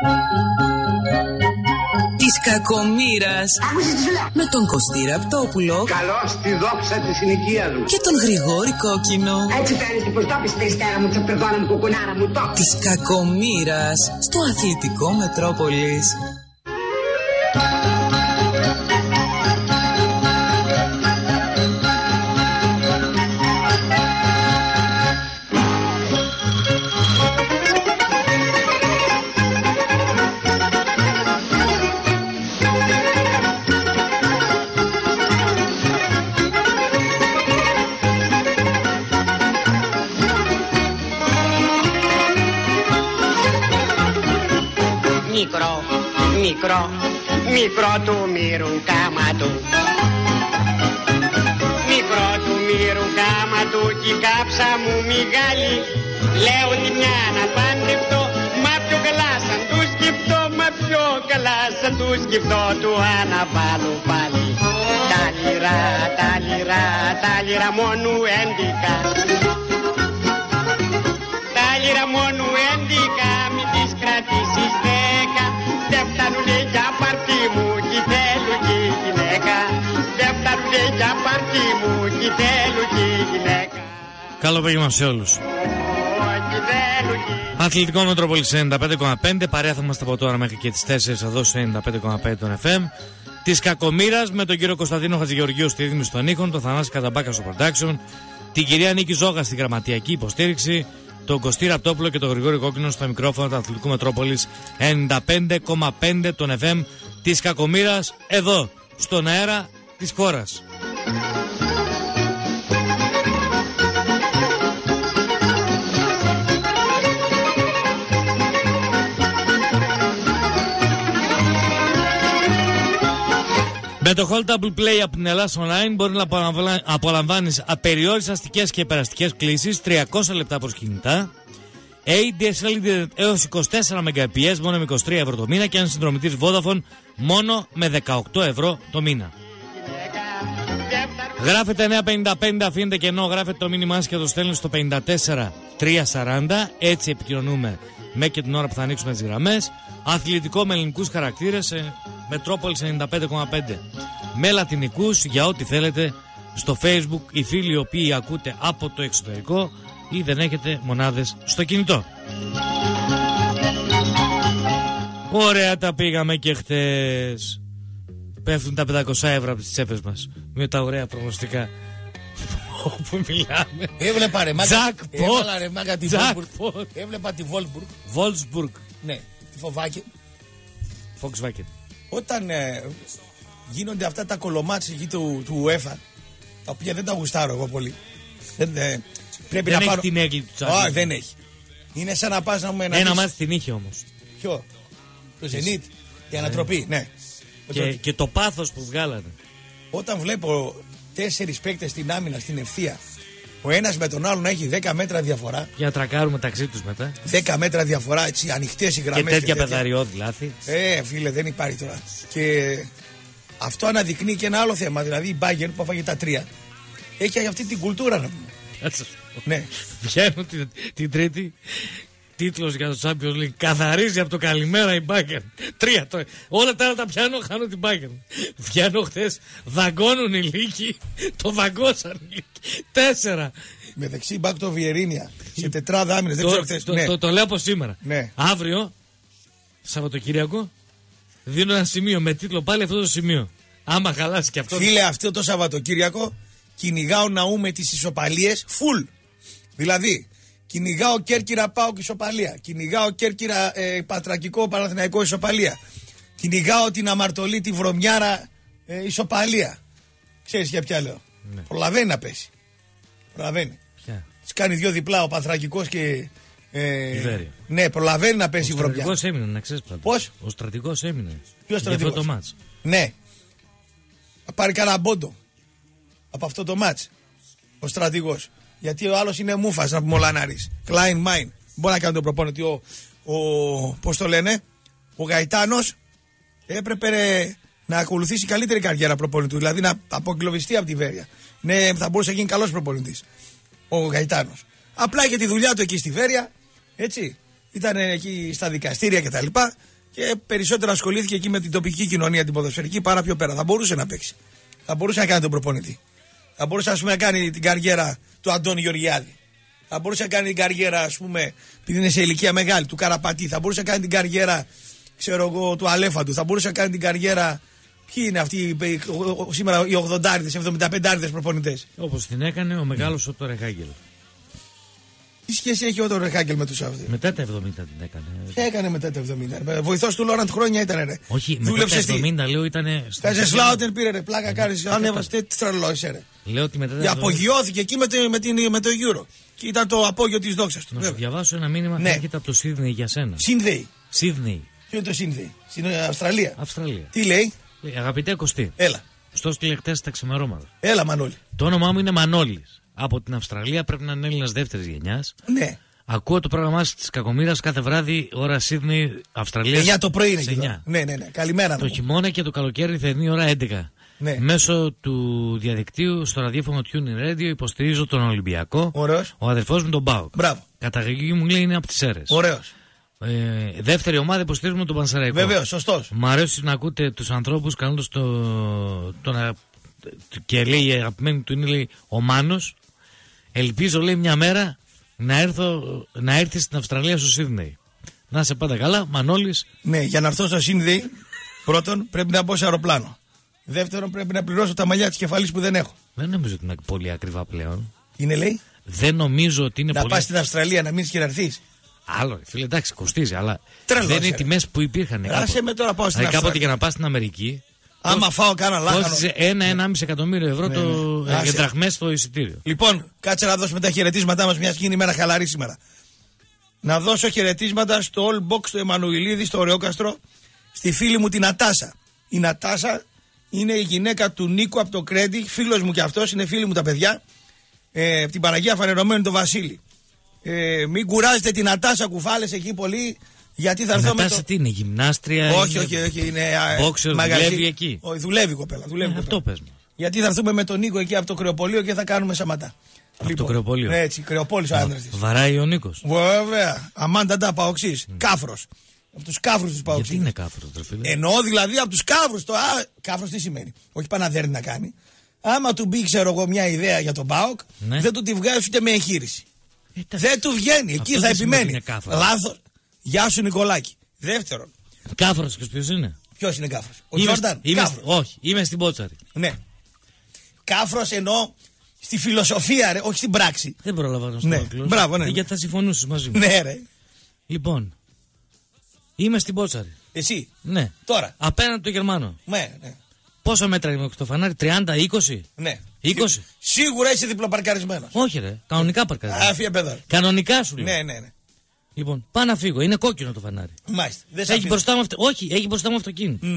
Της κακομοίρας. Με τον Κωστή Ραπτόπουλο. Καλώς τη δόξα της συνοικίας μου. Και τον Γρηγόρη Κόκκινο. Έτσι φέρνεις την προστόπιση της στέρα μου, τσαπερδόνα μου, κουκουνάρα μου, το. Της κακομοίρας. Στο Αθλητικό Μετρόπολης. Μικρό του μύρου κάμα του. Μικρό του μύρου κάμα του κι η κάψα μου μεγάλη. Λέω τη μια να παντρευτώ, μα πιο καλά σαν του σκεφτώ, μα πιο καλά σαν του σκεφτώ, του αναβάλω πάλι. Τα λιρά μόνου 11. Τα λιρά μόνου 11, μην τις κρατήσεις 10. Δεν φτάνουνε για πάρτι μου κι θέλω και γυναίκα. Δεν φτάνουνε για πάρτι μου κι θέλω και γυναίκα. Καλό απόγευμα σε όλους. Αθλητικό Μετρόπολης 95,5. Παρέα θα είμαστε από τώρα μέχρι και τις 4 εδώ στο 95,5 των FM. Της κακομοίρας με τον κύριο Κωνσταντίνο Χατζηγεωργίου στη ρύθμιση των ήχων, τον Θανάση Καταμπάκα στο production, την κυρία Νίκη Ζόγα στη γραμματιακή υποστήριξη, τον Κωστή Ραπτόπουλο και τον Γρηγόρη Κόκκινο στο μικρόφωνο του Αθλητικού Μετρόπολης 95,5 των FM της κακομοίρας, εδώ στον αέρα της χώρας. Με το Hold Double Play από την Ελλάδα Online μπορεί να απολαμβάνεις απεριόριστες αστικές και περαστικές κλήσεις 300 λεπτά προς κινητά, ADSL έως 24 Mbps μόνο με 23 ευρώ το μήνα και αν συνδρομητής Vodafone μόνο με 18 ευρώ το μήνα. Γράφετε 955, αφήνετε κενό, γράφετε το μήνυμά σας και το στέλνετε στο 54340. Έτσι επικοινωνούμε μέχρι και την ώρα που θα ανοίξουμε τις γραμμές. Αθλητικό με ελληνικούς χαρακτήρες, Μετρόπολης 95,5. Με λατινικούς για ό,τι θέλετε στο Facebook, οι φίλοι οι οποίοι ακούτε από το εξωτερικό ή δεν έχετε μονάδες στο κινητό. Ωραία τα πήγαμε και χτες. Πέφτουν τα 500 ευρώ από τις τσέπες μας με τα ωραία προγνωστικά όπου μιλάμε. Έβλεπα ρε μάγκα. Jackpot. Ρε μάγκα τη Wolfsburg. Έβλεπα τη Wolfsburg. Ναι, τη Φοβάκη. Volkswagen. Όταν γίνονται αυτά τα κολομάτς εκεί του UEFA, τα οποία δεν τα γουστάρω εγώ πολύ. Πρέπει δεν να έχει την έγκλη του Τσάρλι. Όχι, δεν έχει. Είναι σαν να πας να μου ένα μάτι την είχε όμως. Ποιο? Το Zenit. Η ανατροπή, ναι. Και το πάθος που βγάλανε. Όταν βλέπω 4 παίκτες στην άμυνα, στην ευθεία, ο ένας με τον άλλον να έχει 10 μέτρα διαφορά. Για να τρακάρουν μεταξύ τους μετά. 10 μέτρα διαφορά, έτσι, ανοιχτές οι γραμμές. Και τέτοια πεδαριώδη λάθη. Φίλε, δεν υπάρχει τώρα. Και αυτό αναδεικνύει και ένα άλλο θέμα. Δηλαδή η Bayern που έφαγε τα 3 έχει αυτή την κουλτούρα να πούμε. Ναι. Βγαίνουν την Τρίτη. Τίτλος για το Champions League. Καθαρίζει από το καλημέρα η Bayern. 3. Όλα τα άλλα τα πιάνω, χάνω την Bayern. Βγαίνω χθες, δαγκώνουν οι λύκοι. Το δαγκώσαν οι λύκοι. 4. Με δεξί μπακ το Βιερίνια. Σε τετράδα άμυνες. Δεν ξέρω χθες. Το λέω από σήμερα. Ναι. Αύριο, Σαββατοκύριακο, δίνω ένα σημείο με τίτλο πάλι αυτό το σημείο. Άμα χαλάσει και αυτό. Φίλε, αυτό το Σαββατοκύριακο κυνηγάω ναού με τις ισοπαλίες full. Δηλαδή, κυνηγάω Κέρκυρα ΠΑΟΚ ισοπαλία. Κυνηγάω Κέρκυρα Πατρακικό Παναθηναϊκό ισοπαλία. Κυνηγάω την Αμαρτωλή τη Βρωμιάρα ισοπαλία. Ξέρεις για ποια λέω. Ναι. Προλαβαίνει να πέσει. Προλαβαίνει. Της κάνει 2 διπλά ο Πατρακικός και. Ναι, προλαβαίνει να πέσει η Βρωμιά. Ο στρατηγός έμεινε, να ξέρεις πράγμα. Πώς? Ο στρατηγός έμεινε. Ποιος στρατηγός? Αυτό το μάτς. Ναι. Θα πάρει κανένα μπόντο από αυτό το μάτς. Ο στρατηγός. Γιατί ο άλλος είναι μούφας, να πούμε ο Λανάρης. Klein Mine. Μπορεί να κάνει τον προπόνητη. Πώς το λένε, ο Γαϊτάνος έπρεπε να ακολουθήσει καλύτερη καριέρα προπονητού. Δηλαδή να αποκλωβιστεί από τη Βέρεια. Ναι, θα μπορούσε να γίνει καλός προπονητής ο Γαϊτάνος. Απλά είχε τη δουλειά του εκεί στη Βέρεια. Έτσι. Ήταν εκεί στα δικαστήρια κτλ. και περισσότερο ασχολήθηκε εκεί με την τοπική κοινωνία την ποδοσφαιρική παρά πιο πέρα. Θα μπορούσε να παίξει. Θα μπορούσε να κάνει τον προπονητή. Θα μπορούσε, ας πούμε, να κάνει την καριέρα του Αντώνη Γεωργιάδη. Θα μπορούσε να κάνει την καριέρα, ας πούμε, επειδή είναι σε ηλικία μεγάλη, του Καραπατή. Θα μπορούσε να κάνει την καριέρα, ξέρω εγώ, του Αλέφαντου. Θα μπορούσε να κάνει την καριέρα. Ποιοι είναι αυτοί σήμερα οι 80-άριδες, 75-άριδες προπονητές. Όπως την έκανε ο μεγάλος ο Τορεχάγκελ. Τι σχέση έχει ο Τορεχάγκελ με τους αυτούς? Μετά τα 70 την έκανε. Τι έκανε μετά τα 70? Βοηθός του Λόραντ χρόνια ήταν, ρε. Όχι, μετά τα 70 λέω ήταν. Καζεσλάουτερ πήρε, ρε. Πλάκα κάνεις. Ανέβασε, τι τρελό είσαι, ρε. Λέω ότι μετά τα 70. Απογειώθηκε εκεί με το Euro. Και ήταν το απόγειο της δόξας του. Να σου διαβάσω ένα μήνυμα που έρχεται από το Σίδνεϊ για σένα. Σίδνεϊ. Ποιο είναι το Σίδνεϊ? Στην Αυστραλία. Τι λέει? Αγαπητέ Κωστή. Έλα. Στο στείλε χτες τα ξημερώματα. Έλα, Μανώλη. Το όνομά μου είναι Μανώλης. Από την Αυστραλία, πρέπει να είναι Έλληνας δεύτερης γενιάς. Ναι. Ακούω το πρόγραμμά της Κακομοίρας κάθε βράδυ, ώρα Σίδνεϊ, Αυστραλία. 9 το πρωί είναι εκεί. Ναι. Καλημέρα. Το χειμώνα και το καλοκαίρι θα είναι ώρα 11. Ναι. Μέσω του διαδικτύου στο ραδιόφωνο Tuning Radio υποστηρίζω τον Ολυμπιακό. Ωραίος. Ο αδερφός μου τον ΠΑΟΚ. Μπράβο. Καταγωγή μου λέει είναι από τις Σέρρες. Ωραίος. Δεύτερη ομάδα υποστηρίζουμε τον Πανσεραϊκό. Βεβαίως, σωστός. Μου αρέσει να ακούτε τους ανθρώπους κάνοντας και λέει η αγαπημένη του είναι, λέει, ο Μάνος. Ελπίζω, λέει, μια μέρα να έρθει στην Αυστραλία στο Σίδνεϊ. Να είσαι πάντα καλά, Μανώλης. Ναι, για να έρθω στο Σίδνεϊ, πρώτον πρέπει να μπω σε αεροπλάνο. Δεύτερον, πρέπει να πληρώσω τα μαλλιά της κεφαλής που δεν έχω. Δεν νομίζω ότι είναι πολύ ακριβά πλέον. Είναι, λέει. Δεν νομίζω ότι είναι να πολύ. Να πας στην Αυστραλία να μείνεις και να έρθεις. Άλλο, φίλε, εντάξει, κοστίζει, αλλά τρελός, δεν είναι οι τιμές που υπήρχαν. Άσε με τώρα, πάω στην Αυστραλία. Κάποτε για να πας στην Αμερική. Άμα φάω κάνα λάχανο. Κόστιζε 1-1,5 εκατομμύριο ευρώ για δραχμές στο εισιτήριο. Λοιπόν, κάτσε να δώσουμε τα χαιρετίσματά μας, μιας και είναι ημέρα χαλαρή σήμερα. Να δώσω χαιρετίσματα στο All Box του Εμμανουηλίδη, στο Ωρεόκαστρο, στη φίλη μου την Νατάσα. Η Νατάσα είναι η γυναίκα του Νίκου από το Κρέντι, φίλος μου κι αυτός, είναι φίλοι μου τα παιδιά. Την Παναγία Φανερωμένη το Βασίλη. Μην κουράζετε την Νατάσα κουφάλες εκεί πολύ. Γιατί θα έρθω με το... τι είναι, γυμνάστρια? Όχι, είναι μπόξερ, δουλεύει εκεί. Όχι, δουλεύει η κοπέλα. Αυτό πες μου. Γιατί θα έρθουμε με τον Νίκο εκεί από το Κρεοπολείο και θα κάνουμε σαματά. Από το Κρεοπολείο. Ναι, έτσι, Κρεοπόλης ο άντρας της. Βαράει ο Νίκος. Βέβαια. Αμάνταντα Παοξής. Κάφρος. Από τους κάφρους τους Παοξής. Γιατί είναι κάφρος, ρε φίλε? Εννοώ δηλαδή από τους κάφρους. Κάφρος τι σημαίνει? Όχι παναδέρνει να κάνει. Άμα του μπει, ξέρω εγώ, μια ιδέα για τον ΠΑΟΚ, δεν του τη βγάζει ούτε με εγχείρηση. Δεν του βγαίνει. Εκεί θα επιμένει. Λάθος. Γεια σου, Νικολάκη. Δεύτερον. Κάφρος, και ποιος είναι? Ποιος είναι κάφρος? Ο Τζόρνταν. Όχι, είμαι στην Πότσαρη. Ναι. Κάφρος εννοώ στη φιλοσοφία, ρε, όχι στην πράξη. Δεν προλαβαίνω στο άκλος. Μπράβο, ναι. Γιατί θα συμφωνήσεις μαζί μου. Ναι, ρε. Λοιπόν, είμαι στην Πότσαρη. Εσύ? Ναι. Τώρα. Απέναντι το Γερμανό. Ναι. Πόσα μέτρα είναι το φανάρι, 30-20? Ναι. 20. Σίγουρα είσαι διπλοπαρκαρισμένος. Όχι, ρε. Κανονικά παρκαρισμένος. Άφια παιδά. Κανονικά σου λέω. Ναι. Λοιπόν, πάω να φύγω. Είναι κόκκινο το φανάρι. Μάλιστα. Έχει μπροστά μου Όχι, έχει μπροστά μου αυτοκίνητο.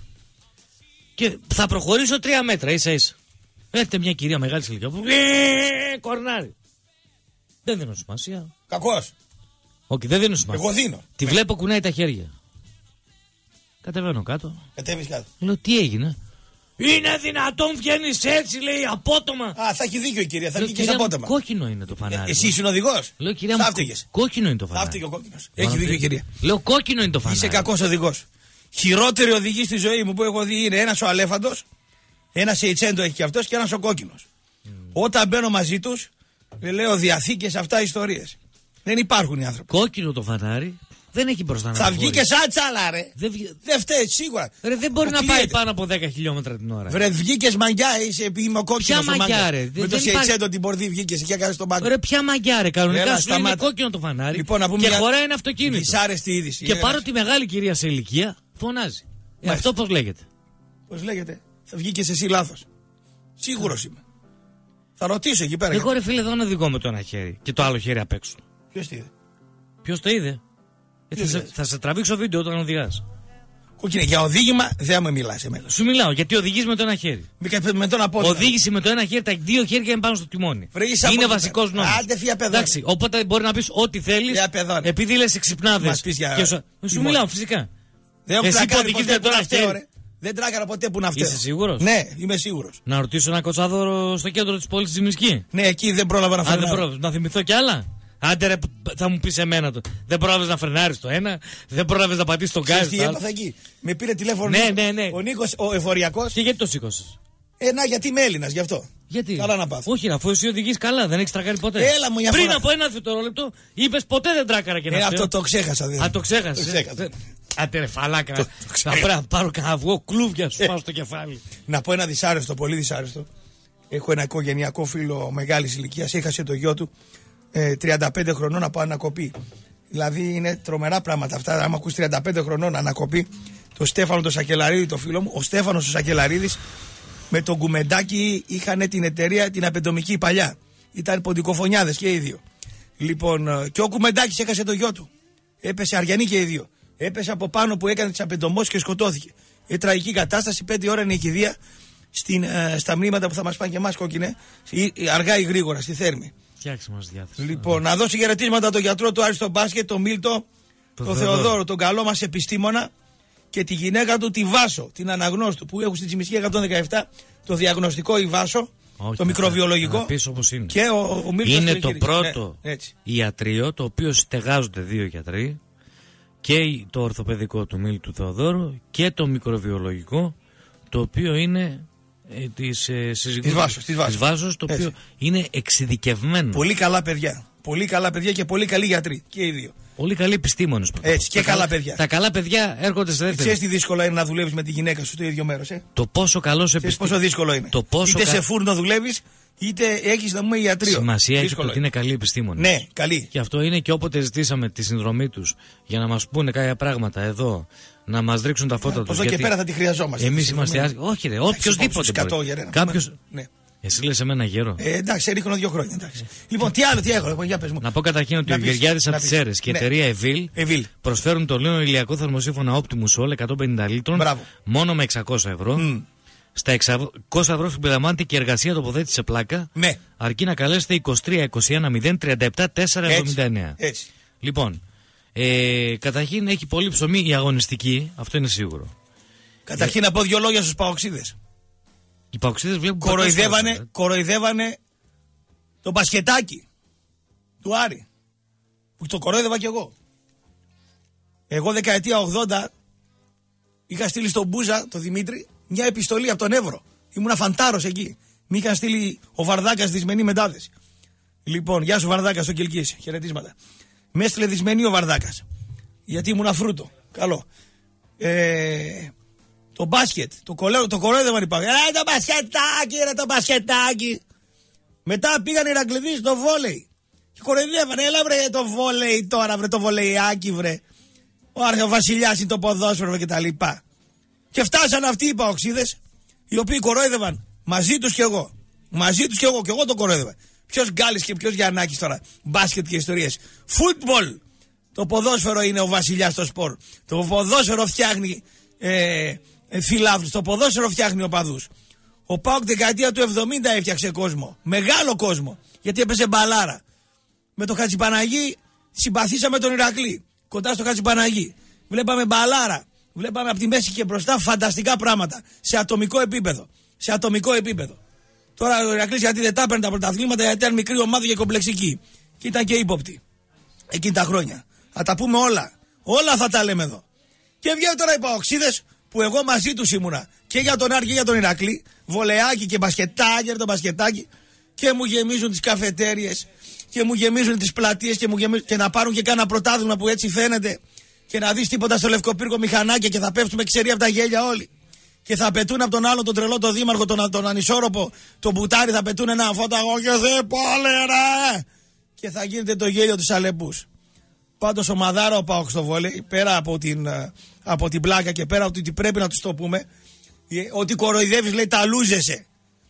Και θα προχωρήσω 3 μέτρα ίσα-ίσα. Έρχεται μια κυρία μεγάλη ηλικία που. Κορνάρι. Δεν δίνω σημασία. Κακός. Όχι, δεν δίνω σημασία. Εγώ δίνω. Τη βλέπω κουνάει τα χέρια. Κατεβαίνω κάτω. Κατέβεις κάτω. Λέω, τι έγινε? Είναι δυνατόν βγαίνεις έτσι, λέει, απότομα? Α, θα έχει δίκιο η κυρία, θα βγει απότομα. Κόκκινο είναι το φανάρι. Εσύ είσαι οδηγός? Λέω, κυρία μου, κόκκινο είναι το φανάρι. Θα φτύγε ο κόκκινος. Έχει δίκιο η κυρία. Λέω, κόκκινο είναι το φανάρι. Είσαι κακός οδηγός. Χειρότερη οδηγή στη ζωή μου που έχω δει είναι ένας ο Αλέφαντος, ένας Σεϊτσέντο έχει και αυτός και ένας ο κόκκινος. Όταν μπαίνω μαζί τους, λέω διαθήκες αυτά ιστορίες. Δεν υπάρχουν οι άνθρωποι. Κόκκινο το φανάρι. Δεν έχει μπροστά να θα βγει και σαν τσάλα, ρε. Δεν φταίει, σίγουρα. Ρε, δεν μπορεί να πάει πάνω από 10 χιλιόμετρα την ώρα. Ρε, βγήκε μαγκιά, είμαι ο κόκκινο. Ποια μαγκιά, ρε. Με το Σεϊτσέντο την πορδί βγήκε και έκανε τον πάγκο. Ρε, ποια μαγκιά, ρε. Κανονικά σου είναι κόκκινο το φανάρι. Λοιπόν, να πούμε και χωράει ένα αυτοκίνητο. Δυσάρεστη είδηση. Και πάρω τη μεγάλη κυρία σε ηλικία, φωνάζει. Αυτό πώς λέγεται? Πώς λέγεται? Θα βγήκε εσύ λάθος. Σίγουρος είμαι. Θα ρωτήσω εκεί πέρα. Εγώ, ρε φίλε, δεν οδηγώ με το ένα χέρι και το άλλο χέρι απ' έξω. Ποιος το είδε? Θα σε τραβήξω βίντεο όταν οδηγάς. Κόκκινε, για οδήγημα δεν με μιλάς εμένα. Σου μιλάω γιατί οδηγείς με το ένα χέρι. Με τον απόδειγμα. Οδήγηση με το ένα χέρι, τα 2 χέρια είναι πάνω στο τιμόνι. Είναι βασικός νόμος. Άντε, φύγε παιδό. Εντάξει, οπότε μπορεί να πεις ό,τι θέλεις. Επειδή λες εξυπνάδες. Σου μιλάω φυσικά. Εσύ που οδηγείς με το ένα χέρι. Δεν τράκαρα ποτέ που να φταίω. Είσαι σίγουρος? Ναι, είμαι σίγουρος. Να ρωτήσω ένα κοτσάδωρο στο κέντρο της πόλης της Τζιμισκή. Ναι, εκεί δεν πρόλαβα να φέρω. Να θυμηθώ κι άλλα. Άντε ρε, θα μου πεις εμένα το. Δεν πρόλαβες να φρενάρεις το ένα, δεν πρόλαβες να πατήσεις τον γκάζι. Τι έπαθα εκεί. Με πήρε τηλέφωνο Ναι. ο Νίκος, ο εφοριακός. Και γιατί το σήκωσες? Γιατί είμαι Έλληνας, γι' αυτό. Γιατί? Καλά να πάθω. Όχι, αφού εσύ οδηγείς καλά, δεν έχεις τρακάρει ποτέ. Έλα μου, μια Πριν φορά. από ένα δευτερόλεπτο είπες ποτέ δεν τράκαρα και να Αυτό το ξέχασα. Α, το ξέχασες. Άντε ρε φαλάκα. Θα πρέπει να πάρω κανένα αυγό κλούβια σου πάω στο κεφάλι. Να πω ένα δυσάρεστο, πολύ δυσάρεστο. Έχω ένα οικογενειακό φίλο μεγάλης ηλικίας. Έχασε το γιο του 35 χρονών από ανακοπή. Δηλαδή είναι τρομερά πράγματα αυτά. Άμα ακούς 35 χρονών ανακοπή, το Στέφανο το Σακελαρίδη, το φίλο μου, ο Στέφανος ο Σακελαρίδης με τον Κουμεντάκη είχαν την εταιρεία την Απεντομική παλιά. Ήταν ποντικοφωνιάδες και οι δύο. Λοιπόν, και ο Κουμεντάκης έχασε το γιο του. Έπεσε αριανή και οι δύο. Έπεσε από πάνω που έκανε τις απεντομώσεις και σκοτώθηκε. Τραγική κατάσταση, 5 ώρα είναι η κηδεία στα μνήματα που θα μας πάνε και εμάς κόκκινε, αργά ή γρήγορα στη Θέρμη. Φτιάξε μας διάθεση. Λοιπόν, να δώσει χαιρετίσματα τον γιατρό του Άριστο Μπάσκετ, τον Μίλτο, τον Θεοδόρο, τον καλό μας επιστήμονα και τη γυναίκα του τη Βάσο, την αναγνώστου που έχουν στη Τσιμισκή 117 το διαγνωστικό η Βάσο. Όχι, το μικροβιολογικό. Πεις όπως είναι. Και ο Μίλτος είναι το πρώτο ιατρείο το οποίο στεγάζονται 2 γιατροί, και το ορθοπαιδικό του Μίλτου Θεοδόρου και το μικροβιολογικό, το οποίο είναι της Βάσος, το οποίο είναι εξειδικευμένο. Πολύ καλά παιδιά. Πολύ καλά παιδιά και πολύ καλοί γιατροί. Και οι δύο. Πολύ καλοί επιστήμονες. Έτσι, και καλά παιδιά. Τα καλά παιδιά έρχονται σε δεύτερη. Ξέρεις τι δύσκολο είναι να δουλεύεις με τη γυναίκα σου στο ίδιο μέρος, Το πόσο καλός επιστήμονας. Πόσο δύσκολο είναι. Είτε σε φούρνο δουλεύεις, είτε έχεις να πούμε ιατρείο. Σημασία έχει ότι είναι καλοί επιστήμονες. Ναι, καλοί. Και αυτό είναι και όποτε ζητήσαμε τη συνδρομή τους για να μας πούνε κάποια πράγματα εδώ, να μας ρίξουν τα φώτα τους. Εδώ και πέρα θα τη χρειαζόμαστε. Εμείς είμαστε άσχετοι. Όχι, ρε, οποιοδήποτε. Κάποιος. Εσύ λες εμένα γέρο. Εντάξει, ρίχνω 2 χρόνια. Εντάξει. Λοιπόν, τι άλλο, τι έχω, λοιπόν, για πες μου. Να πω καταρχήν ότι ο Γεωργιάδης από τις Σέρρες και η εταιρεία Evil προσφέρουν το νέο ηλιακό θερμοσύφωνα Optimus All 150 λίτρων μόνο με 600 ευρώ. Στα 600 ευρώ συμπεριλαμβάνεται και εργασία τοποθέτηση σε πλάκα. Ναι. Αρκεί να καλέσετε 23 21 0 37 479. Έτσι. Λοιπόν, καταρχήν έχει πολύ ψωμί η αγωνιστική, αυτό είναι σίγουρο. Καταρχήν να πω 2 λόγια στους παοξίδες. Οι παοξίδες βλέπουν κοροϊδεύανε το μπασκετάκι του Άρη. Που το κοροϊδεύα κι εγώ. Εγώ δεκαετία 80 είχα στείλει στον Μπούζα, τον Δημήτρη, μια επιστολή από τον Εύρο. Ήμουνα φαντάρος εκεί. Μη είχαν στείλει ο Βαρδάκας δυσμενή μετάδεση. Λοιπόν, γεια σου Βαρδάκα στο Κιλκής. Χαιρετίσματα. Με έστειλε δυσμενή ο Βαρδάκας. Γιατί ήμουνα φρούτο. Καλό. Το μπάσκετ. Το κοροϊδεύαν οι παγιοί. Το μπασκετάκι, ρε το μπασκετάκι. Μετά πήγαν οι Ηρακλειδείς στο βόλεϊ. Και κοροϊδεύανε. Έλα βρε το βόλεϊ τώρα, βρε το βολεϊάκι, βρε. Ο Βασιλιάς είναι το ποδόσφαιρο και τα λοιπά. Και φτάσαν αυτοί οι παοξίδες, οι οποίοι κορόιδευαν μαζί τους κι εγώ. Μαζί τους κι εγώ, και εγώ τον κορόιδευα. Ποιος Γκάλης και ποιος Γιαννάκης τώρα, μπάσκετ και ιστορίες. Φούτμπολ! Το ποδόσφαιρο είναι ο βασιλιάς στο σπορ. Το ποδόσφαιρο φτιάχνει φιλάθλους, το ποδόσφαιρο φτιάχνει οπαδούς. Ο ΠΑΟΚ δεκαετία του 70 έφτιαξε κόσμο. Μεγάλο κόσμο. Γιατί έπαιζε μπαλάρα. Με το Χατζηπαναγί συμπαθήσαμε τον Ηρακλή. Κοντά στο Χατζηπαναγί. Βλέπαμε μπαλάρα. Βλέπαμε από τη μέση και μπροστά φανταστικά πράγματα. Σε ατομικό επίπεδο. Σε ατομικό επίπεδο. Τώρα ο Ηρακλής γιατί δεν τα έπαιρνε τα πρωταθλήματα, γιατί ήταν μικρή ομάδα και κομπλεξική. Και ήταν και ύποπτη. Εκείνη τα χρόνια. Θα τα πούμε όλα. Όλα θα τα λέμε εδώ. Και βγαίνουν τώρα οι παοξίδες που εγώ μαζί τους ήμουνα. Και για τον Άρη και για τον Ηρακλή. Βολεάκι και μπασκετάκι, το μπασκετάκι. Και μου γεμίζουν τις καφετέριες. Και μου γεμίζουν τις πλατείες. Και να πάρουν και κάνα πρωτάθλημα που έτσι φαίνεται. Και να δεις τίποτα στο Λευκοπύργο μηχανάκια και θα πέφτουμε ξεροί από τα γέλια όλοι. Και θα πετούν από τον άλλο τον τρελό, τον δήμαρχο, τον ανισόρροπο, τον μπουτάρι, θα πετούν ένα φωταγό και δεν πόλερα. Και θα γίνεται το γέλιο της Αλεπούς. Πάντως ομαδάρα ο ΠΑΟΚ στο βόλεϊ, πέρα από την πλάκα και πέρα από ότι πρέπει να τους το πούμε, ότι κοροϊδεύεις λέει τα λούζεσαι.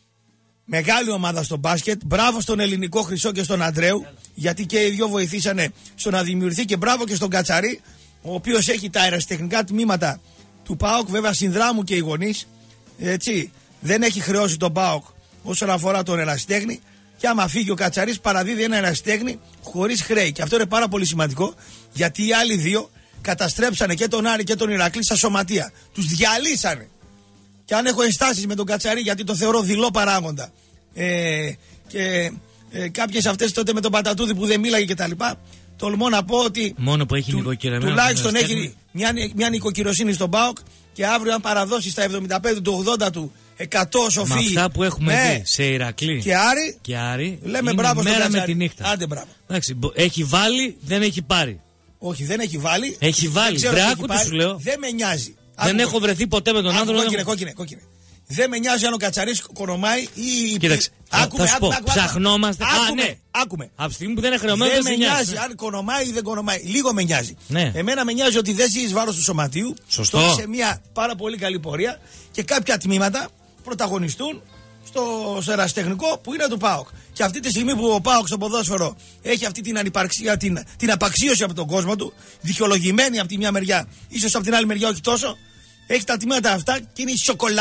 Μεγάλη ομάδα στο μπάσκετ, μπράβο στον Ελληνικό Χρυσό και στον Αντρέου, γιατί και οι δυο βοηθήσανε στο να δημιουργηθεί, και μπράβο και στον Κατσαρί, ο οποίος έχει τα αεραστεχνικά τμήματα του ΠΑΟΚ, βέβαια συνδράμουν και οι γονείς, έτσι, δεν έχει χρεώσει τον ΠΑΟΚ όσον αφορά τον ερασιτέχνη, και άμα φύγει ο Κατσαρής παραδίδει ένα ερασιτέχνη χωρίς χρέη. Και αυτό είναι πάρα πολύ σημαντικό, γιατί οι άλλοι δύο καταστρέψανε και τον Άρη και τον Ηρακλή στα σωματεία. Τους διαλύσανε. Και αν έχω ενστάσεις με τον Κατσαρή, γιατί το θεωρώ δειλό παράγοντα, και κάποιες αυτές τότε με τον Πατατούδη που δεν μίλαγε κτλ. Τολμώ να πω ότι. Μόνο που έχει νοικοκυρωμένο. Τουλάχιστον έχει μια νοικοκυροσύνη στον ΠΑΟΚ και αύριο, αν παραδώσει στα 75 του 80 του 100 όσο φύγει. Με αυτά που έχουμε δει σε Ηρακλή και Άρη, λέμε μπράβο στον μέρα με τη νύχτα. Άντε μπράβο. Εντάξει, έχει βάλει, δεν έχει πάρει. Όχι, δεν έχει βάλει. Έχει βάλει. Βράκου τι σου λέω. Δεν με νοιάζει. Δεν έχω βρεθεί ποτέ με τον άνθρωπο. Κόκκινε. Δεν με νοιάζει αν ο Κατσαρής κονομάει ή. Κοίταξε. Θα σου πω. Ψαχνόμαστε. Άκουμε. Από τη στιγμή που δεν είναι χρεωμένο, δεν με νοιάζει αν κονομάει ή δεν κονομάει. Λίγο με νοιάζει. Ναι. Εμένα με νοιάζει ότι δεν ζει βάρος του σωματείου. Σωστό. Το σε μια πάρα πολύ καλή πορεία και κάποια τμήματα πρωταγωνιστούν στο ερασιτεχνικό που είναι του ΠΑΟΚ. Και αυτή τη στιγμή που ο ΠΑΟΚ στο ποδόσφαιρο έχει αυτή την ανυπαρξία, την απαξίωση από τον κόσμο του, δικαιολογημένη από τη μια μεριά, ίσως από την άλλη μεριά όχι τόσο, έχει τα τμήματα αυτά και είναι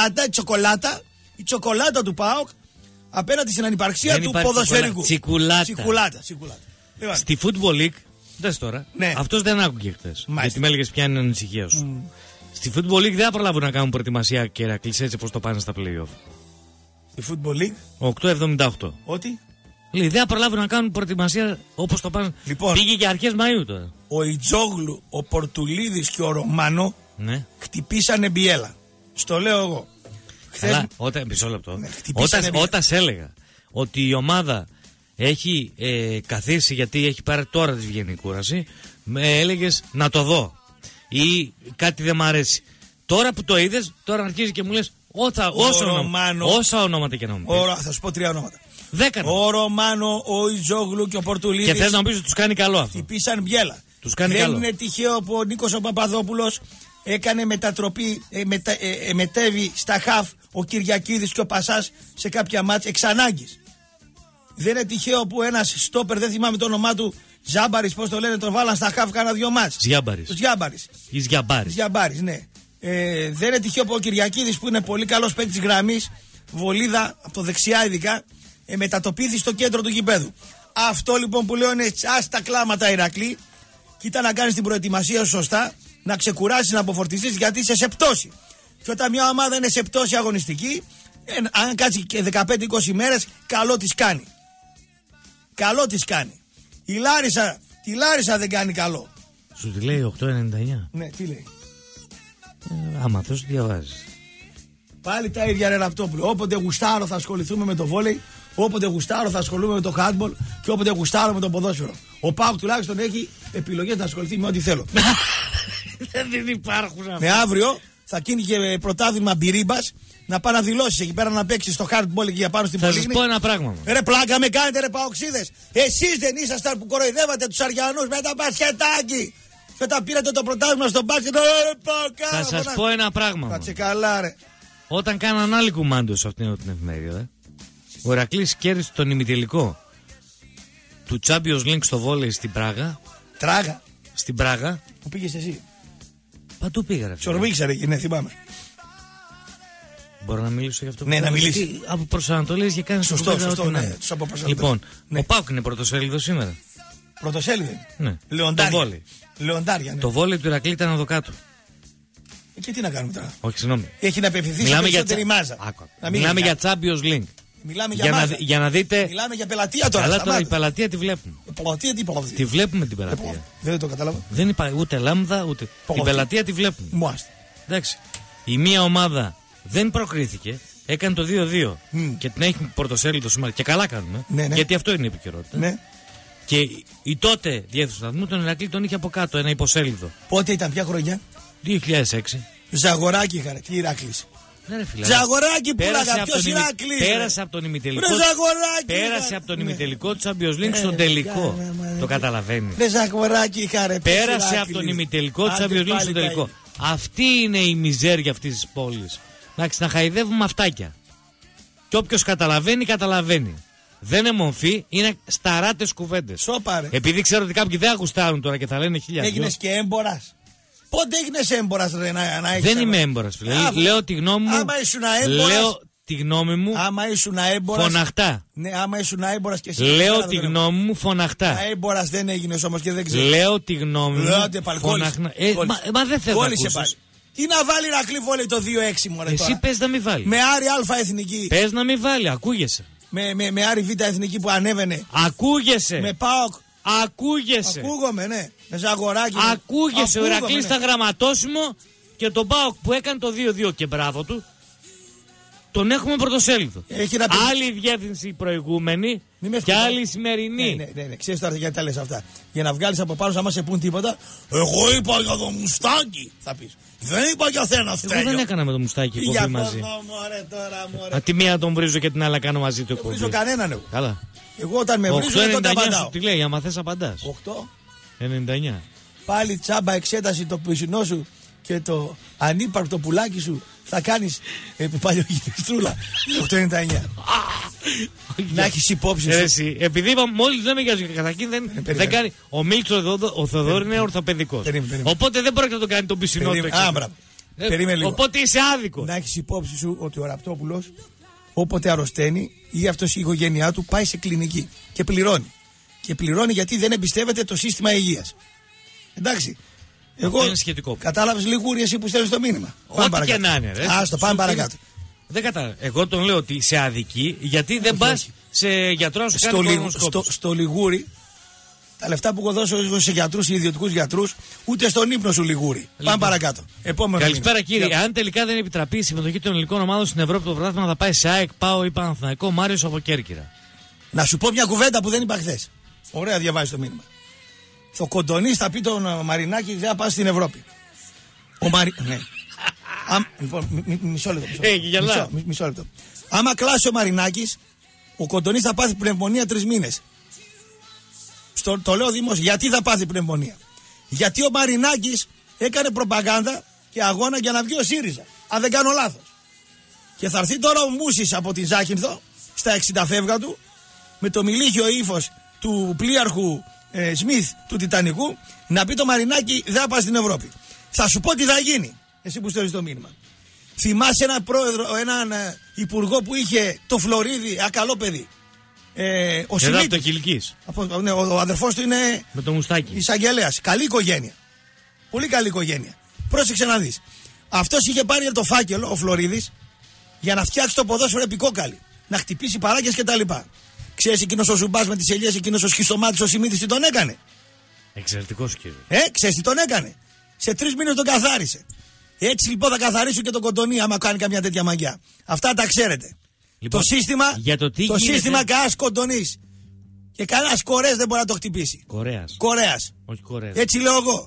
η τσοκολάτα του ΠΑΟΚ απέναντι στην ανυπαρξία του ποδοσφαιρικού. Τσικουλάτα. Στη Football League, δες τώρα, αυτός δεν άκουγε χτες. Γιατί με έλεγες ποια είναι η ανησυχία σου. Στη Football League δεν θα προλάβουν να κάνουν προετοιμασία και Ηρακλής έτσι όπως το πάνε στα play-off. Στη Football League. 8,78. Ότι. Λέει, δεν θα προλάβουν να κάνουν προετοιμασία όπως το πάνε. Λοιπόν, πήγε και αρχές Μαΐου τώρα. Ο Ιτζόγλου, ο Πορτουλίδης και ο Ρωμάνο χτυπήσανε μπιέλα. Στο λέω εγώ. Καλά, μισό λεπτό. Όταν σε έλεγα ότι η ομάδα έχει καθίσει γιατί έχει πάρει τώρα τη βγαίνει η κούραση, με έλεγες να το δω ή κάτι δεν μ' αρέσει. Τώρα που το είδες, τώρα αρχίζει και μου λες όσα ονόματα και να μου πεις. Θα σου πω 3 ονόματα. 10. Ο Ρωμάνο, ο Ιτζόγλου και ο Πορτουλίδης. Και θες να πεις ότι τους κάνει καλό αυτό. Χτυπήσαν μπιέλα. Δεν είναι τυχαίο που ο Νίκος ο Παπαδόπουλος έκανε μετατροπή, μετέβη στα χαφ ο Κυριακίδης και ο Πασάς σε κάποια μάτς εξ ανάγκης. Δεν είναι τυχαίο που ένας στόπερ, δεν θυμάμαι το όνομά του, Ζάμπαρης, πώς το λένε, τον βάλαν στα χαφ κάνα 2 μάτς. Ζιάμπαρης, ναι. Δεν είναι τυχαίο που ο Κυριακίδης, που είναι πολύ καλός παίκτης γραμμής, βολίδα από το δεξιά ειδικά, μετατοπίθη στο κέντρο του γηπέδου. Αυτό λοιπόν που λέω είναι τσάστα κλάματα Ηρακλή. Κοίτα να κάνεις την προετοιμασία σου σωστά, να ξεκουράσεις, να αποφορτιστείς, γιατί είσαι σε πτώση. Και όταν μια ομάδα είναι σε πτώση αγωνιστική, αν κάτσει και 15-20 μέρες, καλό της κάνει. Καλό της κάνει. Τη Λάρισα δεν κάνει καλό. Σου τη λέει 8,99. Ναι, τι λέει. Άμα θες διαβάζεις. Πάλι τα ίδια ρε Ραπτόπουλο. Όποτε γουστάρω θα ασχοληθούμε με το βόλεϊ, όποτε γουστάρω θα ασχολούμαι με το handball και όποτε γουστάρω με το ποδόσφαιρο. Ο ΠΑΟΚ τουλάχιστον έχει επιλογές να ασχοληθεί με ό,τι θέλω. Δεν υπάρχουν αυτά. Με αύριο θα γίνει και πρωτάθλημα μπυρίμπας, να πάει να δηλώσεις εκεί πέρα να παίξεις στο handball εκεί πάνω στην Πολύγνη. Θα σας πω ένα πράγμα. Ρε πλάκα με κάνετε ρε παοξίδες. Εσείς δεν ήσασταν που κοροϊδεύατε τους Αριανούς με τα μπασκετάκι. Και όταν πήρατε το πρωτάθλημα στο μπάσκετ. Θα σας πω ένα πράγμα. Κάτσε καλά ρε. Όταν κάναν άλλη κουμάντο σε αυτήν την εφημερίδα, ο Ηρακλής κέρδισε τον ημιτελικό του Champions League στο βόλεϊ στην Πράγα. Τράγα. Στην Πράγα. Πού πήγες εσύ? Παντού πήγα ρε. Σορβίξα ρε, ναι, θυμάμαι. Μπορώ να μιλήσω για αυτό? Ναι, να μιλήσει. Από προσανατολές και κάνεις σωστό, ναι. Λοιπόν, ο ΠΑΟΚ είναι πρωτοσέλιδο σήμερα. Πρωτοσέλιδο. Ναι. Λεοντάρια. Το βόλεϊ. Λεοντάρια, ναι. Το βόλεϊ του Ηρακλή ήταν εδώ κάτω. Και τι να κάνουμε τώρα? Όχι, συγγνώμη. Έχει να απευθυνθεί σε περισσότερη μάζα. Μιλάμε για Champions League. Μιλάμε για μάζα. Για να δείτε. Μιλάμε για πελατεία τώρα. Αλλά τώρα η πελατεία τη βλέπουμε. Τη βλέπουμε την πελατεία. Δεν το κατάλαβα. Δεν υπάρχει ούτε λάμδα ούτε. Την πελατεία τη βλέπουμε. Μάλιστα. Εντάξει. Η μία ομάδα δεν προκρίθηκε. Έκανε το 2-2 και την έχει πρωτοσέλιδο σήμερα. Και καλά κάνουμε. Ναι. Γιατί αυτό είναι η επικαιρότητα. Ναι. Και η τότε διεύθυνση του σταθμού, τον Ηρακλή, τον είχε από κάτω ένα υποσέλιδο. Πότε ήταν, ποια χρονιά? 2006. Ζαγοράκι είχα, τι Ηράκλης. Ναι, Ζαγοράκι που λέγα, ποιος Ηράκλης. Πέρασε από τον ημιτελικό. Πέρασε από τον ημιτελικό του Champions League στον τελικό. Το καταλαβαίνει. Ρε Ζαγοράκι είχα ρε. Πέρασε από τον ημιτελικό του Champions League στον τελικό. Αυτή είναι η μιζέρια αυτής της πόλης. Να χαϊδεύουμε αυτάκια. Και όποιος καταλαβαίνει, καταλαβαίνει. Δεν είναι μορφή, είναι σταράτες κουβέντες. Σοπάρε. Επειδή ξέρω ότι κάποιοι δεν αγουστάρουν τώρα και θα λένε χιλιάδες. Έγινες και έμπορας. Πότε έγινες έμπορας ρε να έχεις? Δεν είμαι έμπορας φίλε. Λέω τη γνώμη μου. Άμα ήσουν έμπορας. Λέω τη γνώμη μου. Άμα ήσουν έμπορας. Φωναχτά. Ναι, άμα ήσουν έμπορας και εσύ. Λέω τη γνώμη μου φωναχτά. Έμπορας δεν έγινες όμως και δεν ξέρω. Λέω τη γνώμη μου. Φωναχτά. Μα δεν θέλω να ακούσεις. Τι να βάλει Ηρακλή βόλεϊ το 2-6 μωρέ. Εσύ πες να μην βάλει. Με Άρη Αλφα Εθνική. Πες να μην βάλει, ακούγεσαι. με Άρη Β' Εθνική που ανέβαινε. Ακούγεσαι. Με ΠΑΟΚ. Ακούγεσαι. Ακούγομαι, ναι. Με Ζαγοράκι. Ακούγεσαι. Ο Ηρακλής στα γραμματόσημο και τον ΠΑΟΚ που έκανε το 2-2 και μπράβο του. Τον έχουμε πρωτοσέλιδο. Άλλη διεύθυνση προηγούμενη και άλλη σημερινή. Ναι. Ξέρεις τώρα γιατί τα λες αυτά. Για να βγάλεις από πάνω, άμα σε πούν τίποτα. Εγώ είπα για το Μουστάκι, θα πεις. Δεν είπα για σένα, Στέλιο. Εγώ δεν έκανα με το Μουστάκι εκπομπή μαζί. Τώρα. Τη μία τον βρίζω και την άλλη κάνω μαζί του εκπομπή. Δεν βρίζω κανέναν εγώ. Καλά. Εγώ όταν με βρίζω τότε απαντάω. Τι λέει, άμα θες απαντάς. 8. 99. Πάλι τσάμπα εξέταση το πισινό σου και το ανύπαρκτο πουλάκι σου θα κάνεις παλιογυριστρούλα. 8,99. Να έχεις υπόψη σου. Εσύ, επειδή είπαμε, μόλις λέμε για ζωή, καταρχήν δεν κάνει. Ο Μίλτσο ο Θεοδόρη είναι ορθοπαιδικός. Οπότε δεν μπορεί να το κάνει τον πισινό του. Περίμενε λίγο. Οπότε είσαι άδικος. Να έχεις υπόψη σου ότι ο Ραπτόπουλος όποτε αρρωσταίνει ή αυτός η οικογένειά του πάει σε κλινική και πληρώνει. Και πληρώνει γιατί δεν εμπιστεύεται το σύστημα υγείας. Εντάξει. Εγώ είναι σχετικό. Κατάλαβες Λιγούρη εσύ που στέλνεις το μήνυμα. Ό,τι και να είναι. Άστο, πάμε παρακάτω. Δεν κατάλαβα. Εγώ τον λέω ότι σε αδική γιατί δεν πας σε γιατρό να σου κάνει κολονοσκόπηση. Στο Λιγούρι, τα λεφτά που έχω δώσει σε γιατρούς ή ιδιωτικούς γιατρούς, ούτε στον ύπνο σου Λιγούρι. Λοιπόν. Πάμε παρακάτω. Καλησπέρα κύριε. Αν τελικά δεν επιτραπεί η συμμετοχή των ελληνικών ομάδων στην Ευρώπη, το πρωτάθλημα θα πάει σε ΑΕΚ, ΠΑΟ ή Παναθηναϊκό. Μάριος από Κέρκυρα. Να σου πω μια κουβέντα που δεν είπα χθες. Ωραία, διαβάζει το μήνυμα. Ο Κοντονής θα πει τον Μαρινάκη δεν θα πάει στην Ευρώπη. Ναι. Λοιπόν, μισό λεπτό. Άμα κλάσει ο Μαρινάκης, ο Κοντονής θα πάθει πνευμονία 3 μήνες. Το λέω δημόσια. Γιατί θα πάθει πνευμονία? Γιατί ο Μαρινάκης έκανε προπαγάνδα και αγώνα για να βγει ο ΣΥΡΙΖΑ. Αν δεν κάνω λάθος. Και θα έρθει τώρα ο Μούσης από τη Ζάχυνθο στα 60 φεύγα του με το μιλίχιο ύφος του πλοίαρχου Σμιθ του Τιτανικού να πει το Μαρινάκι δεν θα πάει στην Ευρώπη. Θα σου πω τι θα γίνει. Εσύ που στέλνεις το μήνυμα. Θυμάσαι έναν υπουργό που είχε το Φλωρίδι, ακαλό παιδί. Ο Σιμίτης. Ο αδερφός του είναι με το Μουστάκι. Εισαγγελέας. Καλή οικογένεια. Πολύ καλή οικογένεια. Πρόσεξε να δεις. Αυτός είχε πάρει το φάκελο, ο Φλωρίδης, για να φτιάξει το ποδόσφαιρο επικόκαλη. Να χτυπήσει παράγες κτλ. Ξέρεις εκείνος ο Ζουμπάς με τις ελιές, εκείνος ο σχιστομάτης, ο Σιμίτης τι τον έκανε? Εξαιρετικός κύριε. Ξέρεις τι τον έκανε? Σε 3 μήνες τον καθάρισε. Έτσι λοιπόν θα καθαρίσω και τον Κοντονή άμα κάνει καμιά τέτοια μαγιά. Αυτά τα ξέρετε. Λοιπόν, το σύστημα κανένας Κοντονής και κανένας Κορέας δεν μπορεί να το χτυπήσει. Κορέας. Όχι Κορέας. Έτσι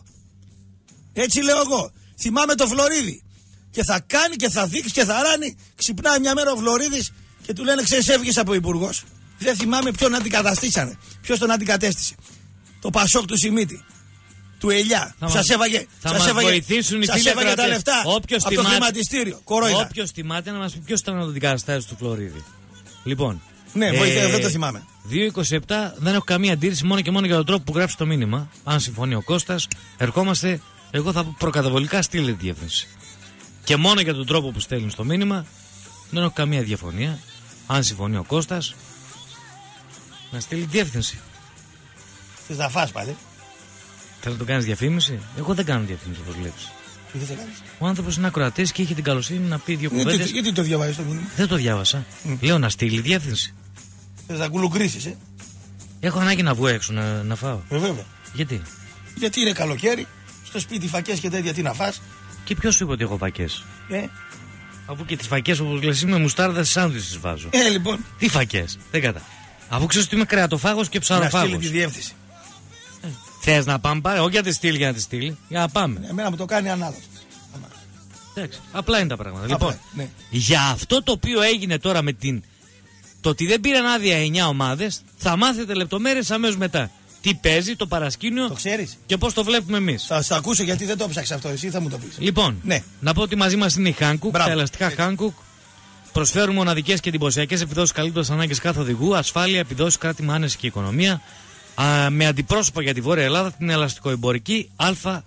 λέω εγώ. Θυμάμαι το Φλωρίδι. Και θα κάνει και θα δείξει και θα ράνει. Ξυπνάει μια μέρα ο Φλωρίδης και του λένε ξέρεις έφυγες από υπουργός. Δεν θυμάμαι ποιον αντικαταστήσανε. Ποιος τον αντικατέστησε? Το Πασόκ του Σιμίτη. Του Ελιά. Σας έβαγε τα λεφτά από το χρηματιστήριο. Κορόιδα. Όποιος θυμάται να μας πει ποιος ήταν ο αντικαταστάτης του Φλωρίδη. Λοιπόν. Ναι, δεν το θυμάμαι. 2.27 δεν έχω καμία αντίρρηση μόνο και μόνο για τον τρόπο που γράφει το μήνυμα. Αν συμφωνεί ο Κώστας, ερχόμαστε. Εγώ θα προκαταβολικά στείλει τη διεύθυνση. Και μόνο για τον τρόπο που στέλνει το μήνυμα δεν έχω καμία διαφωνία. Αν συμφωνεί ο Κώστας, να στείλει διεύθυνση. Θες να φας πάλι? Θέλω να το κάνεις διαφήμιση? Εγώ δεν κάνω διαφήμιση όπως βλέπεις. Τι θες να κάνεις? Ο άνθρωπος είναι ακροατής και είχε την καλοσύνη να πει 2 κουβέντες. Γιατί το διαβάζεις το μήνυμα? Δεν το διάβασα. Λέω να στείλει διεύθυνση. Θες να κουλουγκρίσεις, Έχω ανάγκη να βγω έξω να φάω. Βέβαια. Γιατί? Γιατί είναι καλοκαίρι, στο σπίτι φακές και τέτοια, τι να φας? Και ποιος σου είπε ότι έχω φακές? Αφού και τις φακές όπως λες με μουστάρδα στις σάντουιτς τις βάζω. Λοιπόν. Τι φακές? Δεν κατά. Αφού ξέρεις ότι είμαι κρεατοφάγος και ψαροφάγος. Να στείλει τη διεύθυνση. Θες να πάμε πάλι? Όχι για τη στείλει για να τη στείλει. Για να πάμε. Εμένα μου το κάνει ανάλογα. Εντάξει. Απλά είναι τα πράγματα. Λοιπόν, για αυτό το οποίο έγινε τώρα με το ότι δεν πήραν άδεια 9 ομάδες, θα μάθετε λεπτομέρειες αμέσως μετά. Τι παίζει το παρασκήνιο, το ξέρεις, και πώς το βλέπουμε εμείς. Θα στα ακούσω γιατί δεν το ψάξα αυτό. Εσύ θα μου το πεις. Λοιπόν, να πω ότι μαζί μας είναι η Hankook. Τα ελαστικά Hankook προσφέρουν μοναδικές και εντυπωσιακές επιδόσεις καλύτερες ανάγκες κάθε οδηγού, ασφάλεια, επιδόσεις, κράτημα, άνεση και οικονομία. Με αντιπρόσωπο για τη Βόρεια Ελλάδα την ελαστικοεμπορική ΑΕ.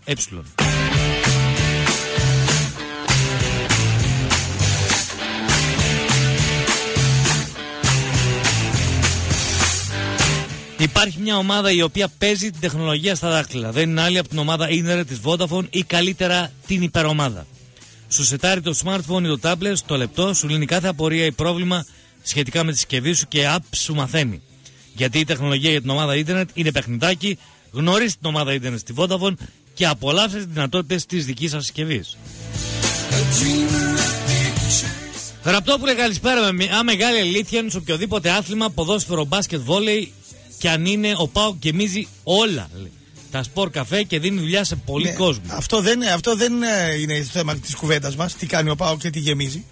Υπάρχει μια ομάδα η οποία παίζει την τεχνολογία στα δάχτυλα. Δεν είναι άλλη από την ομάδα Ίντερνετ της Vodafone ή καλύτερα την υπερομάδα. Σου σετάρει το smartphone ή το tablet στο λεπτό, σου λύνει κάθε απορία ή πρόβλημα σχετικά με τη συσκευή σου και app σου μαθαίνει. Γιατί η τεχνολογία για την ομάδα ίντερνετ είναι παιχνιδάκι. Γνωρίστε την ομάδα ίντερνετ στη Vodafone και απολαύστε τις δυνατότητες της δικής σας συσκευής. Ραπτόπουλε, καλησπέρα. Μια μεγάλη αλήθεια είναι σε οποιοδήποτε άθλημα, ποδόσφαιρο, μπάσκετ, βόλεϊ και αν είναι ο ΠΑΟΚ γεμίζει όλα. Τα σπορ καφέ και δίνει δουλειά σε πολύ κόσμο. Αυτό δεν είναι το θέμα της κουβέντας μας. Τι κάνει ο ΠΑΟΚ και τι γεμίζει.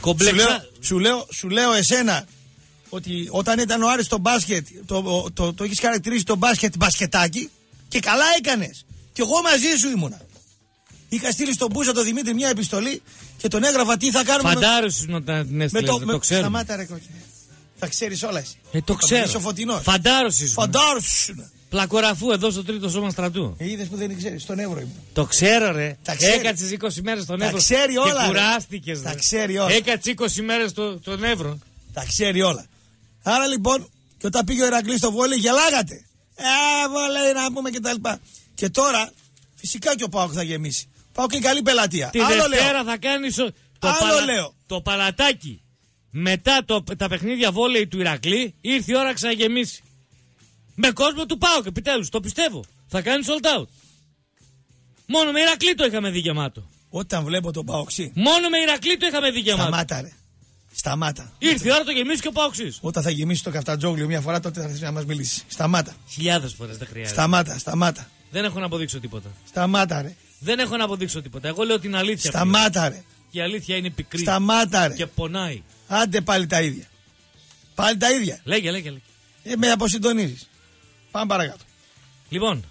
Σου λέω εσένα ότι όταν ήταν ο Άρης στο μπάσκετ, το έχεις χαρακτηρίσει το μπάσκετ μπασκετάκι και καλά έκανες. Και εγώ μαζί σου ήμουνα. Είχα στείλει στον Μπούζα τον Δημήτρη μια επιστολή και τον έγραφα τι θα κάνουμε. Φαντάρωσες να την έστειλες, το ξέρω. Σταμάτα ρε κόκκινε. Θα ξέρεις όλα εσύ. Το ξέρω. Φαντάρωσες. Πλακοραφού εδώ στο τρίτο σώμα στρατού. Είδες που δεν ξέρεις, στον Εύρο ήμουν. Το ξέρω ρε. Έκατσες 20 μέρες στον Εύρο. Τα ξέρει όλα. Και κουράστηκες. Τα ξέρει όλα. Έκατσες 20 μέρες στον Εύρο. Τα ξέρει όλα. Άρα λοιπόν, και όταν πήγε ο Ηρακλής στο βόλεϊ, γελάγατε. Βόλεϊ να πούμε κτλ. Και τώρα, φυσικά και ο ΠΑΟΚ θα γεμίσει. ΠΑΟΚ είναι καλή πελατεία. Τη Δευτέρα θα κάνεις το παλατάκι. Μετά τα παιχνίδια βόλεϊ του Ηρακλή, ήρθε η ώρα να ξαναγεμίσει. Με κόσμο του ΠΑΟΚ, επιτέλους, το πιστεύω. Θα κάνει sold out. Μόνο με Ηρακλή το είχαμε δει γεμάτο. Όταν βλέπω τον ΠΑΟΚΣί. Μόνο με Ηρακλή το είχαμε δει γεμάτο. Σταμάτα, ρε. Σταμάτα. Ήρθε η ώρα να το γεμίσει και ο ΠΑΟΚΣίς. Όταν θα γεμίσει το Καφτατζόγλιο μια φορά, τότε θα έρθει να μας μιλήσει. Σταμάτα. Χιλιάδες φορές δεν χρειάζεται. Σταμάτα. Δεν έχω να αποδείξω τίποτα. Σταμάτα, ρε. Δεν έχω να αποδείξω τίποτα. Εγώ λέω την αλήθεια. Σταμάτα, ρε. Και η αλήθεια είναι πικρή. Σταμάτα, ρε. Και πονάει. Άντε πάλι τα ίδια. Πάλι τα ίδια. Λέγε. Με αποσυντονίζεις. Πάμε παρακάτω. Λοιπόν,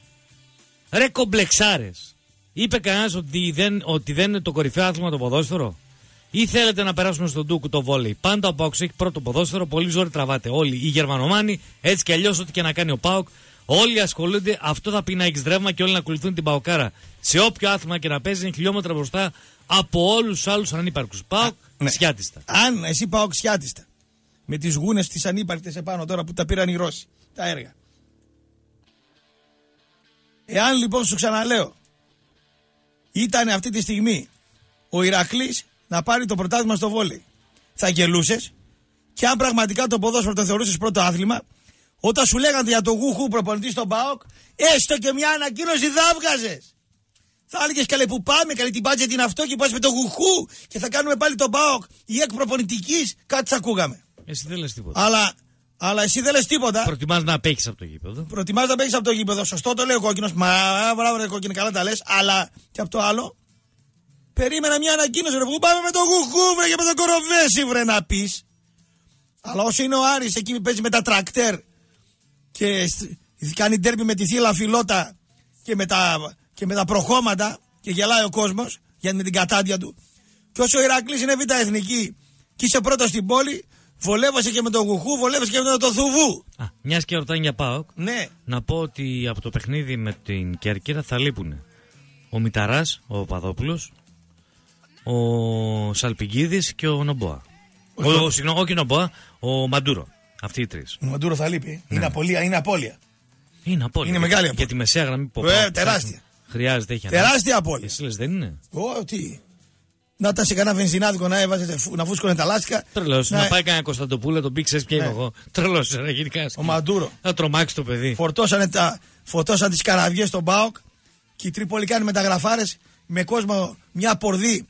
ρε κομπλεξάρες, είπε κανένας ότι δεν είναι το κορυφαίο άθλημα το ποδόσφαιρο? Ή θέλετε να περάσουμε στον ντούκου το βόλεϊ? Πάντα ο ΠΑΟΚ έχει πρώτο ποδόσφαιρο, πολύ ζόρι τραβάτε. Όλοι οι Γερμανομάνοι, έτσι κι αλλιώς, ό,τι και να κάνει ο ΠΑΟΚ, όλοι ασχολούνται. Αυτό θα πει να έχει ρεύμα και όλοι να ακολουθούν την ΠΑΟΚάρα. Σε όποιο άθλημα και να παίζει, είναι χιλιόμετρα μπροστά από όλους τους άλλους ανύπαρκους. ΠΑΟΚ σιάτιστα. Αν εσύ ΠΑΟΚ σιάτιστα, με τις γούνες τις ανύπαρκτες επάνω τώρα που τα πήραν οι Ρώσοι, τα έργα. Εάν λοιπόν σου ξαναλέω, ήταν αυτή τη στιγμή ο Ηρακλής να πάρει το πρωτάθλημα στο βόλεϊ, θα γελούσες? Και αν πραγματικά το ποδόσφαιρο το θεωρούσες πρώτο άθλημα, όταν σου λέγανε για το γουχού προπονητή στον ΠΑΟΚ, έστω και μια ανακοίνωση θα έβγαζες. Θα έλεγες καλέ που πάμε, καλέ την μπάτζετ είναι αυτό και πας με το γουχού και θα κάνουμε πάλι τον ΠΑΟΚ η εκ προπονητικής, κάτι θα ακούγαμε. Εσύ δεν λες τίποτα. Αλλά εσύ δεν λες τίποτα. Προτιμάς να απέχεις από το γήπεδο. Σωστό το λέει ο κόκκινος. Μα μπράβο ρε κόκκινο, καλά τα λες. Αλλά και από το άλλο, περίμενα μια ανακοίνωση. Ρε, που πάμε με το γουχού, βρε, και με το κοροβέσι, βρε, να πεις. Αλλά όσο είναι ο Άρης εκεί που παίζει με τα τρακτέρ και κάνει ντέρμπι με τη θύλα φιλότα και με τα προχώματα και γελάει ο κόσμος γιατί με την κατάντια του. Και όσο ο Ηρακλής είναι β' εθνική και είσαι πρώτος στην πόλη, βολεύεσαι και με τον γουχού, βολεύεσαι και με τον θουβού. Μιας και ρωτάνε για ΠΑΟΚ, ναι. Να πω ότι από το παιχνίδι με την Κέρκυρα θα λείπουν ο Μηταράς, ο Παπαδόπουλος, ο Σαλπιγκίδης και ο Νομποά. Όχι ο Νομποά, ο Μαντούρο. Αυτοί οι τρεις. Ο Μαντούρο θα λείπει. Ναι. Είναι απώλεια. Είναι μεγάλη απώλεια. Για τη μεσαία γραμμή που τεράστια. Χρειάζεται, έχει ανάγκη. Τεράστια απώλεια. Εσύ λες δεν είναι? Τι. Να ήταν σε κανένα βενζινάδικο να έβαζε να φούσκωνε τα λάστιχα. Τρελός. Να πάει κανένα Κωνσταντοπούλο, τον πήξες και είμαι εγώ. Τρελός να γίνει κάτι. Ο Μαντούρο. Θα τρομάξει το παιδί. Φορτώσαν τις καραβιές στον ΠΑΟΚ και οι Τρίπολοι μεταγραφάρες με κόσμο μια πορδί.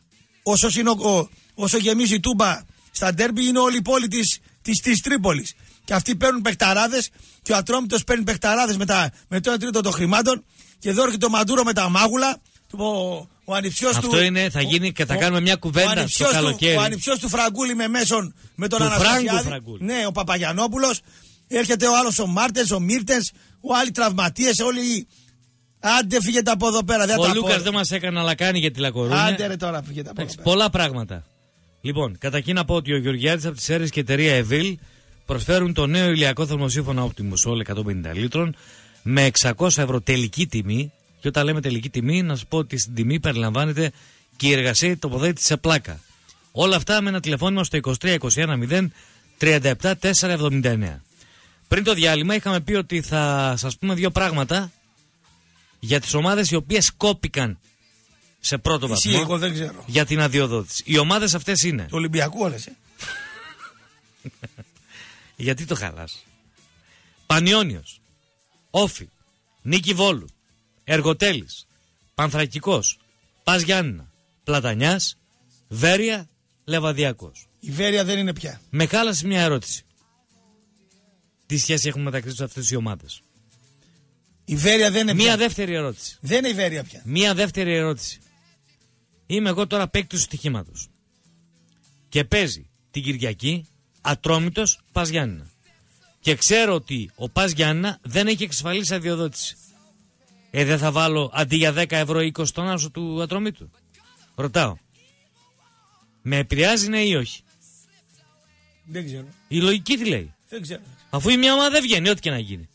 Όσο γεμίζει η Τούμπα στα ντέρμπι είναι όλη η πόλη της Τρίπολης. Και αυτοί παίρνουν παιχταράδες και ο Ατρόμητος παίρνει παιχταράδες με το 1 τρίτο των χρημάτων και εδώ έρχεται το Μαντούρο με τα μάγουλα. Ο ανιψιός αυτό του. Είναι, θα γίνει και θα κάνουμε μια κουβέντα στο καλοκαίρι. Ο ανιψιός του Φραγκούλη με μέσον με τον Αναστασιάδη. Ναι, ο Παπαγιανόπουλος. Έρχεται ο άλλος ο Μάρτενς, ο Μίρτενς, ο άλλοι τραυματίες, όλοι. Άντε φύγετε από εδώ πέρα. Ο Λούκας δεν μας έκανε αλλά κάνει για τη Λακορούνια. Άντε ρε τώρα φύγετε από εδώ πέρα. Πολλά πράγματα. Λοιπόν, καταρχήν να πω ότι ο Γεωργιάδης από τις Σέρρες και η εταιρεία Εβίλ προσφέρουν το νέο ηλιακό θερμοσύφωνα Optimus All 150 λίτρων με 600 ευρώ τελική τιμή. Και όταν λέμε τελική τιμή, να σας πω ότι στην τιμή περιλαμβάνεται και η εργασία τοποθέτηση σε πλάκα. Όλα αυτά με ένα τηλεφώνημα στο 23 21 0 37 479. Πριν το διάλειμμα είχαμε πει ότι θα σας πούμε δύο πράγματα για τις ομάδες οι οποίες κόπηκαν σε πρώτο βαθμό. Εγώ δεν ξέρω. Για την αδειοδότηση. Οι ομάδες αυτές είναι. Του Ολυμπιακού όλες. Γιατί το χαλάς? Πανιόνιος, Όφη, Νίκη Βόλου, Εργοτέλης, Πανθρακικός, Πας Γιάννηνα, Πλατανιάς, Βέρεια, Λεβαδιακός. Η Βέρεια δεν είναι πια. Με χάλασε μια ερώτηση. Τι σχέση έχουν μεταξύ τους αυτές οι ομάδες? Η Βέρεια δεν είναι πια. Μια δεύτερη ερώτηση. Δεν είναι η Βέρεια πια. Μια δεύτερη ερώτηση. Είμαι εγώ τώρα παίκτης του στοιχήματος. Και παίζει την Κυριακή Ατρόμητος Πας Γιάννηνα. Και ξέρω ότι ο Πας Γιάννηνα δεν έχει εξασφαλίσει αδειοδότηση. Δεν θα βάλω αντί για 10 ευρώ 20 τον άσο του Ατρόμητου? Ρωτάω. Με επηρεάζει, ναι ή όχι? Δεν ξέρω. Η λογική τι λέει? Δεν ξέρω. Αφού η μια ομάδα δεν βγαίνει, ό,τι και να γίνει.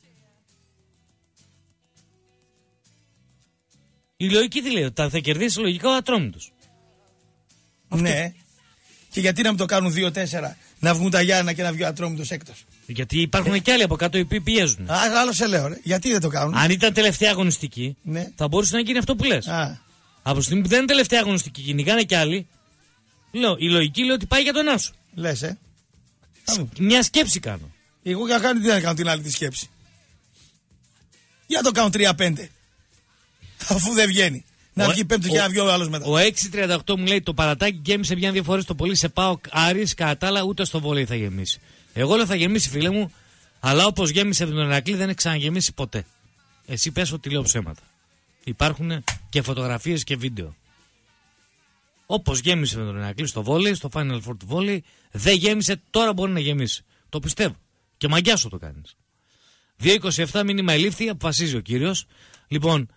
Η λογική τι λέει? Ότι θα κερδίσει λογικά ο Ατρόμητος. Ναι. Και γιατί να μην το κάνουν 2-4, να βγουν τα Γιάννα και να βγει ο Ατρόμητος έκτος? Γιατί υπάρχουν και άλλοι από κάτω οι οποίοι πιέζουν. Άλλο σε λέω, ρε. Γιατί δεν το κάνουν? Αν ήταν τελευταία αγωνιστική, ναι, θα μπορούσε να γίνει αυτό που λες. Από τη στιγμή που δεν είναι τελευταία αγωνιστική, κυνηγάνε κι άλλοι. Λέω, η λογική λέει ότι πάει για τον άσο. Λες, Μια σκέψη κάνω. Εγώ για κάνει τι να κάνω την άλλη τη σκέψη. Για το κάνω 3-5. Αφού δεν βγαίνει. Να βγει πέμπτο και να βγει ο άλλος μετά. Ο 638 μου λέει το παρατάκι γέμισε μια δύο φορές το πολύ σε ΠΑΟΚ Άρης, κατά τα άλλα ούτε στο βόλεϊ θα γεμίσει. Εγώ λέω θα γεμίσει, φίλε μου, αλλά όπως γέμισε με τον Ηρακλή δεν έχει ξαναγεμίσει ποτέ. Εσύ πες ότι λέω ψέματα. Υπάρχουν και φωτογραφίες και βίντεο. Όπως γέμισε με τον Ηρακλή στο βόλεϊ, στο Final Four του βόλεϊ, δεν γέμισε, τώρα μπορεί να γεμίσει. Το πιστεύω. Και μαγκιά σου το κάνεις. 2.27 μήνυμα ελήφθη, αποφασίζει ο κύριος. Λοιπόν,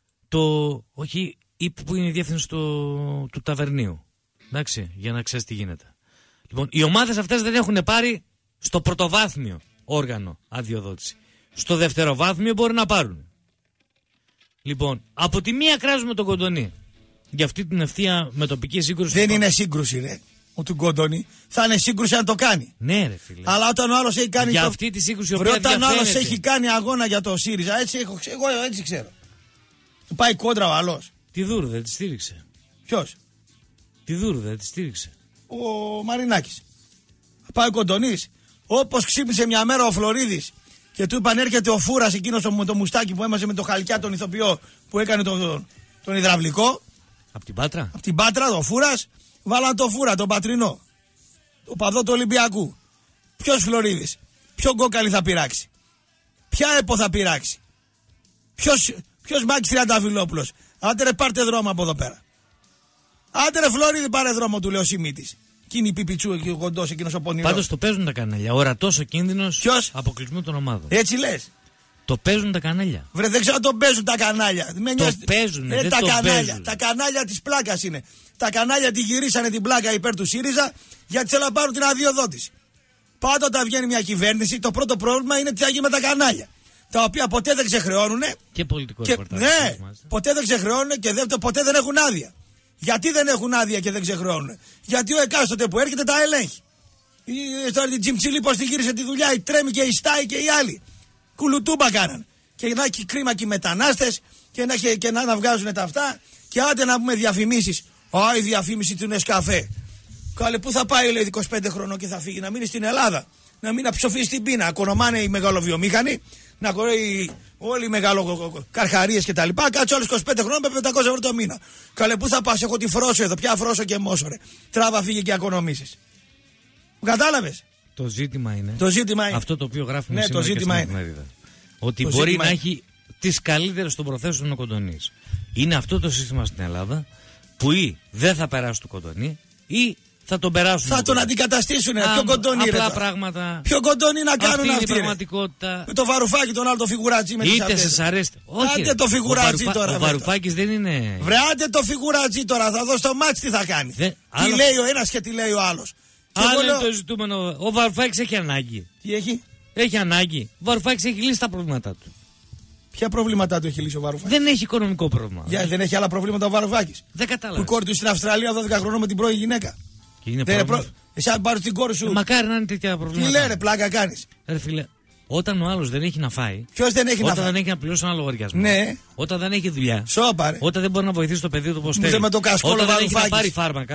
όχι, είπε που είναι η διεύθυνση του ταβερνίου. Εντάξει, για να ξέρεις τι γίνεται. Λοιπόν, οι ομάδες αυτές δεν έχουν πάρει στο πρωτοβάθμιο όργανο αδειοδότηση. Στο δευτεροβάθμιο μπορεί να πάρουν. Λοιπόν, από τη μία κράζουμε τον Κοντονή. Για αυτή την ευθεία με τοπική σύγκρουση. Δεν είναι σύγκρουση, ρε. Ο του Κοντονή θα είναι σύγκρουση αν το κάνει. Ναι, ρε φίλε. Αλλά όταν ο άλλος έχει κάνει. Για αυτή τη σύγκρουση, όταν ο άλλος έχει κάνει αγώνα για το ΣΥΡΙΖΑ, εγώ έτσι ξέρω. Του πάει κόντρα ο άλλος. Τη Δούρου δεν τη στήριξε. Ποιος? Τη Δούρου δεν τη στήριξε. Ο Μαρινάκης. Πάει ο Κοντονής. Όπως ξύπνησε μια μέρα ο Φλωρίδης και του είπαν έρχεται ο Φούρας, εκείνος με το μουστάκι που έμαζε με το Χαλκιά τον ηθοποιό που έκανε τον υδραυλικό. Απ' την Πάτρα. Απ' την Πάτρα, ο Φούρας. Βάλαν το Φούρα, τον πατρινό. Το παδό του Ολυμπιακού. Ποιος Φλωρίδης? Ποιο κόκαλη θα πειράξει? Ποια ΕΠΟ θα πειράξει? Ποιος Μάκης Τριανταφυλόπουλος? Άντε ρε πάρτε δρόμο από εδώ πέρα. Άντε ρε Φλωρίδη πάρε δρόμο, του λέει ο Σιμίτης. Εκείνη η Πιπιτσού εκεί ο κοντός, εκείνος ο πονηρός. Πάντως το παίζουν τα κανάλια. Ορατός ο κίνδυνος αποκλεισμού των ομάδων. Έτσι λες? Το παίζουν τα κανάλια. Βρε δεν ξέρω αν το παίζουν τα κανάλια. Το παίζουν, δεν τα το κανάλια. παίζουν. Τα κανάλια της πλάκας είναι. Τα κανάλια τη γυρίσανε την πλάκα υπέρ του ΣΥΡΙΖΑ γιατί θέλουν να πάρουν την αδειοδότηση. Πάντα όταν βγαίνει μια κυβέρνηση, το πρώτο πρόβλημα είναι τι θα γίνει με τα κανάλια. Τα οποία ποτέ δεν ξεχρεώνουν. Και πολιτικό ρεπορτάζ. Ναι, ποτέ δεν ξεχρεώνουν και ποτέ δεν έχουν άδεια. Γιατί δεν έχουν άδεια και δεν ξεχρεώνουν? Γιατί ο εκάστοτε που έρχεται τα ελέγχει. Την Τζιμψιλή πως τη γύρισε τη δουλειά, η Τρέμι και η Στάι και οι άλλοι. Κουλουτούμπα κάναν. Και να έχει κρίμα και οι μετανάστες και να βγάζουν τα αυτά. Και άντε να πούμε διαφημίσεις. Η διαφήμιση του Νεσκαφέ. Καλέ, πού θα πάει, λέει, 25 χρονών και θα φύγει? Να μείνει στην Ελλάδα. Να μην αψοφεί στην πείνα. Ακονομάνε οι μεγαλοβιομήχανοι. Να κορέει όλοι οι μεγαλοκαρχαρίες κτλ. Κάτσε όλους 25 χρόνων με 500 ευρώ το μήνα. Καλέ, πού θα πας? Έχω τη Φρόσο εδώ. Ποια Φρόσο και Μόσο, ρε. Τράβα, φύγε και ακονομήσεις. Κατάλαβες? Το ζήτημα είναι. Αυτό το οποίο γράφουμε ναι, σήμερα το ζήτημα και στην εφημερίδα. Ότι μπορεί να έχει τις καλύτερες των προθέσεων ο Κοντονής. Είναι αυτό το σύστημα στην Ελλάδα που ή δεν θα περάσει του Κοντονή ή θα τον περάσουν. Θα τον αντικαταστήσουν. Ποιο Κοντονή, ρε. Απλά πράγματα. Ποιο Κοντονή να κάνουν αυτοί? Είναι η πραγματικότητα. Με το Βαρουφάκι τον άλλο το φιγουράτσι με τις είτε σας αρέσει. Όχι. Άντε το φιγουράτσι τώρα. Ο Βαρουφάκης δεν είναι. Βρε άντε το φιγουράτσι τώρα. Θα δω στο μάτς τι θα κάνει. Τι λέει ο ένας και τι λέει ο άλλος. Άλλο είναι το ζητούμενο. Ο Βαρουφάκης έχει ανάγκη. Τι έχει? Έχει ανάγκη. Ο Βαρουφάκης έχει λύσει τα προβλήματά του. Ποια προβλήματά του έχει λύσει ο Βαρουφάκης? Δεν έχει οικονομικό πρόβλημα. Δεν έχει άλλα προβλήματα ο Βαρουφάκης? Δεν κατάλαβα. Που η κόρη του στην Αυστραλία 12 χρονών με την πρώην γυναίκα. Και είναι πρόβλημα. Εσύ αν πάρεις την κόρη σου. Μακάρι να είναι τέτοια προβλήματα. Τι λένε, πλάκα κάνεις? Ρε φίλε, όταν ο άλλος δεν έχει να φάει. Ποιος δεν έχει να φάει? Όταν δεν έχει να πληρώσει ένα λογαριασμό. Ναι. Όταν δεν έχει δουλειά. Σώπα, ρε. Όταν δεν μπορεί να βοηθήσει το παιδί του όπως θέλει. Με το κασκόλο, όταν δεν έχει Βαρουφάκης. να πάρει φάρμακα.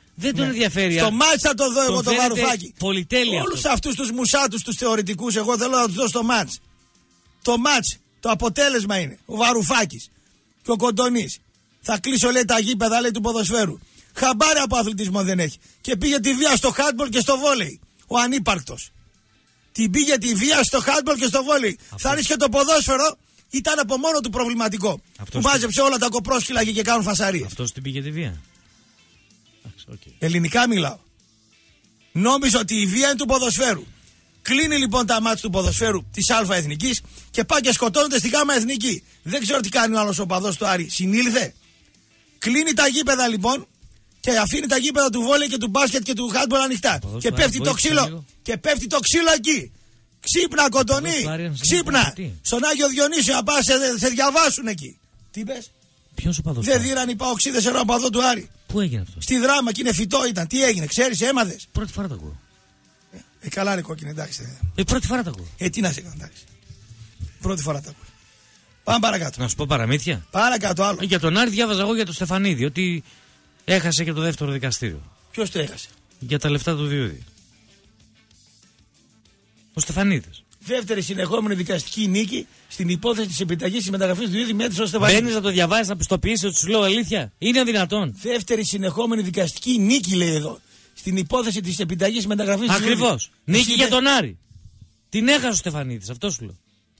Δεν τον ενδιαφέρει. Στο μάτς θα το δω εγώ το Βαρουφάκη. Πολυτέλεια. Όλους αυτούς τους μουσάτους, τους θεωρητικούς, εγώ θέλω να τους δω στο μάτς. Το μάτς, το αποτέλεσμα είναι ο Βαρουφάκης και ο Κοντονής. Θα κλείσω, λέει, τα γήπεδα, λέει, του ποδοσφαίρου. Χαμπάρι από αθλητισμό δεν έχει. Και πήγε τη βία στο χάντμπολ και στο βόλεϊ. Ο ανύπαρκτος. Την πήγε τη βία στο χάντμπολ και στο βόλεϊ. Θα ρίξει και το ποδόσφαιρο. Ήταν από μόνο του προβληματικό. Που μάζεψε όλα τα κοπρόσκυλα και κάνουν φασαρίες. Αυτός την πήγε τη βία. Okay. Ελληνικά μιλάω. Νόμιζα ότι η βία είναι του ποδοσφαίρου. Κλείνει λοιπόν τα μάτς του ποδοσφαίρου της Α Εθνικής και πάει και σκοτώνεται στη Γ Εθνική. Δεν ξέρω τι κάνει ο άλλος οπαδός του Άρη. Συνήλθε. Κλείνει τα γήπεδα λοιπόν και αφήνει τα γήπεδα του βόλεϊ και του μπάσκετ και του χάντμπολ ανοιχτά. Και πέφτει το ξύλο. Και πέφτει το ξύλο εκεί. Ξύπνα, Κοντονή! Ξύπνα! Στον Άγιο Διονύσιο να πας σε διαβάσουν εκεί. Τι είπες? Ποιος οπαδός? Δεν δίραν οι παοξίδες ένα οπαδό του Άρη. Πού έγινε αυτό? Στη Δράμα και είναι φυτό ήταν. Τι έγινε, ξέρεις, έμαθες? Πρώτη φορά το ακούω. Καλά ρε κόκκινε, εντάξει. Πρώτη φορά το ακούω. Τι να σε κάνω, εντάξει. Πρώτη φορά το ακούω. Πάμε παρακάτω. Να σου πω παραμύθια. Παρακάτω άλλο. Για τον Άρη διάβαζα εγώ για τον Στεφανίδη ότι έχασε και το δεύτερο δικαστήριο. Ποιος το έχασε? Για τα λεφτά του Διούδη. Ο Στεφανίδης. Δεύτερη συνεχόμενη δικαστική νίκη στην υπόθεση της επιταγής της μεταγραφής του Διούδη μέτρησε ο Στεφανίδης. Μπαίνεις να το διαβάσεις, να πιστοποιήσεις ότι σου λέω αλήθεια? Είναι δυνατόν? Δεύτερη συνεχόμενη δικαστική νίκη, λέει εδώ. Στην υπόθεση της επιταγής μεταγραφής του Διούδη. Ακριβώς. Νίκη για τον Άρη. Την έχασε ο Στεφανίδης, αυτό σου λέω.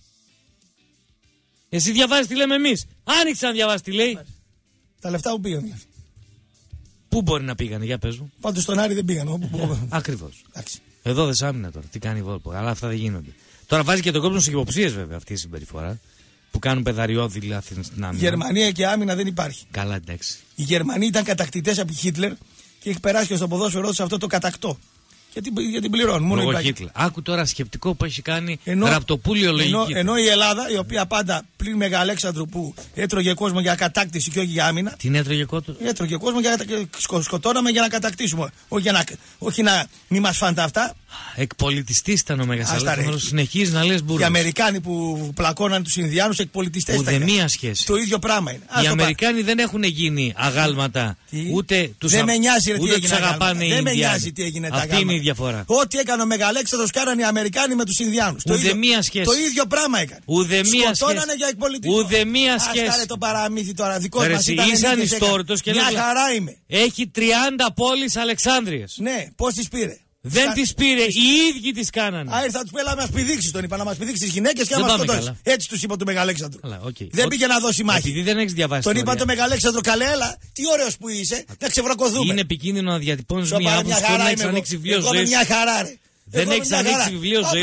Εσύ διαβάζεις τι λέμε εμείς. Άνοιξε να διαβάσεις τι λέει. Τα λεφτά που πήγαν δηλαδή. Πού μπορεί να πήγανε, για πες μου. Πάντως στον Άρη δεν πήγαν. Ακριβώς. Εδώ δεν σ' άμυνα τώρα. Τι κάνει η Βόλπο. Αλλά αυτά δεν γίνονται. Τώρα βάζει και τον κόσμο σε υποψίες βέβαια αυτή η συμπεριφορά. Που κάνουν πεδαριώδη λάθη στην άμυνα. Γερμανία και άμυνα δεν υπάρχει. Καλά, εντάξει. Οι Γερμανοί ήταν κατακτητές από Χίτλερ και έχει περάσει και στο ποδόσφαιρό τους αυτό το κατακτό. Γιατί την πληρώνουν. Μόνο λόγω Χίτλερ. Άκου τώρα σκεπτικό που έχει κάνει ραπτοπούλιο λογική. Ενώ η Ελλάδα, η οποία πάντα πλην Μεγαλέξανδρου που έτρωγε κόσμο για κατάκτηση και όχι για άμυνα. Την έτρωγε κόσμο? Έτρωγε κόσμο για σκοτώναμε για να κατακτήσουμε. Όχι να μην μας φάνε αυτά. Εκπολιτιστής ήταν ο Μεγαλέξανδρος. Συνεχίζει να λες μπουρούς. Οι Αμερικάνοι που πλακώναν τους Ινδιάνους εκπολιτιστές. Ουδέμια σχέση. Το ίδιο πράγμα είναι. Οι Αμερικάνοι δεν έχουν γίνει αγάλματα. Ούτε τους αγαπάνε οι Ινδιάνοι. Δεν με νοιάζει τι έγινε τα αγάλματα. Αυτή είναι η διαφορά. Ό,τι έκανε ο Μεγαλέξανδρος κάνανε οι Αμερικάνοι με τους Ινδιάνους. Ουδέμια σχέση. Το ίδιο πράγμα έκανε. Σκοτώνανε για εκπολιτισμό. Ουδέμια σχέση. Άσταρε το παραμύθι τώρα. Δικό μας ήταν. Είσαι ανιστόρητος και μια χαρά είμαι. Έχει 30 πόλεις Αλεξάνδριες. Ναι, πώς τις πήρε? Δεν τις πήρε, οι ίδιοι τις κάνανε. Ήρθα τους πέλα να μας πηδήξεις, τον είπα, να μας πηδήξεις τις γυναίκες και να μας σκοτώσεις. Έτσι τους είπα του Μεγαλέξανδρου. Δεν πήγε να δώσει μάχη. Επειδή δεν έχεις διαβάσει. Τον είπα το Μεγαλέξανδρο, καλέ, έλα, τι ωραίος που είσαι, να ξεβρακωθούμε. Είναι επικίνδυνο να διατυπώνεις μια άποψη που δεν έχεις ανοίξει βιβλίο ζωής. Μια χαρά, ρε. Δεν έχεις ανοίξει βιβλίο ζωής.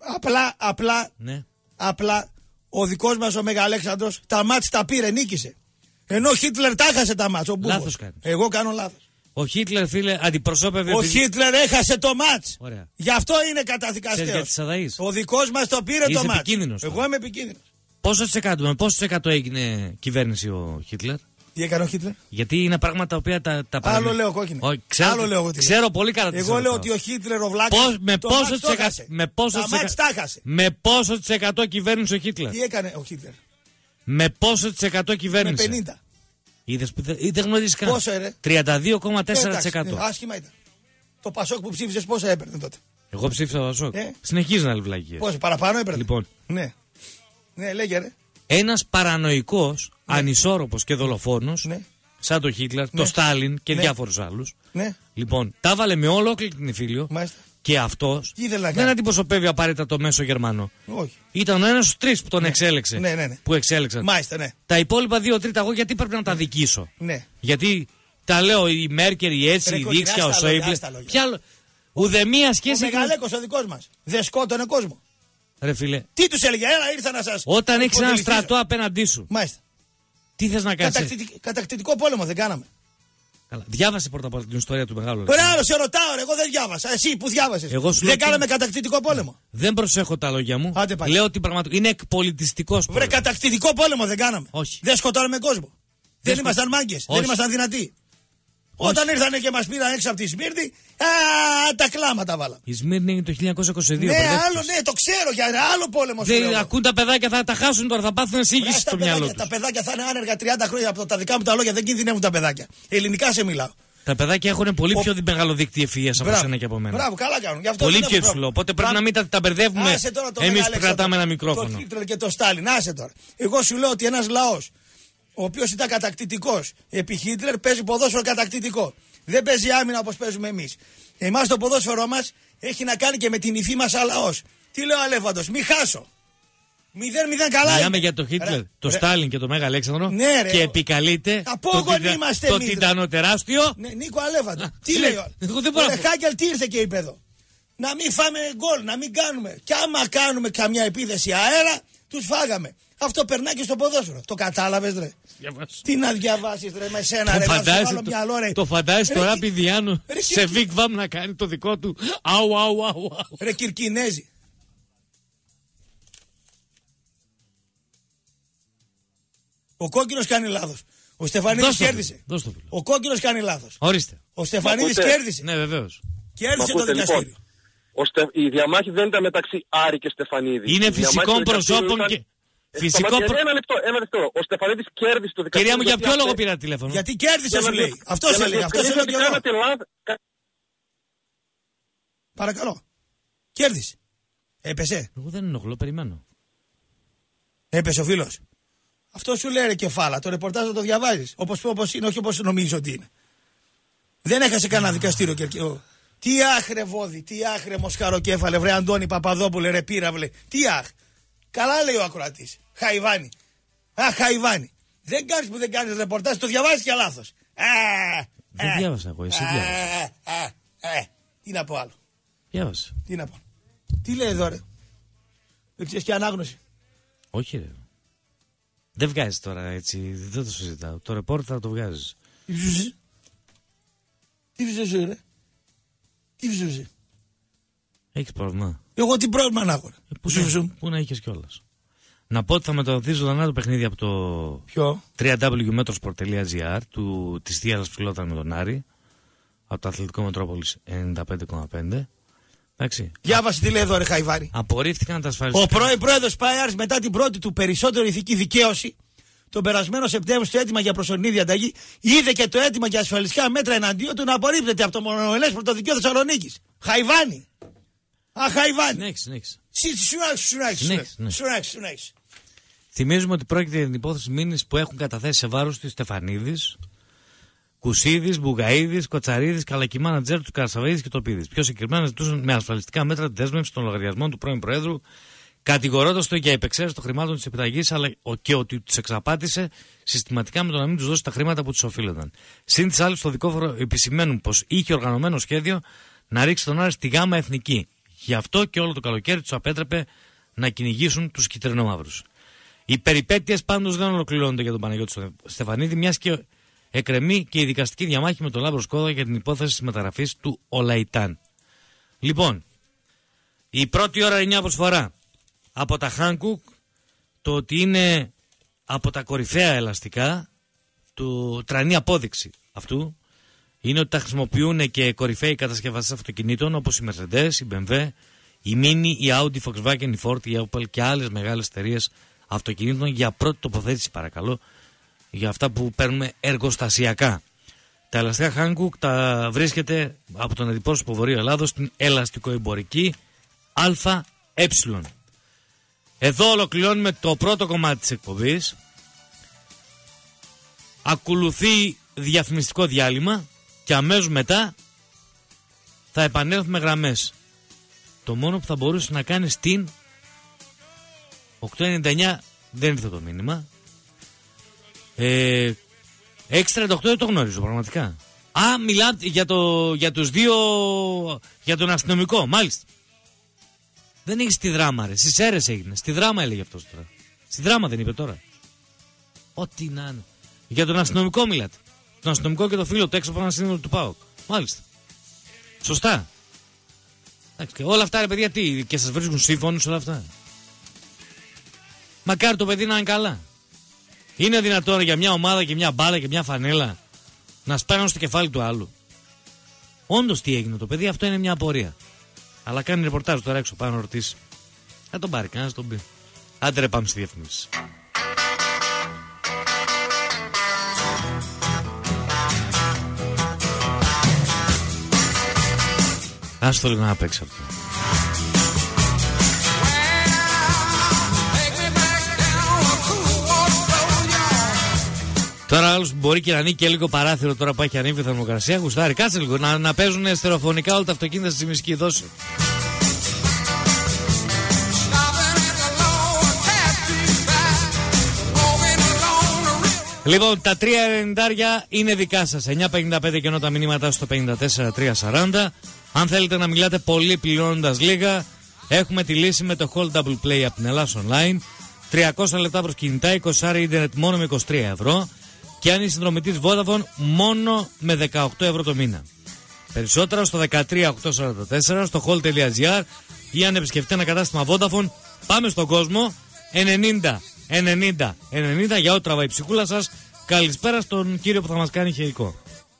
Απλά ο δικός μας ο Μεγαλέξανδρος τα μάτς τα πήρε, νίκησε. Ενώ ο Χίτλερ τα έχασε τα μάτς. Λάθος κάνεις. Εγώ κάνω λάθος. Ο Χίτλερ, φίλε, αντιπροσώπευε. Ο Χίτλερ έχασε το μάτς. Ωραία. Γι' αυτό είναι καταδικαστέος. Ο δικός μας το πήρε το μάτς. Εγώ είμαι επικίνδυνος. Με πόσο σε εκατό έγινε κυβέρνηση ο Χίτλερ? Τι έκανε ο Χίτλερ? Γιατί είναι πράγματα τα οποία τα Άλλο λέω κόκκινο. Άλλο λέω. Ξέρω πολύ καλά τι εγώ λέω ότι ο Χίτλερ ο Βλάκας. Με πόσο της εκατό κυβέρνησε ο Χίτλερ? Τι έκανε ο Χίτλερ? Με πόσο της εκατό κυβέρνησε? Με 50. Είδες που δεν γνωρίζεις καν. Πόσο είναι? 32,4%. Άσχημα ήταν. Το Πασόκ που ψήφισες πόσα έπαιρνε τότε? Εγώ ψήφισα το Πασόκ. Συνεχίζει να λέει βλακίες. Πόσο παραπάνω έπαιρνε? Λοιπόν. Ναι, λέγε ρε. Ένας παρανοϊκός, ανισόρροπος και δολοφόνος, σαν τον Χίτλερ, τον Στάλιν και διάφορους άλλους. Λοιπόν, τα βάλε με ολόκληρη την Ιφίλιο. Και αυτός δεν αντιπροσωπεύει απαραίτητα το μέσο Γερμανό. Όχι. Ήταν ο ένας στους τρεις που τον εξέλεξε. Που εξέλεξαν. Μάλιστα, τα υπόλοιπα 2/3 εγώ γιατί πρέπει να τα δικήσω? Γιατί τα λέω η Μέρκελ, η Έτσι, η Δίξια, ο Σόιμπλε. Ουδέμια σχέση. Ο Μεγαλέκος ο δικός μας δεν σκότωνε κόσμο. Ρε φίλε. Τι τους έλεγε? Ήρθα να σας. Όταν έχεις ένα στρατό απέναντί σου. Μάλιστα. Τι θες να κάνεις? Κατακτητικό πόλεμο δεν κάναμε. Καλά. Διάβασε πρώτα απ' όλα την ιστορία του Μεγάλου. Ωραία, σε ρωτάω, εγώ δεν διάβασα. Εσύ που διάβασες? Δεν κάναμε κατακτητικό πόλεμο. Δεν προσέχω τα λόγια μου. Λέω ότι πραγματικά είναι εκπολιτιστικός πόλεμος. Βρε, κατακτητικό πόλεμο δεν κάναμε. Όχι. Δεν σκοτώναμε κόσμο. Δεν ήμασταν μάγκες. Δεν ήμασταν δυνατοί. Όταν ήρθανε και μας πήραν έξω από τη Σμύρνη, τα κλάματα βάλαμε. Η Σμύρνη είναι το 1922. Ναι, άλλο, ναι, το ξέρω, για άλλο πόλεμο. Δεν ακούν τα παιδάκια, θα τα χάσουν τώρα, θα πάθουν εισήγηση στο μυαλό τους. Τα παιδάκια θα είναι άνεργα 30 χρόνια από τα δικά μου τα λόγια, δεν κινδυνεύουν τα παιδάκια. Ελληνικά σε μιλάω. Τα παιδάκια έχουν πολύ πιο μεγάλο δίκτυο ευφυΐας από σένα και από μένα. Μπράβο, καλά κάνουν. Πολύ πιο υψηλό. Οπότε πρέπει να μην τα μπερδεύουμε εμείς που κρατάμε ένα μικρόφωνο. Το Χίτλερ και το Στάλιν. Άσε τώρα. Εγώ σου λέω ότι ένας λαός, ο οποίος ήταν κατακτητικός επί Χίτλερ, παίζει ποδόσφαιρο κατακτητικό. Δεν παίζει άμυνα όπως παίζουμε εμείς. Εμάς το ποδόσφαιρό μας έχει να κάνει και με την υφή μας σαν λαός. Τι λέω Αλέφαντος, μη χάσω. 0-0 καλά. Μιλάμε για το Χίτλερ, το Στάλιν και το Μέγα Αλέξανδρο. Ναι, ρε, και επικαλείται το τιτανό τεράστιο. Ναι, Νίκο Αλέφαντο. Τι λέει ο Χάγκελ, τι ήρθε και είπε εδώ. Να μην φάμε γκολ, να μην κάνουμε. Και άμα κάνουμε καμιά επίθεση αέρα, τους φάγαμε. Αυτό περνάει και στο ποδόσφαιρο. Το κατάλαβες, ρε? Τι να διαβάσεις, ρε, με σένα, ρε? Το φαντάζεσαι τώρα Πηδιάνου σε Βικβάμ να κάνει το δικό του. Αου. Ρε Κυρκινέζη. Ο κόκκινος κάνει λάθος. Ο Στεφανίδης κέρδισε. Ο κόκκινος κάνει λάθος. Ορίστε. Ο Στεφανίδης κέρδισε. Ναι, βεβαίως. Κέρδισε το δικαστήριο. Η διαμάχη δεν ήταν μεταξύ Άρη και Στεφανίδη. Είναι φυσικών προσώπων και. Ένα λεπτό. Ο Στεφανίδης κέρδισε το δικαστήριο. Κυρία μου, για ποιο λόγο πήρα τηλέφωνο? Γιατί κέρδισε, σου λέει. Αυτό σου λέει. Παρακαλώ. Κέρδισε. Έπεσε. Εγώ δεν ενοχλώ, περιμένω. Έπεσε ο φίλος. Αυτό σου λέει, ρε κεφάλα. Το ρεπορτάζ να το διαβάζεις. Όπως είναι, όχι όπως νομίζεις ότι είναι. Δεν έχασε κανένα δικαστήριο Κερκίνο. Τι άχρε βόδι, τι άχρε μοσχαροκέφαλε, βρε Αντώνη Παπαδόπουλε, ρε πύραυλε. Τι άχ. Καλά λέει ο ακροατής. Χαϊβάνι. Χαϊβάνι. Δεν κάνεις που δεν κάνεις ρεπορτάζ, το διαβάζεις και λάθος. Δεν διάβασα εγώ, εσύ διάβασα. Τι να πω άλλο. Διάβασα. Τι να πω. Τι λέει εδώ, ρε? Δεν ξέρεις και ανάγνωση. Όχι, ρε. Δεν βγάζεις τώρα έτσι, δεν το συζητάω. Το ρεπόρτ θα το βγάζεις. Τι βγάζεις, ρε? Τι βγάζεις? Έχεις πρόβλημα? Εγώ τι πρόβλημα να έχω? Πού να είχες κιόλας. Να πω ότι θα μεταδοθεί ζωντανά το παιχνίδι από το www.metrosport.gr της Θείας Φιλόταν με τον Άρη, από το Αθλητικό Μετρόπολης 95,5. Εντάξει. Διάβασε τι λέει εδώ, ρε Χαϊβάρη. Απορρίφθηκαν τα ασφαλιστικά. Ο πρώην πρόεδρος Πάιαρς μετά την πρώτη του περισσότερη ηθική δικαίωση τον περασμένο Σεπτέμβριο στο αίτημα για προσωρινή διαταγή είδε και το αίτημα για ασφαλιστικά μέτρα εναντίον του να απορρίπτεται από το μονοελές πρωτοδικείο Θεσσαλονίκης. Χαϊβάνη. Χαϊβάνη. Συνέχισε. Θυμίζουμε ότι πρόκειται για την υπόθεση μήνυση που έχουν καταθέσει σε βάρος του Στεφανίδης, Κουσίδης, Μπουγαίδης, Κοτσαρίδης, Καλακιμάνα Τζέρ, του Καρασαβίδης και Τοπίδης. Πιο συγκεκριμένα ζητούσαν με ασφαλιστικά μέτρα τη δέσμευση των λογαριασμών του πρώην Προέδρου, κατηγορώντας το για υπεξαίρεση των χρημάτων της επιταγής, αλλά και ότι τους εξαπάτησε συστηματικά με το να μην τους δώσει τα χρήματα που τους οφείλονταν. Συν τις άλλες, στο δικόφορο επισημαίνουν πως είχε οργανωμένο σχέδιο να ρίξει τον Άρη στη Γάμα Εθνική. Γι' αυτό και όλο το καλοκαίρι τους απέτρεπε να κυνηγήσουν τους κυτρινομαύρους. Οι περιπέτειες πάντως δεν ολοκληρώνονται για τον Παναγιώτη Στεφανίδη, μιας και εκκρεμεί και η δικαστική διαμάχη με τον Λάμπρο Σκόδα για την υπόθεση της μεταγραφής του Ολαϊτάν. Λοιπόν, η πρώτη ώρα 9 προσφορά από τα Χάνκουκ, το ότι είναι από τα κορυφαία ελαστικά, τρανή απόδειξη αυτού, είναι ότι τα χρησιμοποιούν και κορυφαίοι κατασκευαστές αυτοκινήτων όπως η Mercedes, η BMW, η Mini, η Audi, η Volkswagen, η Ford, η Opel και άλλες μεγάλες εταιρείες αυτοκινήτων για πρώτη τοποθέτηση, παρακαλώ, για αυτά που παίρνουμε εργοστασιακά. Τα ελαστικά Hankook τα βρίσκεται από τον αντιπρόσωπο Βορείου Ελλάδος στην ελαστικοεμπορική ΑΕ. Εδώ ολοκληρώνουμε το πρώτο κομμάτι της εκπομπής. Ακολουθεί διαφημιστικό διάλειμμα και αμέσως μετά θα επανέλθουμε γραμμές. Το μόνο που θα μπορούσε να κάνει στην 899 δεν ήρθε το μήνυμα. 638 δεν το γνωρίζω πραγματικά. Μιλάτε για τους δύο, για τον αστυνομικό, μάλιστα. Δεν έχει στη Δράμα, ρε. Στις Σέρρες έγινε. Στη Δράμα έλεγε αυτός τώρα. Στη Δράμα δεν είπε τώρα. Ό,τι να είναι. Για τον αστυνομικό μιλάτε. Τον αστυνομικό και το φίλο του έξω από ένα σύνολο του ΠΑΟΚ. Μάλιστα. Σωστά. Εντάξει, όλα αυτά, ρε παιδιά, τι, και σας βρίσκουν σύμφωνους όλα αυτά? Μακάρι το παιδί να είναι καλά. Είναι δυνατόν για μια ομάδα και μια μπάλα και μια φανέλα να σπάνε στο κεφάλι του άλλου? Όντως τι έγινε το παιδί, αυτό είναι μια απορία. Αλλά κάνει ρεπορτάζ τώρα έξω, πάνω να ρωτήσει. Θα τον πάρει, κανένας τον πει. Άντε ρε, πάμε στη διαφημίση. Άστο λίγο να παίξει αυτό. Τώρα άλλος μπορεί και να ανοίγει και λίγο παράθυρο τώρα που έχει ανέβει η θερμοκρασία. Γουστάρει, κάτσε λίγο να παίζουν στερεοφωνικά όλα τα αυτοκίνητα στη Μισκή. Δώσε. Λοιπόν, τα 3.90 είναι δικά σας. 9.55 και ενώ τα μηνύματα στο 54.340. Αν θέλετε να μιλάτε πολύ πληρώνοντας λίγα, έχουμε τη λύση με το Hold Double Play από την Ελλάς Online. 300 λεπτά προς κινητά, 20 ίντερνετ μόνο με 23 ευρώ. Και αν είσαι συνδρομητής Vodafone, μόνο με 18 ευρώ το μήνα. Περισσότερα στο 13844 στο hall.gr ή αν επισκεφτείτε ένα κατάστημα Vodafone. Πάμε στον κόσμο. 90 για ό,τι τραβάει η ψυχούλα σας. Καλησπέρα στον κύριο που θα μας κάνει χειρικό.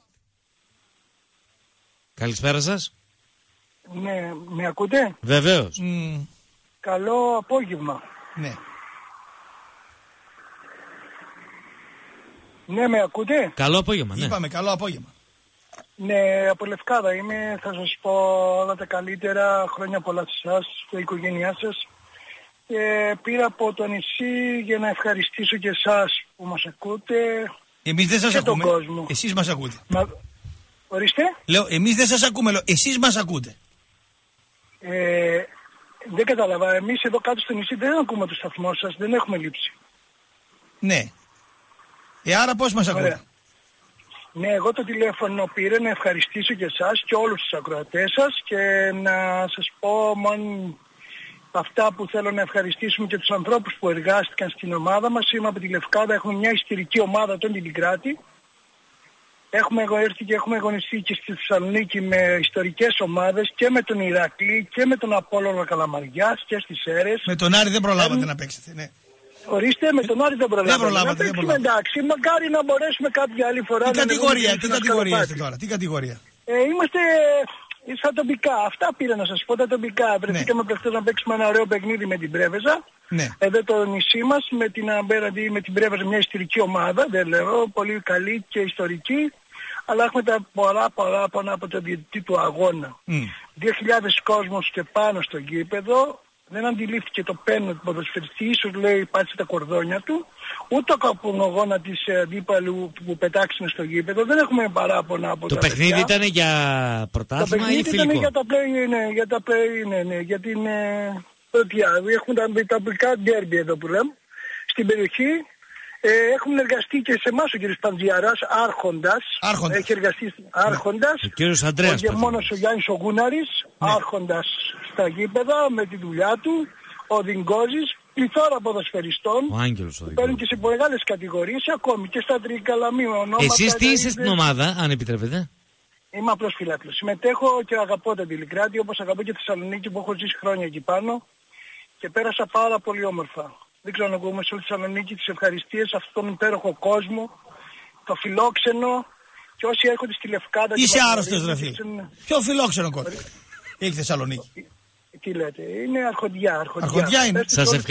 Καλησπέρα σας. Ναι, με ακούτε? Βεβαίως. Καλό απόγευμα. Ναι. Ναι, με ακούτε? Καλό απόγευμα, ναι. Είπαμε καλό απόγευμα. Ναι, από Λευκάδα είμαι. Θα σας πω όλα τα καλύτερα. Χρόνια πολλά σε εσάς, στην οικογένειά σας. Πήρα από το νησί για να ευχαριστήσω και εσάς που μας ακούτε. Εμείς δεν σας ακούμε. Τον κόσμο. Εσείς μας ακούτε. Ορίστε. Λέω, εμείς δεν σας ακούμε, λέω, εσείς μας ακούτε. Δεν κατάλαβα. Εμείς εδώ κάτω στο νησί δεν ακούμε το σταθμό σας. Δεν έχουμε λήψη. Ναι. Άρα πώς μας ακούτε? Ωραία. Ναι, εγώ το τηλέφωνο πήρα να ευχαριστήσω και εσάς και όλους τους ακροατές σας και να σας πω μόνο αυτά που θέλω να ευχαριστήσουμε και τους ανθρώπους που εργάστηκαν στην ομάδα μας. Είμαι από τη Λευκάδα, έχουμε μια ιστορική ομάδα τον Τιλικράτη. Έχουμε έρθει και έχουμε αγωνιστεί και στη Θεσσαλονίκη με ιστορικές ομάδες και με τον Ηρακλή και με τον Απόλλωνα Καλαμαριάς και στις Σέρρες. Με τον Άρη δεν προλάβατε να παίξετε, ναι. Ορίστε, με τον Άρη δεν προλάβατε. Εντάξει, μακάρι να μπορέσουμε κάποια άλλη φορά. Τι κατηγορία είστε τώρα, τι κατηγορία? Είμαστε στα τοπικά. Αυτά πήρα να σας πω, τα τοπικά. Βρεθήκαμε προχθές να παίξουμε ένα ωραίο παιχνίδι με την Πρέβεζα. Ναι. Εδώ το νησί μας, με την Πρέβεζα, μια ιστορική ομάδα, δεν λέω, πολύ καλή και ιστορική. Αλλά έχουμε τα πολλά πάνω από τον διαιτητή του αγώνα. 2.000 κόσμος και πάνω στο γήπεδο. Δεν αντιλήφθηκε το πένο του ποδοσφαιριστή, ίσως λέει πάτησε τα κορδόνια του. Ούτε ο καπνογόνα της αντίπαλου που πετάξανε στο γήπεδο. Δεν έχουμε παράπονα από το τα παιχνίδι παιδιά. Ήταν για πρωτάθλημα ή φιλικό? Ήταν για τα play, για την πρωτιά. Έχουμε τα απλικά ντέρμπι εδώ που λέμε, στην περιοχή. Έχουν εργαστεί και σε εμάς ο κ. Παντζιαράς, άρχοντας. Έχει εργαστεί άρχοντας. Ο κ. Αντρέας. Ο γεμόνος ο Γιάννης ο Γούναρης, άρχοντας στα γήπεδα με τη δουλειά του. Ο Διγκόζης, πληθώρα ποδοσφαιριστών. Ο Άγγελος ο Διγκόζης. Παίρνουν και σε μεγάλες κατηγορίες, ακόμη και στα τρικαλαμία ονόματα. Εσείς τι είστε στην ομάδα, αν επιτρέπετε? Είμαι απλός φιλάθλος. Συμμετέχω και αγαπώ τον Τιλικράτη, όπως αγαπώ και τη Θεσσαλονίκη που έχω ζήσει χρόνια εκεί πάνω. Και πέρασα πάρα πολύ όμορφα. Δεν ξέρω να πούμε σε όλη τη Θεσσαλονίκη τις ευχαριστίες σε αυτόν τον υπέροχο κόσμο, το φιλόξενο και όσοι έρχονται στη Λευκάδα. Είσαι άρρωστος ρε φίλε. Ποιο φιλόξενο κόσμο έχει Θεσσαλονίκη? Τι λέτε, είναι αρχοντιά. Αρχοντιά είναι.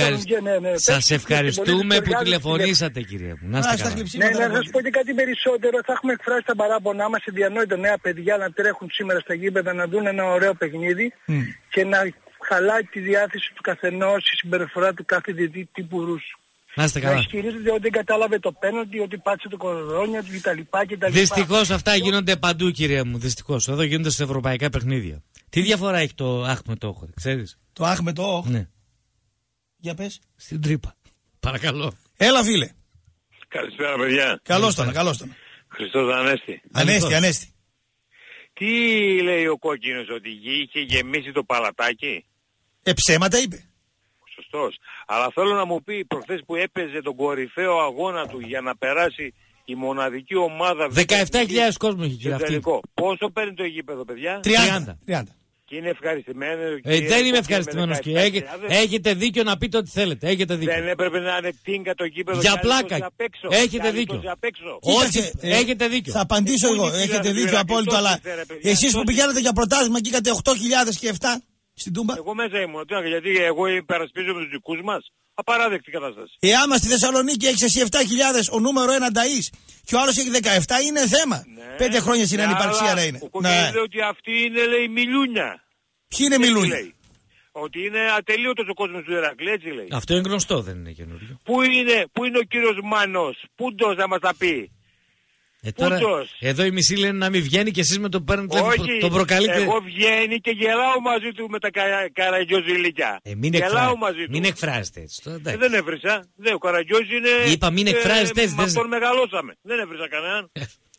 Σας ευχαριστούμε που τηλεφωνήσατε κύριε μου. Να είστε καλά. Ναι, να σας πω και κάτι περισσότερο. Θα έχουμε εκφράσει τα παράπονά μας σε διανόητο νέα παιδιά να τρέχουν σήμερα στα γήπεδα να δουν ένα ωραίο παιχνίδι και να χαλάει τη διάθεση του καθενός, η συμπεριφορά του κάθε διαιτητή πουρούς. Να είστε καλά. Να ισχυρίζεται ότι δεν κατάλαβε το πέναλτι, ότι πάτησε το κορδόνια του κτλ. Δυστυχώς αυτά γίνονται παντού κύριε μου. Δυστυχώς. Εδώ γίνονται σε ευρωπαϊκά παιχνίδια. Τι διαφορά έχει το αχ με το όχ, ξέρεις? Το αχ με το όχ? Ναι. Για πες. Στην τρύπα. Παρακαλώ. Έλα φίλε. Καλησπέρα παιδιά. Καλώς τον. Χριστός Ανέστη. Ανέστη. Τι λέει ο κόκκινος, ότι είχε γεμίσει το παλατάκι? Ψέματα είπε. Σωστός. Αλλά θέλω να μου πει προχθές που έπαιζε τον κορυφαίο αγώνα του για να περάσει η μοναδική ομάδα... 17.000 κόσμο είχε κύριε αυτή. Πόσο παίρνει το γήπεδο παιδιά? 30. Και είναι ευχαριστημένος. Δεν είμαι ευχαριστημένος κύριε. Έχετε δίκιο να πείτε ό,τι θέλετε. Έχετε δίκιο. Δεν έπρεπε να είναι τίνκα το γήπεδο? Για πλάκα. Έχετε δίκιο. Όχι, έχετε δίκιο. Θα απαντήσω εγώ. Έχετε δίκιο απόλυτο, αλλά εσείς που πηγαίνετε για πρωτάθλημα και είχατε 8.000 και 7 στην Τούμπα. Εγώ μέσα ήμουν. Γιατί εγώ υπερασπίζομαι τους δικούς μας. Απαράδεκτη κατάσταση. Άμα στη Θεσσαλονίκη έχεις εσύ 7.000 ο νούμερο 1 νταΐς και ο άλλος έχει 17, είναι θέμα. 5 χρόνια στην ανυπαρξία να είναι. Ο Κοκκινής λέει ότι αυτή είναι, λέει, μιλούνια. Ποιοι είναι μιλούνια? Ότι είναι ατελείωτος ο κόσμος του Ηρακλή, έτσι λέει. Αυτό είναι γνωστό, δεν είναι καινούριο. Πού είναι ο κύριος Μάνος, πούντος να μας τα πει. Τώρα, εδώ οι μισοί λένε να μην βγαίνει και εσείς με το παίρνετε, τον προκαλείτε. Εγώ βγαίνει και γελάω μαζί του με τα καραγκιόζηλικια. Μην εκφράζετε έτσι. Δεν έβρισα. Ο Καραγκιόζη είναι... Είπα μην εκφράζετε έτσι. Με αυτόν μεγαλώσαμε. Δεν έβρισα κανέναν.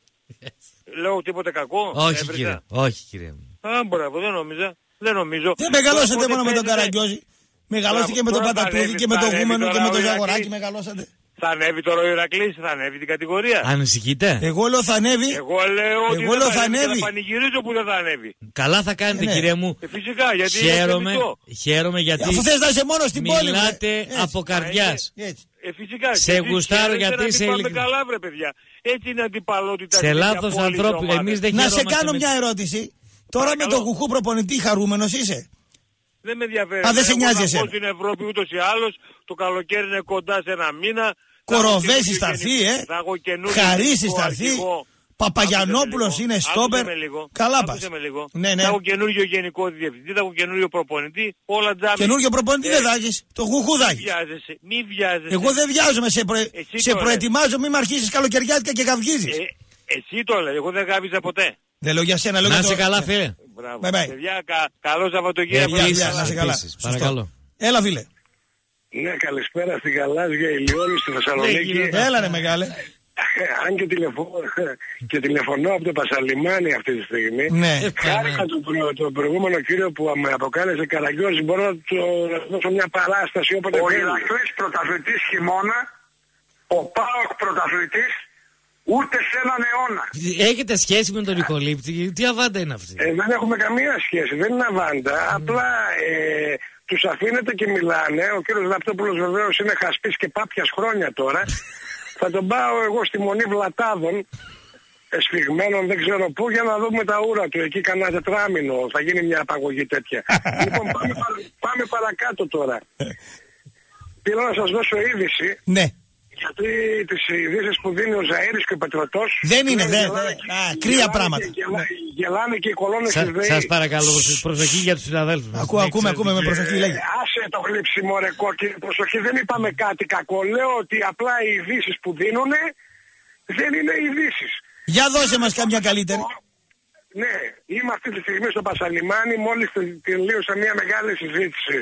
Λέω τίποτε κακό? Όχι κύριε. Μπράβο, δεν νομίζω. Δεν μεγαλώσατε μόνο με τον Καραγκιόζη. Μεγαλώσατε με τον Πατατούδη και με τον Γούμενο και με τον Ζαγοράκη. Μεγαλώσατε. Θα ανέβει τώρα ο Ηρακλής, θα ανέβει την κατηγορία. Ανησυχείτε? Εγώ λέω θα ανέβει. Εγώ λέω ότι θα ανέβει. Θα πανηγυρίζω που δεν θα ανέβει. Καλά θα κάνετε κύριε μου. Φυσικά, γιατί χαίρομαι γιατί αφού θες να είσαι μόνο στην πόλη. Μιλάτε από καρδιάς. Φυσικά. Σε γουστάρω γιατί είσαι ειλικρινής. Καλά βρε παιδιά. Έτσι είναι αντιπαλότητα. Σε λάθος ανθρώπου. Εμείς δεν χαιρόμαστε. Να σε κάνω μια ερώτηση. Τώρα με τον κουκού προπονητή χαρούμενος είσαι? Δεν με ενδιαφέρει. Δεν σε νοιάζει εσένα? Στην Ευρώπη ούτως ή άλλως. Το καλοκαίρι είναι κοντά σε ένα μήνα. Κοροβέσης θα έρθει, Χαρίσης θα έρθει. Παπαγιανόπουλος είναι στόπερ. Καλά πας. Θα έχω καινούργιο γενικό διευθυντή, θα έχω καινούργιο προπονητή. Όλα τζάμι. Καινούργιο προπονητή δεν θα έχεις. Το γουχού θα έχεις. Μη βιάζεσαι. Εγώ δεν βιάζομαι. Σε προετοιμάζω, μη με αρχίσεις καλοκαιριάτικα και γαυγίζεις. Εσύ το λέει. Εγώ δεν γάβιζα ποτέ. Δεν λέω για σένα. Να είσαι καλά, φίλε. Παιδιά, καλό Σαββατοκύριακο. Να είσαι καλά. Παρακαλώ. Έλα, φίλε. Ναι, καλησπέρα στη Γαλάζια Ηλιόλου στη Θεσσαλονίκη. Έλα ρε μεγάλε. Αν και τηλεφωνώ από το Πασαλιμάνι αυτή τη στιγμή. Ναι. Χάρηκα τον προηγούμενο κύριο που με αποκάλεσε Καραγκιόζη. Μπορώ να του δώσω μια παράσταση όποτε θέλει. Ο Ηρακλής πρωταθλητής χειμώνα, ο ΠΑΟΚ πρωταθλητής ούτε σε έναν αιώνα. Έχετε σχέση με τον Νικολίπτη? Τι αβάντα είναι αυτή? Δεν έχουμε καμία σχέση, δεν είναι αβάντα. Απλά τους αφήνετε και μιλάνε. Ο κύριος Λαπτόπουλος βεβαίως είναι χασπής και πάπιας χρόνια τώρα. Θα τον πάω εγώ στη Μονή Βλατάδων, εσφιγμένων δεν ξέρω πού, για να δούμε τα ούρα του. Εκεί κανένα τετράμινο θα γίνει μια απαγωγή τέτοια. Λοιπόν, πάμε παρακάτω τώρα. Πήρα να σας δώσω είδηση. Ναι. Γιατί τις ειδήσεις που δίνει ο Ζαΐρης και ο Πετρωτός... Δεν είναι, κρύα πράγματα. Γελάνε και οι κολόνες της ΔΕΗ. Σας παρακαλώ, προσοχή για τους συναδέλφους. Ακούμε με προσοχή, λέγε. Άσε το γλύψιμο ρε κόκκινη, προσοχή, δεν είπαμε κάτι κακό. Λέω ότι απλά οι ειδήσεις που δίνουν δεν είναι ειδήσεις. Για δώσε μας καμιά καλύτερη. Ναι, είμαι αυτή τη στιγμή στο Πασαλιμάνι, μόλις τελείωσα μια μεγάλη συζήτηση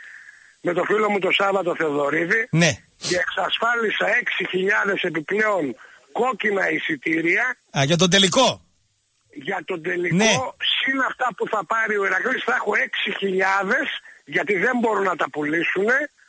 με το φίλο μου το Σάββατο Θεοδωρίδη. Ναι. Και εξασφάλισα 6.000 επιπλέον κόκκινα εισιτήρια. Για τον τελικό. Για τον τελικό, ναι. Συν αυτά που θα πάρει ο Ηρακλής θα έχω 6.000, γιατί δεν μπορούν να τα πουλήσουν.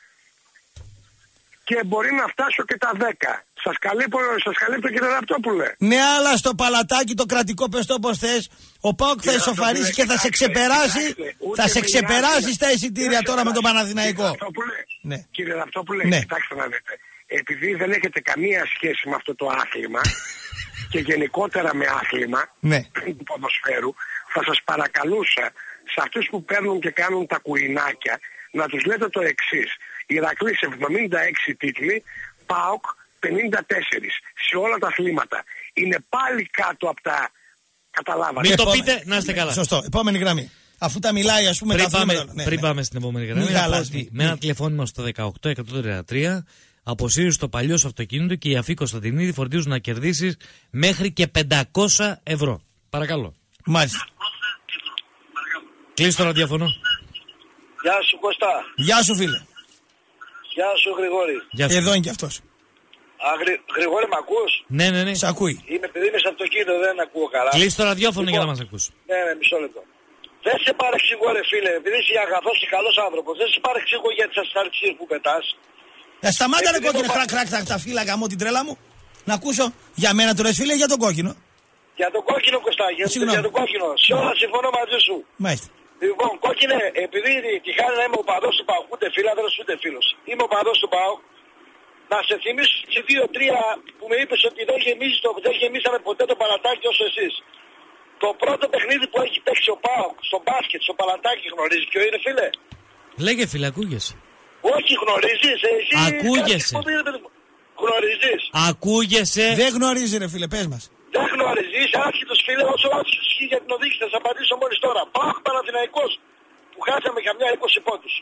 Και μπορεί να φτάσω και τα 10. Σας καλύπτω κύριε Ραπτόπουλε. Ναι, αλλά στο παλατάκι το κρατικό πεστό όπως θες, ο ΠΑΟΚ θα ισοφαρίσει και θα σε ξεπεράσει. Θα σε ξεπεράσει στα εισιτήρια τώρα με τον Παναθηναϊκό. Ναι. Κύριε Ραπτόπουλε, κοιτάξτε να δείτε. Επειδή δεν έχετε καμία σχέση με αυτό το άθλημα και γενικότερα με άθλημα του ποδοσφαίρου, θα σας παρακαλούσα σε αυτούς που παίρνουν και κάνουν τα κουινάκια να τους λέτε το εξής. Ηρακλής 76 τίτλοι, ΠΑΟΚ 54 σε όλα τα αθλήματα. Είναι πάλι κάτω από τα... Καταλάβατε. Μην το πείτε, να είστε καλά. Σωστό. Επόμενη γραμμή. Αφού τα μιλάει, ας πούμε, πριν πάμε στην επόμενη γραμμή, με ένα τηλεφώνημα στο 18133 αποσύρεις το παλιό σου αυτοκίνητο και η Αφή Κωνσταντινίδη φροντίζουν να κερδίσεις μέχρι και 500 ευρώ. Παρακαλώ. Μάλιστα. Κλείσει το ραδιόφωνο. Γεια σου Κώστα. Γεια σου φίλε. Γεια σου Γρηγόρη. Εδώ είναι και αυτός. Γρηγόρη, μ' ακούς? Ναι. Σ' ακούει. Επειδή είμαι στο αυτοκίνητο, δεν ακούω καλά. Κλείσει το ραδιόφωνο για να μας ακούς. Ναι, μισό λεπτό. Δεν σε παρεξηγώ ρε φίλε, επειδή είσαι αγαθός και καλός άνθρωπος. Δεν σε παρεξηγώ για τις ασφαλτσίες που πετάς. Σταμάτα ρε κόκκινο, χρακ τα φύλλα γαμώ την τρέλα μου. Να ακούσω για μένα το ρε φίλε, για τον κόκκινο. Για τον κόκκινο Κωστά, για τον κόκκινο. Σε όλα συμφωνώ μαζί σου. Μάλιστα. Λοιπόν, κόκκινε, επειδή τυχάνει να είμαι ο παδός του ΠΑΟΚ, ούτε φίλαδρος ούτε φίλος. Είμαι ο παδός του ΠΑΟΚ. Να σε θυμίσω σε 2-3 που με είπες ότι δεν γεμίσαμε ποτέ το παλατάκι όσο εσείς. Το πρώτο παιχνίδι που έχει παίξει ο ΠΑΟΚ στο μπάσκετ, στο παλατάκι, γνωρίζεις ποιο είναι φίλε? Λέγε φίλε, ακούγεσαι. Όχι, γνωρίζεις εσύ. Ακούγεσαι. Γνωρίζεις. Ακούγεσαι. Δεν γνωρίζει ρε φίλε, πες μας. Δεν γνωρίζεις, άσχητος φίλε, όσο άσχητος ισχύει για την οδήγηση, θα σας απαντήσω μόλις τώρα. ΠΑΟΚ Παναθηναϊκός, που χάσαμε καμιά 20 πόντους.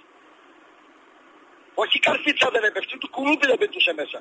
Όχι καρφίτσα δεν έπεφτει, του κουλούπι δεν πετούσε μέσα.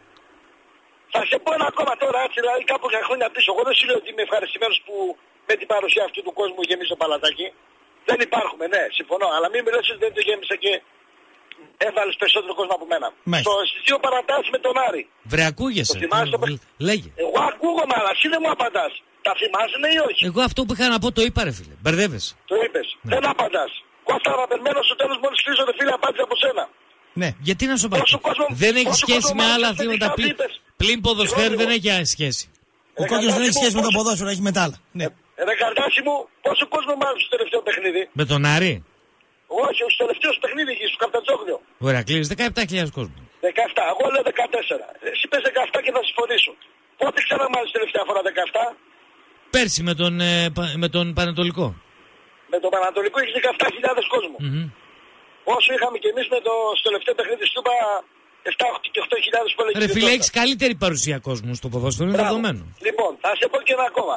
Θα σε πω ένα ακόμα τώρα, έτσι, δηλαδή κάπου για χρόνια πίσω. Εγώ δεν σου λέω ότι είμαι ευχαριστημένος που με την παρουσία αυτού του κόσμου γεμίσω παλατάκι. Δεν υπάρχουμε, ναι, συμφωνώ, αλλά μην μιλάς ότι δεν το γέμισα και έβαλες περισσότερο κόσμο από μένα. Στις δύο παρατάσεις με τον Άρη. Βρε, ακούγεσαι. Λέγε. Εγώ ακούγομαι, αλλά εσύ δεν μου απαντάς. Τα θυμάσαι, ναι ή όχι? Εγώ αυτό που είχα να πω το είπα, ρε φίλε. Μπερδεύεσαι. Το είπες. Ναι. Δεν απαντάς. Κώστα, να περιμένω στο τέλος μόλις κλείσω, δε φίλε, απάντησε από σένα. Ναι. Γιατί να σου πω. Δεν έχει σχέση με άλλα θύματα. Πλην ποδοσφαίρου δεν έχει σχέση. Ο κόκκινος δεν έχει σχέση με το ποδόσφαιρο, έχει με τα άλλα. Ναι. Ρε Καρδάση μου, πόσο κόσμο μάθει στο τελευταίο παιχνίδι? Με τον Άρη? Όχι, στο τελευταίο παιχνίδι εκεί, στο Καπτατζόγλιο. Ωραία, κλείνεις 17.000 κόσμο. 17, εγώ λέω 14. Εσύ πες 17 και θα συμφωνήσω. Πότε ξαναμάζεις τελευταία φορά 17? Πέρσι με τον Πανετολικό. Με τον Πανετολικό έχεις 17.000 κόσμο. Όσο είχαμε και εμείς στο τελευταίο παιχνίδι του είπα 7 και 8.000 που έλεγε. Ρε φίλε, έχεις καλύτερη παρουσία κόσμου στο ποδόσφαιρο, είναι δεδομένο. Λοιπόν, θα σε πω και ένα ακόμα.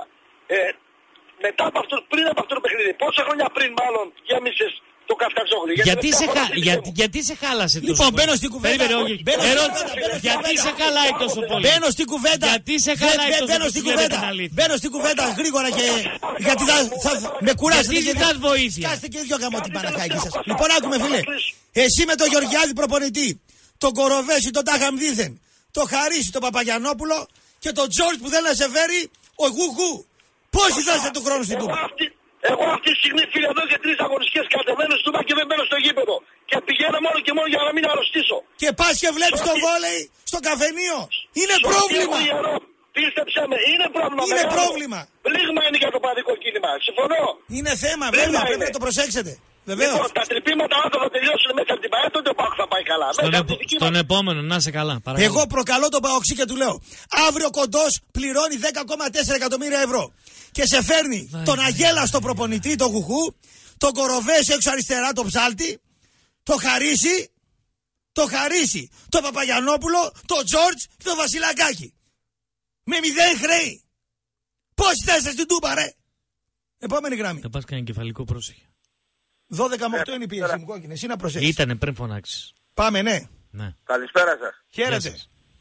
Μετά από αυτό, πριν από αυτό το παιχνίδι, πόσα χρόνια πριν μάλλον γέμισες το Καφτατζόγλιο? Γιατί σε χάλασε τόσο πολύ? Λοιπόν, μπαίνω στην κουβέντα. Γιατί σε χαλάει τόσο πολύ? Μπαίνω στην κουβέντα. Γιατί σε χαλάει τόσο πολύ? Μπαίνω στην κουβέντα γρήγορα και. Γιατί θα με κουράσετε. Γιατί ζητάς βοήθεια? Κάστε και δυο γάμο την Παναχάκη σας. Λοιπόν, άκουμε φίλε. Εσύ με τον Γεωργιάδη προπονητή, τον Κοροβέση, τον Ταχαμδίθεν, τον Χαρίση, τον Παπαγιανόπουλο και τον Τζόρτζ που δεν σε φέρει ο Γουγού. Πόσοι θα είστε του χρόνου στην Τούμπα? Εγώ αυτή τη στιγμή φίλε εδώ και 3 αγωνιστικές κατεβαίνω στο Τούμπα και δεν μπαίνω στο γήπεδο. Και πηγαίνω μόνο και μόνο για να μην αρρωστήσω. Και πας και βλέπεις το βόλεϊ στο καφενείο. Είναι πρόβλημα. Πίστεψέ με, είναι πρόβλημα. Είναι πρόβλημα. Πλήγμα είναι για το παδικό κίνημα. Συμφωνώ. Είναι θέμα, βέβαια, πρέπει να το προσέξετε. Βεβαίως. Λοιπόν, τα τρυπήματα όταν θα τελειώσουν μέσα από την ΠΑΕ, τότε ο ΠΑΟΚ θα πάει καλά. Στον επόμενο, να είσαι καλά. Παρακαλώ. Εγώ προκαλώ τον Παοξή και του λέω: αύριο Κοντός πληρώνει 10,4 εκατομμύρια ευρώ. Και σε φέρνει τον Αγέλαστο προπονητή, τον Γουχού, τον Κοροβέση έξω αριστερά, τον Ψάλτη, τον Χαρίση, τον Παπαγιανόπουλο, τον Τζόρτζ και τον Βασιλακάκη. Με 0 χρέη. Πόσοι θα είστε στην Τούμπα, ρε? Επόμενη γραμμή. Θα πας κάνει κεφαλικό, πρόσεχε. 12 με 8 είναι η πίεση μου, κόκκινε. Εσύ να προσέξεις. Ήτανε πριν φωνάξεις. Πάμε, ναι. Καλησπέρα σας. Χαίρετε.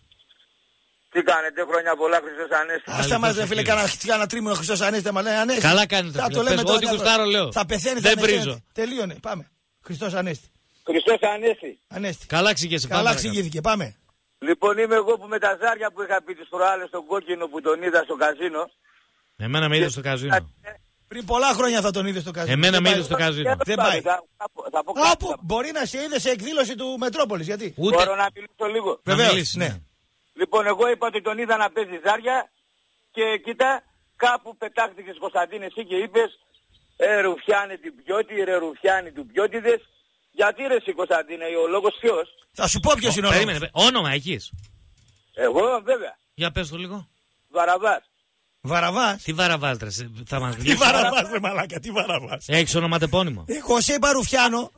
Τι κάνετε, χρόνια πολλά, Χριστός Ανέστη? Ας τα μας ρε φίλε, κάνα τρίμηνο Χριστός Ανέστη, μα λέει Ανέστη. Καλά κάνετε, φίλε. Ό,τι κουστάρω λέω. Θα πεθαίνει, δεν βρίζω. Τελείωνε, πάμε. Χριστός Ανέστη. Χριστός Ανέστη. Ανέστη. Καλά ξηγήθηκε, καλά ξηγήθηκε, πάμε. Λοιπόν, είμαι εγώ που με τα ζάρια που είχα πει τις προάλλες στον κόκκινο που τον είδα στο καζίνο. Εμένα με είδε στο καζίνο. Πριν πολλά χρόνια θα τον είδε στο καζίνο. Εμένα με είδε στο καζίνο. Δεν πάει. Μπορεί να σε είδε σε εκδήλωση του Μετρόπολης, γιατί? Μπορώ να μιλήσω λίγο? Βεβαίως, ναι. Λοιπόν, εγώ είπα ότι τον είδα να παίζει ζάρια και κοίτα, κάπου πετάχτηκες Κωνσταντίνε εσύ και είπες Ρουφιάνη την Πιώτη, ρε Ρουφιάνη του Πιώτιδες. Γιατί ρε εσύ Κωνσταντίνε, ο λόγος ποιος? Θα σου πω ποιος είναι ο λόγος. Όνομα έχεις? Εγώ βέβαια. Για πες το λίγο. Βαραβάς. Βαραβάς. Τι Βαραβάς ρε, θα μας τι Βαραβάς ρε μαλάκα, τι Βαραβάς? Έχεις ονοματεπώνυμο? Εγώ σε είπα Ρουφιάνο.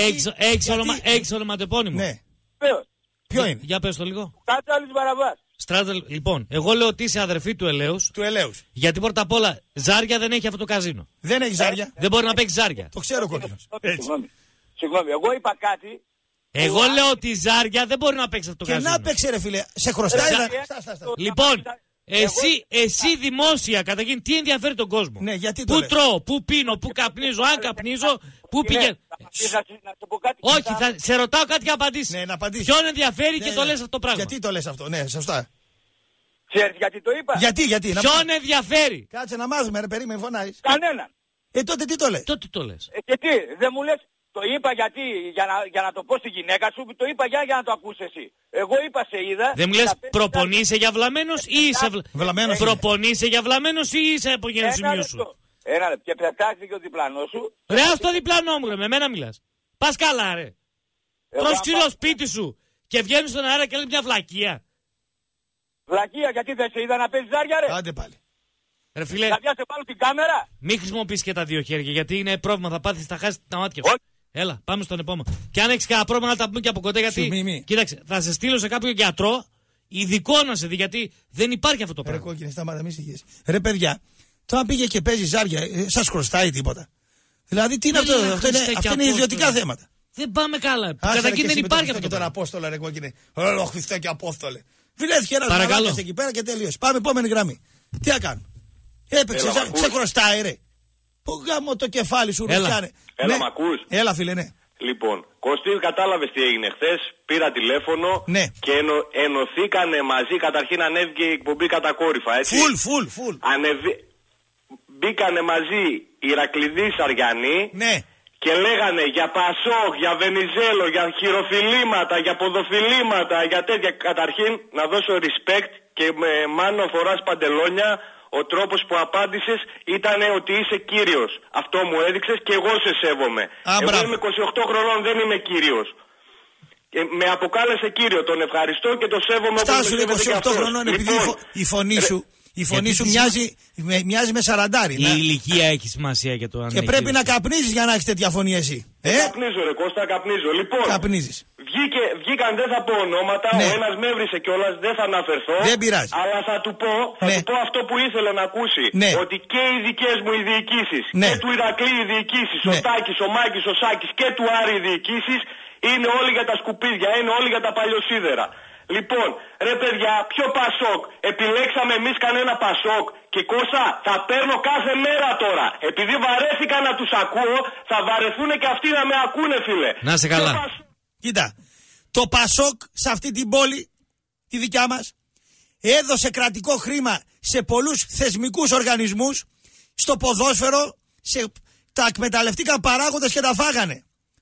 Έχεις ονοματεπώνυμο? Ναι. Ποιο είναι? Για πες το λίγο. Στράταλης Βαραβάς. Λοιπόν, εγώ λέω ότι είσαι αδερφή του Ελέους. Του Ελέους. Γιατί πρώτα απ' όλα ζάρια δεν έχει αυτό το καζίνο. Δεν έχει ζάρια. Δεν μπορεί να παίξει ζάρια. Το ξέρω κόκκινος. Συγγνώμη, εγώ είπα κάτι. Εγώ λέω ότι ζάρια δεν μπορεί να παίξει αυτό το καζίνο. Και να παίξει ρε φίλε, σε χρωστάει. Λοιπόν, εσύ δημόσια καταρχήν τι ενδιαφέρει τον κόσμο? Ναι, γιατί το πού τρώω, πού πίνω, πού καπνίζω, αν καπνίζω, πού πηγαίνω. Όχι, σε ρωτάω κάτι και απαντήσεις. Ναι, να απαντήσεις. Ποιον ενδιαφέρει και το λες αυτό το πράγμα? Γιατί το λες αυτό, ναι, σωστά. Ξέρεις γιατί το είπα? Γιατί. Ποιον ενδιαφέρει? Κάτσε να μάθουμε ρε, περίμενε, φωνάζεις. Κανέναν. Τότε τι το λες? Τότε το λες. Και τι, δεν μου λες? Το είπα γιατί, για να το πω στη γυναίκα σου, το είπα για να το ακούσεις εσύ. Εγώ είπα σε είδα... Δεν μου λες προπονείσαι για βλαμμένος ή είσαι βλαμμένος? Προπονείσαι για βλαμμένος ή είσαι από γεννησιμίου σου? Ένα λεπτό. Και πετάχθηκε ο διπλανός σου. Ρε, ας το διπλανό μου ρε, με μένα μιλάς. Πας καλά ρε. Τρως ξύλο σπίτι σου και βγαίνεις στον αέρα και λες μια βλακεία. Βλακεία, γιατί δεν σε είδα να παίζεις ζάρια ρε? Άντε πάλι. Ρε φίλε, δηλαδή σε βάλω την κάμερα. Μην χρησιμοποιείς και τα δύο χέρια γιατί είναι πρόβλημα, θα πάθεις, θα χάσεις τα μάτια σου. Έλα, πάμε στον επόμενο. Και αν έχεις κανένα πρόβλημα να τα πούμε και από κοντά, γιατί. Κοίταξε, θα σε στείλω σε κάποιο γιατρό, ειδικό να σε δει, γιατί δεν υπάρχει αυτό το πράγμα. Ρε κόκκινε, σταμάτα, μη συγχύσεις. Ρε παιδιά, τώρα πήγε και παίζει ζάρια, σας χρωστάει τίποτα? Δηλαδή τι είναι αυτό? Αυτά είναι ιδιωτικά θέματα. Δεν πάμε καλά. Καταρχήν δεν υπάρχει αυτό. Και τον Απόστολο, ρε κόκκινε. Όλο Χριστέ και Απόστολε. Βρέθηκε ένας μαλάκας εκεί πέρα και τελείωσε. Πάμε επόμενη γραμμή. Τι να κάνω? Έπαιξε, σε χρωστάει, ρε. Που γάμω το κεφάλι σου, Ρουφιάνε. Έλα, μ' ακούς? Έλα, φίλε, ναι. Λοιπόν, Κωστή, κατάλαβες τι έγινε χθες? Πήρα τηλέφωνο και ενωθήκανε μαζί. Καταρχήν ανέβηκε η εκπομπή κατακόρυφα, έτσι. Φουλ. Μπήκανε μαζί Ηρακλειδείς Αριανοί. Ναι. Και λέγανε για Πασόκ, για Βενιζέλο, για χειροφιλήματα, για ποδοφιλήματα, για τέτοια. Καταρχήν να δώσω respect και μάλλον φοράς παντελόνια. Ο τρόπος που απάντησες ήταν ότι είσαι κύριος. Αυτό μου έδειξες και εγώ σε σέβομαι. Εγώ είμαι 28 χρονών, δεν είμαι κύριος. Και με αποκάλεσε κύριο, τον ευχαριστώ και το σέβομαι. Φτάσου 28 χρονών, επειδή η φωνή σου... Η φωνή σου μοιάζει με σαραντάρι. Η ηλικία έχει σημασία για το αν. Και πρέπει να καπνίζεις για να έχεις τέτοια φωνή εσύ. Καπνίζω, ρε Κώστα, καπνίζω. Λοιπόν, καπνίζεις. Βγήκαν, δεν θα πω ονόματα. Ναι. Ο ένας με έβρισε κιόλας, δεν θα αναφερθώ. Δεν πειράζει. Αλλά θα του πω αυτό που ήθελε να ακούσει. Ναι. Ότι και οι δικές μου οι διοικήσεις, και του Ηρακλή οι διοικήσεις, ο Τάκης, ο Μάκης, ο Σάκης και του Άρη οι διοικήσεις, είναι όλοι για τα σκουπίδια, είναι όλοι για τα παλιοσίδερα. Λοιπόν, ρε παιδιά, ποιο Πασόκ? Επιλέξαμε εμείς κανένα Πασόκ? Και Κώστα, θα παίρνω κάθε μέρα τώρα. Επειδή βαρέθηκα να τους ακούω, θα βαρεθούν και αυτοί να με ακούνε, φίλε. Να σε καλά. Κοίτα, το Πασόκ σε αυτή την πόλη, τη δικιά μας, έδωσε κρατικό χρήμα σε πολλούς θεσμικούς οργανισμούς, στο ποδόσφαιρο, τα εκμεταλλευτήκαν παράγοντες και τα φάγανε.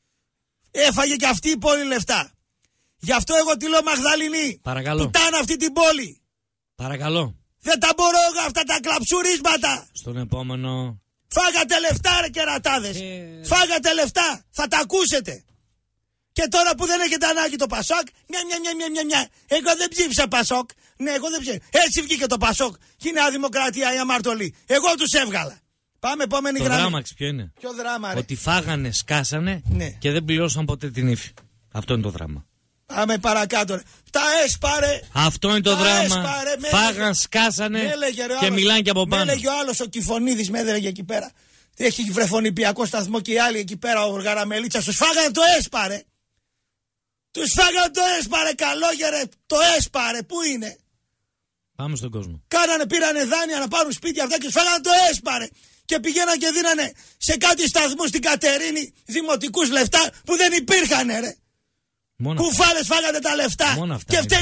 Έφαγε και αυτή η πόλη λεφτά. Γι' αυτό εγώ τη λέω Μαγδαληνή. Παρακαλώ. Πουτάνα αυτή την πόλη. Παρακαλώ. Δεν τα μπορώ αυτά τα κλαψουρίσματα. Στον επόμενο. Φάγατε λεφτά, ρε κερατάδες. Φάγατε λεφτά. Θα τα ακούσετε. Και τώρα που δεν έχετε ανάγκη το Πασόκ, μια. Εγώ δεν ψήφισα Πασόκ. Ναι, εγώ δεν ψήφισα. Έτσι βγήκε το Πασόκ. Και η Νέα Δημοκρατία, η αμαρτωλή. Εγώ τους έβγαλα. Πάμε επόμενη γραμμή. Το δράμα ποιο είναι? Ποιο δράμα, ρε? Ότι φάγανε, σκάσανε και δεν πληρώσαν ποτέ την ύφη. Αυτό είναι το δράμα. Πάμε παρακάτω. Τα έσπαρε. Αυτό είναι το δράμα. Φάγαν, σκάσανε και μιλάνε και από πάνω. Με έλεγε ο άλλος ο Κιφωνίδης, με έλεγε εκεί πέρα. Έχει βρεφονιπιακό σταθμό και οι άλλοι εκεί πέρα, ο Γαραμελίτσας. Τους φάγανε το έσπαρε. Τους φάγανε το έσπαρε, καλόγερε. Το έσπαρε, πού είναι? Πάμε στον κόσμο. Πήρανε δάνεια να πάρουν σπίτια αυτά και τους φάγανε το έσπαρε. Και πηγαίναν και δίνανε σε κάτι σταθμούς στην Κατερίνη δημοτικούς λεφτά που δεν υπήρχαν, ρε. Κουφάλες φάγατε τα λεφτά. Και φταίει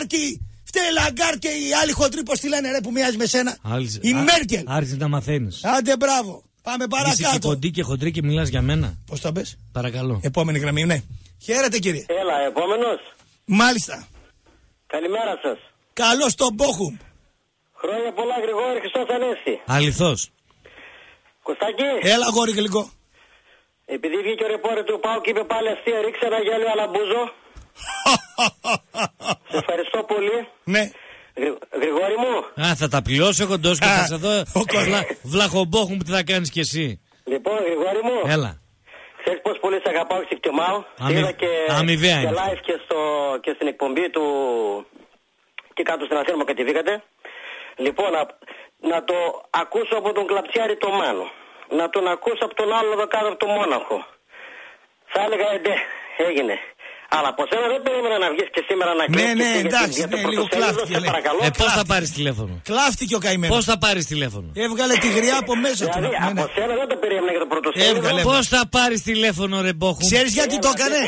Λαγκάρ και οι άλλοι χοντροί, πως τη λένε, ρε, που μοιάζει με σένα. Η Μέρκελ. Άρχισε να μαθαίνεις. Άντε, μπράβο. Πάμε παρακάτω. Είσαι και κοντή και χοντρή και μιλάς για μένα. Πώς το πες? Παρακαλώ. Επόμενη γραμμή, ναι. Χαίρετε, κύριε. Έλα, επόμενος. Μάλιστα. Καλημέρα σας. Καλώς τον Μπόχουμ. Χρόνια πολλά, Γρηγόρη, Χριστός Ανέστη. Αληθώς. Κωστάκη. Έλα, γόρι γλυκό. Επειδή βγήκε ο ρεπόρτερ του ΠΑΟΚ και είπε πάλι αστεία, ρίξε ένα γέλιο αλαμπούζο. Σε ευχαριστώ πολύ. Ναι. Γρηγόρη μου. Θα τα πληρώσω εγώ ντός και θα σε δω. Βλαχομπόχου μου, τι θα κάνεις κι εσύ. Λοιπόν, Γρηγόρη μου. Έλα. Ξέρεις πως πολύ σε αγαπάω και σε εκτιμάω. Είδα και live και στην εκπομπή του και κάτω στην Αθήνα μου κατεβήκατε. Λοιπόν, να το ακούσω από τον Κλαψιάρη το Μάνο. Να τον ακούσω από τον άλλο εδώ κάτω από το Μόναχο. Θα έλεγα έγινε. Αλλά από σένα δεν περίμενα να βγεις και σήμερα να κλείσεις. Ναι, εντάξει, λίγο κλάφτηκε. Πώς θα πάρεις τηλέφωνο? Κλάφτηκε ο καημένος. Πώς θα πάρεις τηλέφωνο? Έβγαλε τη γριά από μέσα του. Δηλαδή, από σένα δεν το περίμενα για το πρωτοσέλιδο. Πώς θα πάρεις τηλέφωνο, ρε Μπόχου? Ξέρεις γιατί το έκανε?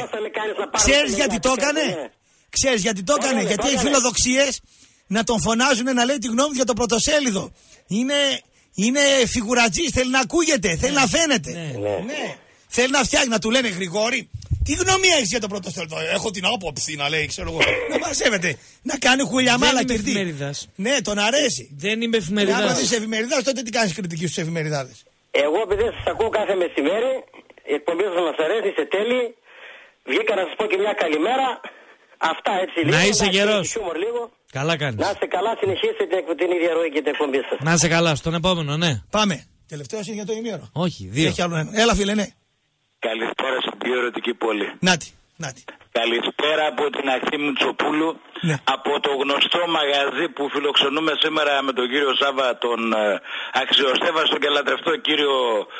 Ξέρεις γιατί το έκανε? Γιατί έχει φιλοδοξίες να τον φωνάζουν να λέει τη γνώμη του για το πρωτοσέλιδο. Είναι φιγουρατζής, θέλει να ακούγεται, θέλει να φαίνεται. Ναι. Θέλει να φτιάχνει, να του λένε Γρηγόρη, τι γνώμη έχεις για το πρωτοσέλιδο? Έχω την άποψη να λέει, ξέρω εγώ. Να μαζεύεται, να κάνει χουλιαμάλα και ναι, τον αρέσει. Δεν είμαι εφημεριδάς. Αν είσαι εφημεριδάς, τότε τι κάνεις κριτική στους εφημεριδάδες? Εγώ επειδή σας ακούω κάθε μεσημέρι, η εκπομπή σας μας αρέσει, είστε τέλειοι. Βγήκα να σας πω και μια καλημέρα. Αυτά έτσι λίγο. Να είσαι γερός. Καλά κάνεις. Να είστε καλά, συνεχίσετε την ίδια ροή και την εκπομπή σας. Να είσαι καλά, στον επόμενο, ναι. Πάμε. Τελευταίος είναι για το ημίωρο. Όχι, δύο. Έχει άλλο ένα. Έλα, φίλε, ναι. Καλησπέρα στην πιο ερωτική πόλη. Νάτι. Καλησπέρα από την Αχθή Μητσοπούλου. Ναι. Από το γνωστό μαγαζί που φιλοξενούμε σήμερα με τον κύριο Σάβα, τον αξιοστέβαστο και λατρευτό κύριο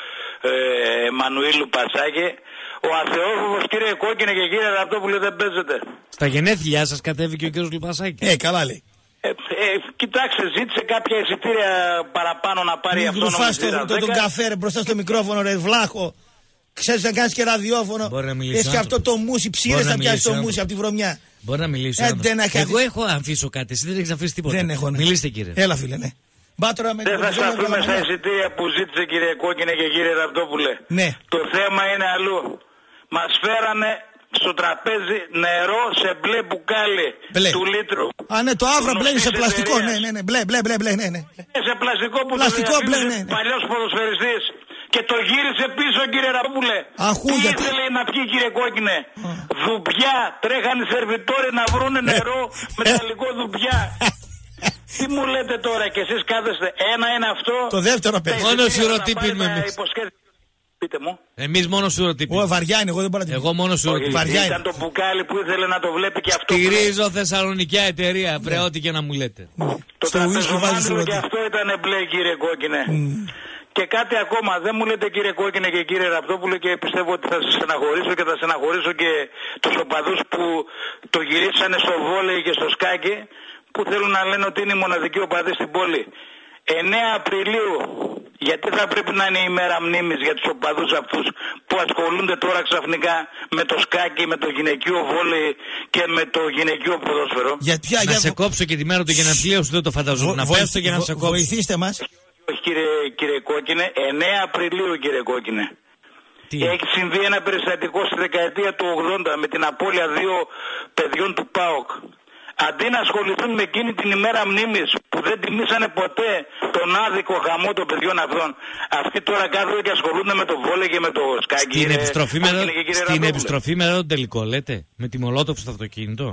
Εμμανουήλου Πασάκη. Ο αθεόφοβος κύριε Κόκκινε και κύριε Ραπτόπουλε δεν παίζετε. Στα γενέθλιά σας κατέβηκε ο κύριος Λουπασάκη. Καλά λέει. Κοιτάξτε, ζήτησε κάποια εισιτήρια παραπάνω να πάρει αυτό. Τον καφέ ρε, μπροστά στο μικρόφωνο ρε βλάχο. Ξέρεις να κάνεις και ραδιόφωνο. Έχεις και αυτό το μουσι, ψήρες να πιάσεις το μουσι από τη βρωμιά. Μπορεί να μιλήσω. Εγώ έχω αφήσω κάτι, εσύ δεν έχεις αφήσει τίποτα. Δεν έχω, ναι. Μιλήστε κύριε. Έλα φίλε, ναι. Δεν θα σταθούμε στα εισιτήρια που ζήτησε κύριε Κόκκινε και κύριε Ραπτόπουλε. Ναι. Το θέμα είναι αλλού. Μας φέρανε στο τραπέζι νερό σε μπλε μπουκάλι του λίτρου. Α, ναι, το αύριο μπλε σε πλαστικό. Ναι. Μπλε, ναι. Σε πλαστικό που πλαστικό, το διαθέτει παλιός ποδοσφαιριστής. Και το γύρισε πίσω κύριε Ραπτόπουλε. Τι ήθελε να πιει κύριε Κόκκινε. Δουμπιά. Τρέχανε οι σερβιτόροι να βρούνε νερό μεταλλικό δουμπιά. Τι μου λέτε τώρα και εσείς κάθεστε. Ένα είναι αυτό. Το δεύτερο παιδί. Μόνο σιροτύπη είμαι εμείς. Πείτε μου. Εμείς μόνο σιροτύπη. Βαριά είναι, εγώ δεν μπορώ να την πω. Εγώ μόνο σιροτύπη. Ήταν το μπουκάλι που ήθελε να το βλέπει και αυτό. Στηρίζω θεσσαλονικιά εταιρεία. Βρε ό,τι και να μου λέτε. Το τραπεζομάντιλο και αυτό ήταν μπλε κύριε Κόκκινε. Και κάτι ακόμα, δεν μου λέτε κύριε Κόκκινε και κύριε Ραπτόπουλε και πιστεύω ότι θα σας στεναχωρήσω και θα στεναχωρήσω και τους οπαδούς που το γυρίσανε στο βόλεϊ και στο σκάκι που θέλουν να λένε ότι είναι η μοναδική οπαδή στην πόλη. 9 Απριλίου, γιατί θα πρέπει να είναι η μέρα μνήμης για τους οπαδούς αυτούς που ασχολούνται τώρα ξαφνικά με το σκάκι, με το γυναικείο βόλεϊ και με το γυναικείο ποδόσφαιρο. Να σε κόψω και τη μέρα του γενεθλίου σου, δεν το φανταζόμουν. Να πέσω και να σε κόψω. Βοηθήστε μας. Όχι κύριε Κόκκινε, 9 Απριλίου κύριε Κόκκινε. Έχει συμβεί ένα περιστατικό στη δεκαετία του 80 με την απώλεια 2 παιδιών του ΠΑΟΚ. Αντί να ασχοληθούν με εκείνη την ημέρα μνήμης που δεν τιμήσανε ποτέ τον άδικο χαμό των παιδιών αυτών, αυτοί τώρα κάθονται και ασχολούνται με το βόλεϊ και με το σκάκι. Στην επιστροφή μετά τον τελικό λέτε, με τη Μολότοφ στο αυτοκίνητο.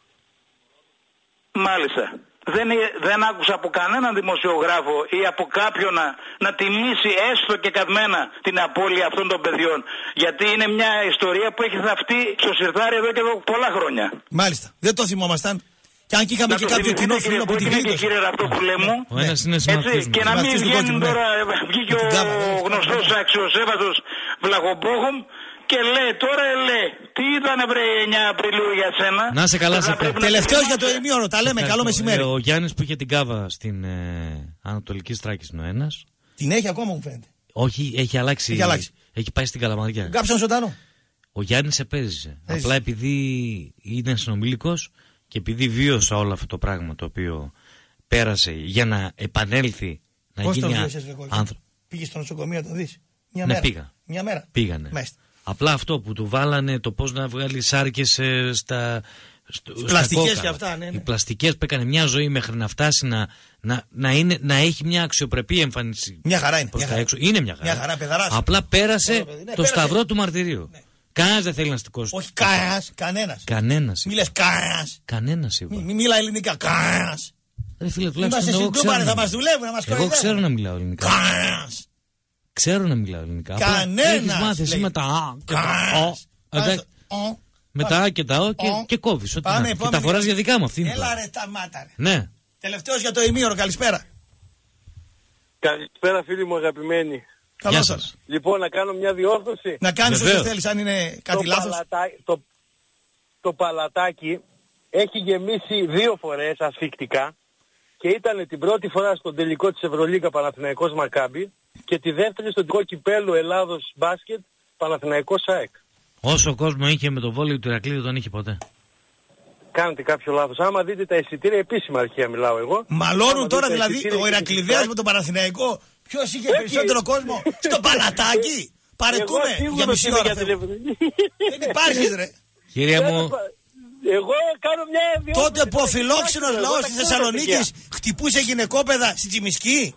Μάλιστα. Δεν άκουσα από κανέναν δημοσιογράφο ή από κάποιον να τιμήσει έστω και καδμένα την απώλεια αυτών των παιδιών. Γιατί είναι μια ιστορία που έχει θαυτεί στο σιρτάρι εδώ και πολλά χρόνια. Μάλιστα. Δεν το θυμόμασταν. Και αν και είχαμε και κάποιο κοινό φίλο που την και κύριε Ραπτόπουλε μου. Και να μην βγαίνει τώρα, βγήκε ο γνωστός αξιοσέβαστος Βλαχομπόχομ και λέει τώρα, τι ήταν βρε 9 Απριλίου για σένα. Να σε καλά σε τελευταίος για το ημίωρο, τα λέμε, καλό μεσημέρι. Ο Γιάννης που είχε την κάβα στην Ανατολική Στράκη είναι ο ένας. Την έχει ακόμα μου φαίνεται. Όχι, έχει αλλάξει. Έχει πάει στην Καλαμαριά. Κάψαν ζωντανό. Ο Γιάννης επέζησε. Απλά επειδή είναι συνομήλικος και επειδή βίωσα όλο αυτό το πράγμα το οποίο πέρασε για να επανέλθει να πώς γίνει άνθρωπο. Πήγε στο νοσοκομείο να το δεις. Μια μέρα. Πήγανε. Μάλιστα. Απλά αυτό που του βάλανε το πώς να βγάλει σάρκες στα πλαστικές και αυτά, ναι. Οι πλαστικές που έκανε μια ζωή μέχρι να φτάσει να έχει μια αξιοπρεπή εμφάνιση. Μια χαρά είναι. Προς τα έξω. Είναι μια χαρά. Απλά πέρασε το σταυρό του μαρτυρίου. Ναι. Κανένας δεν θέλει να στικώσει. Όχι κανένας. Μη λες κανένας. Κανένας είπα. Μη μιλά ελληνικά. Κανένας. Ρε φίλε, τουλάχιστον εγώ ξέρω. Θα μας δουλεύουν, να μας εγώ ξέρω να μιλάω ελληνικά. Κανένας. Ξέρω να μιλάω ελληνικά. Κανένας. Μάθει εσύ με τα α και τα ο. Με τα α και τα ο και κόβεις. Και τα φοράς για δικά μου αυτή. Έλα ρε τα μάτα ρε. Ναι. Τελευταίος για το ημίωρο, καλησπέρα. Καλησπέρα φίλοι μου αγαπημένοι. Καλώς σας. Λοιπόν, να κάνω μια διόρθωση. Να κάνεις όσο θέλεις, αν είναι κάτι λάθος. Το παλατάκι έχει γεμίσει 2 φορές ασφυκτικά και ήταν την πρώτη φορά στον τελικό της Ευρωλίγκα Παναθηναϊκός Μακάμπι και τη δεύτερη στο τελικό κυπέλλου Ελλάδος μπάσκετ Παναθηναϊκός ΑΕΚ. Όσο κόσμο είχε με το βόλεϊ του Ηρακλείου δεν είχε ποτέ. Κάνετε κάποιο λάθος. Άμα δείτε τα εισιτήρια, επίσημα αρχεία μιλάω εγώ. Μαλώνουν τώρα δηλαδή ο Ηρακλειδέας με τον Παναθηναϊκό. Ποιος είχε περισσότερο κόσμο στο παλατάκι. Παρετούμε για μισή ώρα. Δεν υπάρχεις ρε. Κύριε μου. Εγώ κάνω μια διόρθωση. Τότε που ο φιλόξενος λαός της Θεσσαλονίκης χτυπούσε γυναικόπαιδα στη Τσιμισκή.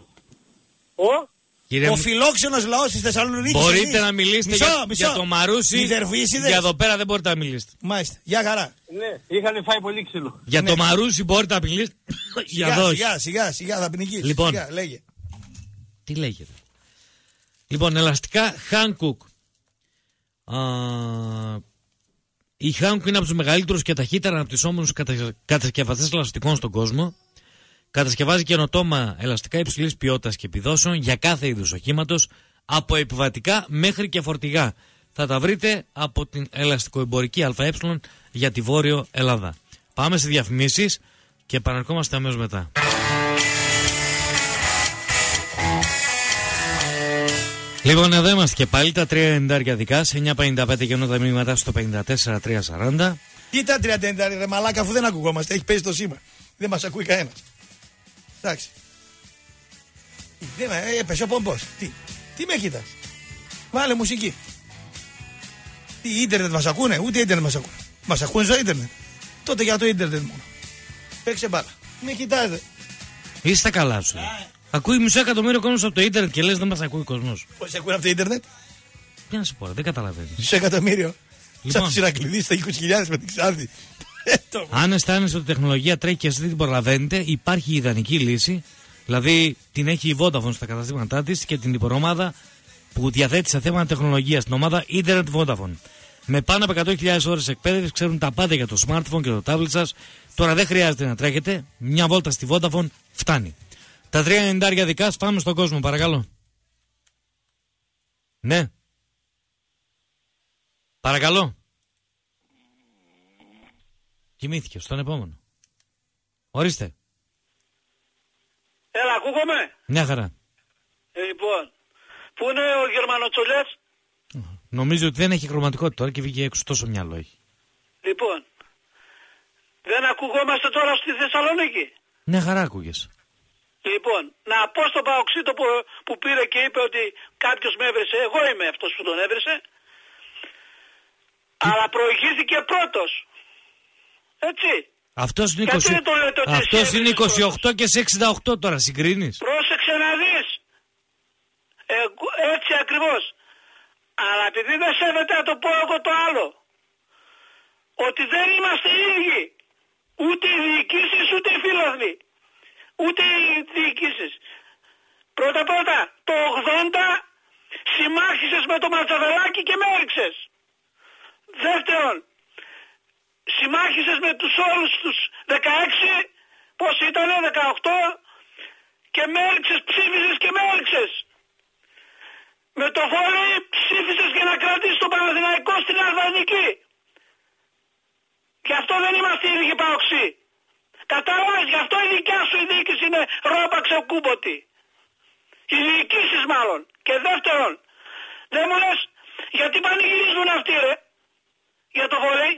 Ο φιλόξενος λαός της Θεσσαλονίκης. Μπορείτε να μιλήσετε για το Μαρούσι. Για εδώ πέρα δεν μπορείτε να μιλήσετε. Μάλιστα. Γεια χαρά. Ναι, είχαν φάει πολύ ξύλο. Για το Μαρούσι μπορείτε να μιλήσετε. Σιγά θα πνιγείς. Λοιπόν, λέγε. Τι λέγεται. Λοιπόν, ελαστικά Hankook. Η Hankook είναι από τους μεγαλύτερους και ταχύτερα αναπτυσσόμενους κατασκευαστές ελαστικών στον κόσμο. Κατασκευάζει καινοτόμα ελαστικά υψηλής ποιότητας και επιδόσεων για κάθε είδους οχήματος, από επιβατικά μέχρι και φορτηγά. Θα τα βρείτε από την ελαστικοεμπορική ΑΕ για τη Βόρειο Ελλάδα. Πάμε σε διαφημίσεις και επαναρχόμαστε αμέσως μετά. Λοιπόν, εδώ είμαστε και πάλι τα 3.90 δικά, σε 9.55 γεννώ τα μηνύματα στο 54.340. Τι τα 3.90 ρε μαλάκα, αφού δεν ακουγόμαστε, έχει πέσει το σήμα. Δεν μας ακούει κανένας. Εντάξει. Έπεσε ο πομπός. Τι με κοίτας. Βάλε μουσική. Τι ίντερνετ μας ακούνε, ούτε ίντερνετ μας ακούνε. Μας ακούνε στο ίντερνετ. Τότε για το ίντερνετ μόνο. Παίξε μπάλα. Με κοιτάζετε. Είστε καλά σου. Ακούει μισό εκατομμύριο κόσμος από το ίντερνετ και λες δεν μας ακούει κόσμος. Πώς ακούνε από το ίντερνετ. Τι να σου πω, δεν καταλαβαίνεις. Μισό εκατομμύριο. Σαν τους Ηρακλειδείς στα 20.000 με την Ξάνθη. Αν αισθάνεστε ότι η τεχνολογία τρέχει και εσείς δεν την προλαβαίνετε, υπάρχει η ιδανική λύση. Δηλαδή την έχει η Vodafone στα καταστήματά της και την υπορρομάδα που διαθέτει σε θέματα τεχνολογίας, την ομάδα Internet Vodafone. Με πάνω από 100.000 ώρες εκπαίδευσης, ξέρουν τα πάντα για το smartphone και το tablet σας. Τώρα δεν χρειάζεται να τρέχετε. Μια βόλτα στη Vodafone φτάνει. Τα 3.90 δικά, πάμε στον κόσμο, παρακαλώ. Ναι. Παρακαλώ. Κοιμήθηκε, στον επόμενο. Ορίστε. Έλα, ακούγομαι. Μια χαρά. Λοιπόν, πού είναι ο Γερμανοτσολιάς? Νομίζω ότι δεν έχει χρωματικότητα τώρα και βγήκε έξω, τόσο μυαλό έχει. Λοιπόν, δεν ακουγόμαστε τώρα στη Θεσσαλονίκη? Μια χαρά ακούγεσαι. Λοιπόν, να πω στον Παοξίτο που πήρε και είπε ότι κάποιος με έβρισε, εγώ είμαι αυτός που τον έβρισε, αλλά προηγήθηκε πρώτος. Έτσι. Αυτός είναι 28 και σε 68 τώρα, συγκρίνεις. Πρόσεξε να δεις. Έτσι ακριβώς. Αλλά επειδή δεν σέβεται να το πω εγώ το άλλο, ότι δεν είμαστε ίδιοι. Ούτε οι διοικήσεις ούτε οι φίλαθλοι. Ούτε οι διοικήσεις. Πρώτα, το 80 συμμάχισες με το Ματσαβελάκι και με έριξες. Δεύτερον, συμμάχισες με τους όλους τους 16, πώς ήτανε, 18, και με έριξες, ψήφισες και με έριξες. Με το βόλεϊ ψήφισες για να κρατήσεις τον Παναθηναϊκό στην Αλβανική. Γι' αυτό δεν είμαστε οι ίδιοι Παοξοί. Κατάλαβες, γι' αυτό η δικιά σου η διοίκηση είναι ρόπα ξεκούμποτη. Οι διοικήσεις μάλλον. Και δεύτερον, δεν μου λες γιατί πανηγυρίζουν αυτοί ρε, για το βόλεϊ.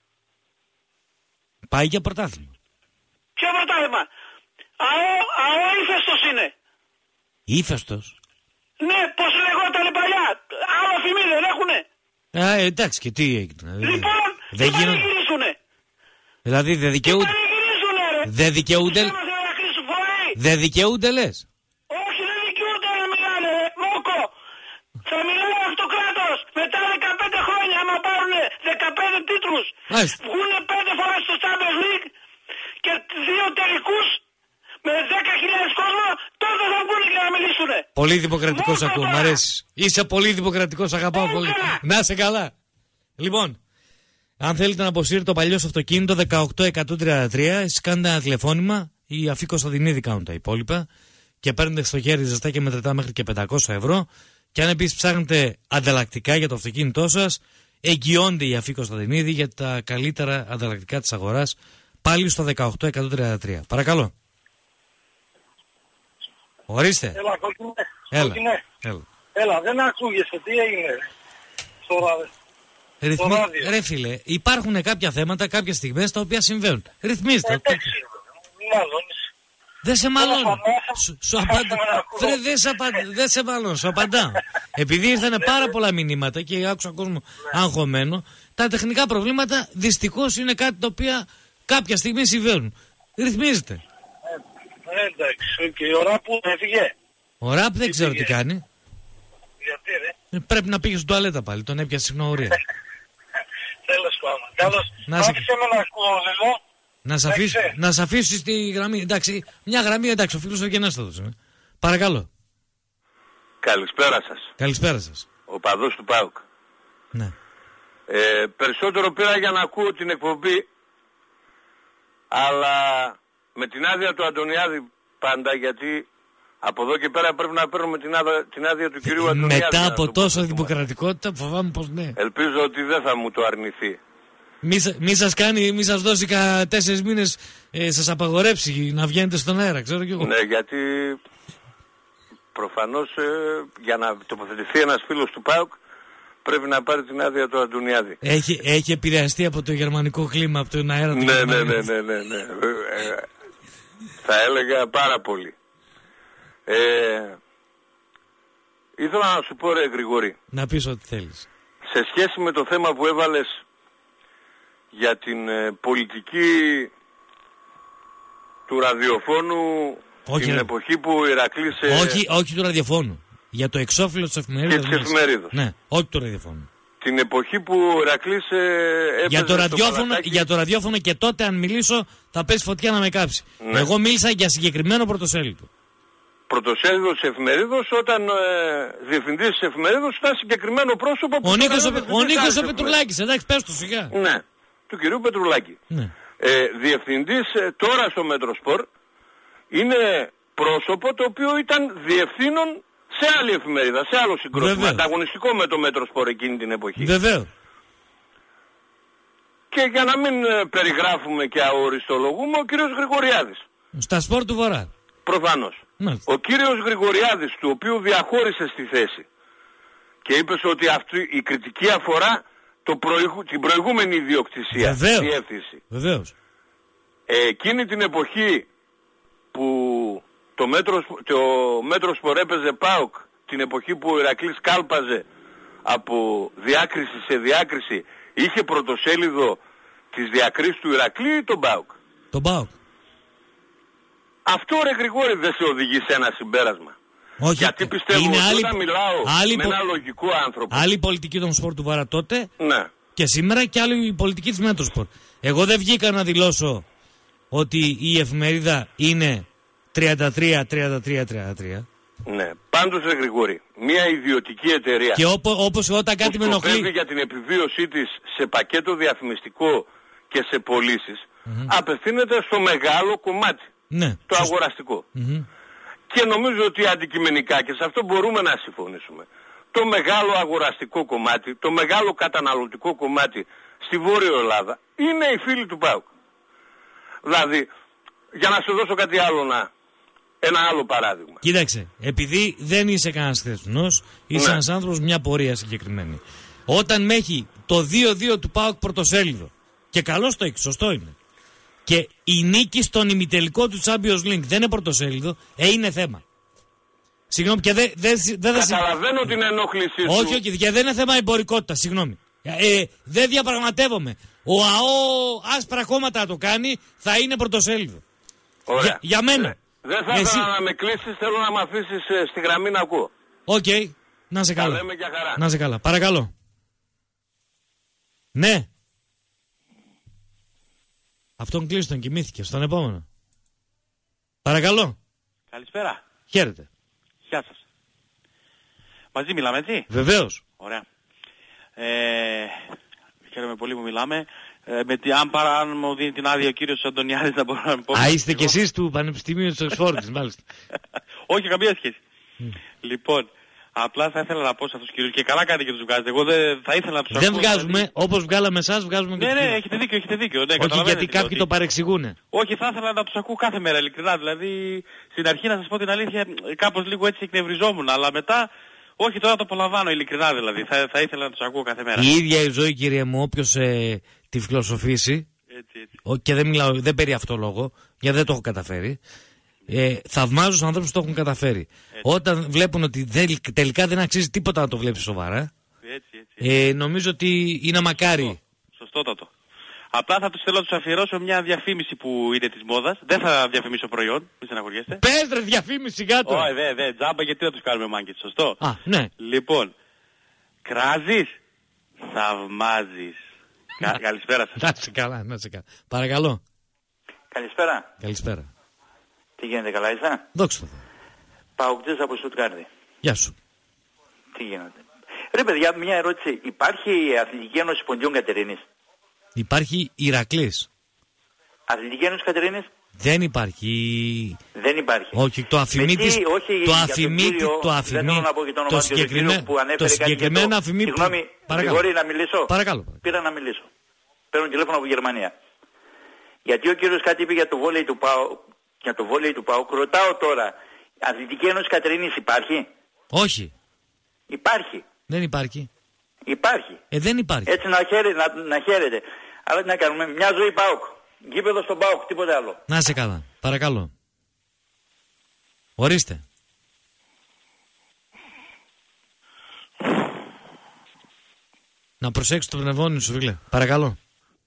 Πάει για πρωτάθλημα. Ποιο πρωτάθλημα? ΑΟ ύφεστος είναι. Ύφεστος? Ναι, πώς λεγότανε παλιά. Άλλο φημί δεν έχουνε. Εντάξει, και τι έγινε. Λοιπόν, δεν πανηγυρίζουνε. Δηλαδή δεν δικαιούνται. Δεν δικαιούνται. Δεν δικαιούνται λες. Όχι, δεν δικαιούνται να μιλάνε ρε, Μόκο. Θα μιλάνε αυτό το κράτος. Μετά 15 χρόνια άμα πάρουν 15 τίτλους, βγούνε 5 φορές στο Champions League και 2 τελικούς με 10.000 κόσμο, τότε θα βγουν και να μιλήσουνε. Πολύ δημοκρατικός ακούω, μ' αρέσει. Είσαι πολύ δημοκρατικός, αγαπάω πολύ. Να είσαι καλά. Λοιπόν, αν θέλετε να αποσύρετε το παλιό σου αυτοκίνητο 18133, εσείς κάνετε ένα τηλεφώνημα, οι Αφή Κωνσταντινίδη κάνουν τα υπόλοιπα και παίρνετε στο χέρι ζεστά και μετρητά μέχρι και 500 ευρώ. Και αν επίσης ψάχνετε ανταλλακτικά για το αυτοκίνητό σας, εγγυώνται οι Αφή Κωνσταντινίδη για τα καλύτερα ανταλλακτικά της αγοράς, πάλι στο 18133. Παρακαλώ. Ορίστε. Έλα, δεν ακούγεσαι, τι έγινε τώρα. Ρε φίλε, υπάρχουν κάποια θέματα, κάποιες στιγμές τα οποία συμβαίνουν. Ρυθμίστε. Δεν σε μαλώνω. Δεν σε μαλώνω, σου απαντάω. Επειδή ήρθαν πάρα πολλά μηνύματα και άκουσα κόσμο αγχωμένο, τα τεχνικά προβλήματα δυστυχώς είναι κάτι το οποίο κάποια στιγμή συμβαίνουν. Ρυθμίζεται. Εντάξει, και ο Ραπ που έφυγε. Ο Ραπ δεν ξέρω τι κάνει. Γιατί ρε? Πρέπει να πήγε στην τουαλέτα πάλι, τον έπιασε συχνορία. Τέλος πάντων. Άφησε με να ακούω λίγο. Να σε αφήσεις τη γραμμή. Εντάξει, μια γραμμή, εντάξει, ο φίλος ο γενέστατος. Παρακαλώ. Καλησπέρα σας. Καλησπέρα σας. Ο παδός του ΠΑΟΚ. Ναι. Περισσότερο πήρα για να ακούω την εκπομπή, αλλά με την άδεια του Αντωνιάδη πάντα, γιατί από εδώ και πέρα πρέπει να παίρνουμε την άδεια του κυρίου Αντωνιάδη. Μετά από τόσο δημοκρατικότητα φοβάμαι πως ναι. Ελπίζω ότι δεν θα μου το αρνηθεί. Μη σας δώσει 4 μήνες, σας απαγορέψει να βγαίνετε στον αέρα, ξέρω κι εγώ. Ναι, γιατί προφανώς για να τοποθετηθεί ένας φίλος του ΠΑΟΚ πρέπει να πάρει την άδεια του Αντωνιάδη. Έχει επηρεαστεί από το γερμανικό κλίμα, από τον αέρα του ναι. Θα έλεγα πάρα πολύ. Ήθελα να σου πω, ρε Γρηγόρη, να πεις ό,τι θέλεις. Σε σχέση με το θέμα που έβαλες για την πολιτική του ραδιοφώνου, την εποχή που ο Ηρακλής... Όχι του ραδιοφώνου. Για το εξώφυλλο της εφημερίδας. Και της εφημερίδας. Ναι, όχι του ραδιοφώνου. Την εποχή που ο Ηρακλής έπαιζε για το ραδιόφωνο και τότε αν μιλήσω θα πέσει φωτιά να με κάψει. Ναι. Εγώ μίλησα για συγκεκριμένο πρωτοσέλιδο. Πρωτοσέλιδο της εφημερίδος, όταν διευθυντής της εφημερίδος ήταν συγκεκριμένο πρόσωπο που... Ο Νίκος ο Πετρουλάκης, εντάξει, πες το σιγά. Ναι, του κυρίου Πετρουλάκη. Ναι. Διευθυντής τώρα στο Μέτροσπορ είναι πρόσωπο το οποίο ήταν διευθύνων σε άλλη εφημερίδα, σε άλλο συγκρότημα, ανταγωνιστικό με το Μέτροσπορ εκείνη την εποχή. Βεβαίως. Και για να μην περιγράφουμε και αοριστολογούμε, ο κύριος Γρηγοριάδης. Στα σπορ του Βορρά. Προφανώς. Ο κύριος Γρηγοριάδης, του οποίου διαχώρισε στη θέση και είπε ότι αυτή η κριτική αφορά την προηγούμενη ιδιοκτησία, διεύθυνση. Βεβαίως. Εκείνη την εποχή που το Μέτροσπορ έπαιζε ΠΑΟΚ, την εποχή που ο Ηρακλής κάλπαζε από διάκριση σε διάκριση, είχε πρωτοσέλιδο της διακρίσης του Ηρακλή ή τον ΠΑΟΚ? Τον ΠΑΟΚ. Αυτό, ρε Γρηγόρη, δεν σε οδηγεί σε ένα συμπέρασμα? Όχι, γιατί πιστεύω ότι όταν μιλάω με ένα λογικό άνθρωπο... Άλλη πολιτική των σπορ του Βαρά τότε, ναι, και σήμερα, και άλλη πολιτική της Μέτροσπορ. Εγώ δεν βγήκα να δηλώσω ότι η εφημερίδα είναι 33-33-33. Ναι, πάντως, ρε Γρηγόρη, μια ιδιωτική εταιρεία, και όπως όταν κάτι με ενοχλεί, για την επιβίωσή της σε πακέτο διαφημιστικό και σε πωλήσεις, απευθύνεται στο μεγάλο κομμάτι, ναι, το αγοραστικό. Και νομίζω ότι αντικειμενικά, και σε αυτό μπορούμε να συμφωνήσουμε, το μεγάλο αγοραστικό κομμάτι, το μεγάλο καταναλωτικό κομμάτι στη Βόρεια Ελλάδα είναι οι φίλοι του ΠΑΟΚ. Δηλαδή, για να σου δώσω κάτι άλλο, ένα άλλο παράδειγμα. Κοίταξε, επειδή δεν είσαι κανένας χθεσινός, είσαι ένας άνθρωπος μια πορεία συγκεκριμένη. Όταν με έχει το 2-2 του ΠΑΟΚ πρωτοσέλιδο, και καλώς το έχει, σωστό είναι, και η νίκη στον ημιτελικό του Champions League δεν είναι πρωτοσέλιδο, είναι θέμα. Συγγνώμη, και δεν καταλαβαίνω την ενόχλησή σου. Όχι, και δεν είναι θέμα εμπορικότητα, συγγνώμη. Δεν διαπραγματεύομαι. Ο ΑΟ άσπρα κόμματα το κάνει, θα είναι πρωτοσέλιδο. Για μένα. Δεν θα ήθελα να με κλείσεις, θέλω να με αφήσεις στη γραμμή να ακούω. Οκ, να σε καλά. λέμε για χαρά. Να σε καλά, παρακαλώ. Ναι. Αυτόν κλείσει, τον κοιμήθηκε. Στον επόμενο. Παρακαλώ. Καλησπέρα. Χαίρετε. Γεια σας. Μαζί μιλάμε, έτσι? Βεβαίως. Ωραία. Χαίρομαι πολύ που μιλάμε. Αν μου δίνει την άδεια ο κύριος Αντωνιάδης να μπορώ να πω... Α, είστε κι εσείς του Πανεπιστημίου της Οξφόρδης, μάλιστα. Όχι, καμία σχέση. Λοιπόν, απλά θα ήθελα να πω σε αυτούς τους κύριους, και καλά κάνετε και τους βγάζετε. Εγώ θα ήθελα να τους ακούω. Δεν βγάζουμε, όπως βγάλαμε εσάς, βγάζουμε και τους κύριους. Ναι, έχετε δίκιο. Ναι, όχι, γιατί κάποιοι το παρεξηγούνε. Όχι, θα ήθελα να τους ακούω κάθε μέρα, ειλικρινά. Δηλαδή, στην αρχή, να σας πω την αλήθεια, κάπως λίγο έτσι εκνευριζόμουν, αλλά μετά... Όχι, τώρα το απολαμβάνω, ειλικρινά δηλαδή. Θα ήθελα να τους ακούω κάθε μέρα. Η ίδια η ζωή, κύριε μου, όποιος τη φιλοσοφήσει, έτσι. Και δεν περί αυτό λόγο, γιατί δεν το έχω καταφέρει, θαυμάζω τους ανθρώπους που το έχουν καταφέρει. Έτσι. Όταν βλέπουν ότι τελικά δεν αξίζει τίποτα να το βλέπεις σοβαρά, έτσι. Νομίζω ότι είναι μακάρι. Σωστότατο. Απλά θα θέλω να τους αφιερώσω μια διαφήμιση που είναι της μόδας. Δεν θα διαφημίσω προϊόν, μην στεναχωριέστε. Πες ρε διαφήμιση κάτω. Όχι, δε, τζάμπα, γιατί να τους κάνουμε μάγκες, σωστό? Α, ναι. Λοιπόν, κράζεις, θαυμάζεις. Καλησπέρα σας. Να σε καλά, να σε καλά. Παρακαλώ. Καλησπέρα. Καλησπέρα. Τι γίνεται, καλά είστε? Δόξα τω Θεώ. Παοκτζής από Στουτγκάρδη. Γεια σου. Τι γίνεται? Ρε παιδιά, μια ερώτηση. Υπάρχει η Αθλητική Ένωση Ποντιών Κατερίνης? Υπάρχει Ηρακλής. Αθλητική Ένωση Κατερίνης? Δεν υπάρχει. Δεν υπάρχει. Όχι, το αφημί της. Το συγκεκριμένο αφημί. Συγγνώμη, μπορεί να μιλήσω. Παρακαλώ. Πήρα να μιλήσω. Παίρνω τηλέφωνο από Γερμανία. Γιατί ο κύριος κάτι είπε για το βόλεϊ του ΠΑΟΚ. Για το βόλεϊ του ΠΑΟΚ. Ρωτάω τώρα. Αθλητική Ένωση Κατερίνης υπάρχει? Όχι. Υπάρχει. Δεν υπάρχει. Υπάρχει. Δεν υπάρχει. Έτσι να χαίρετε. Αλλά τι να κάνουμε. Μια ζωή ΠΑΟΚ. Γήπεδο στον ΠΑΟΚ. Τίποτε άλλο. Να σε καλά. Παρακαλώ. Ορίστε. Να προσέξεις το πνευμόνι σου, φίλε. Παρακαλώ.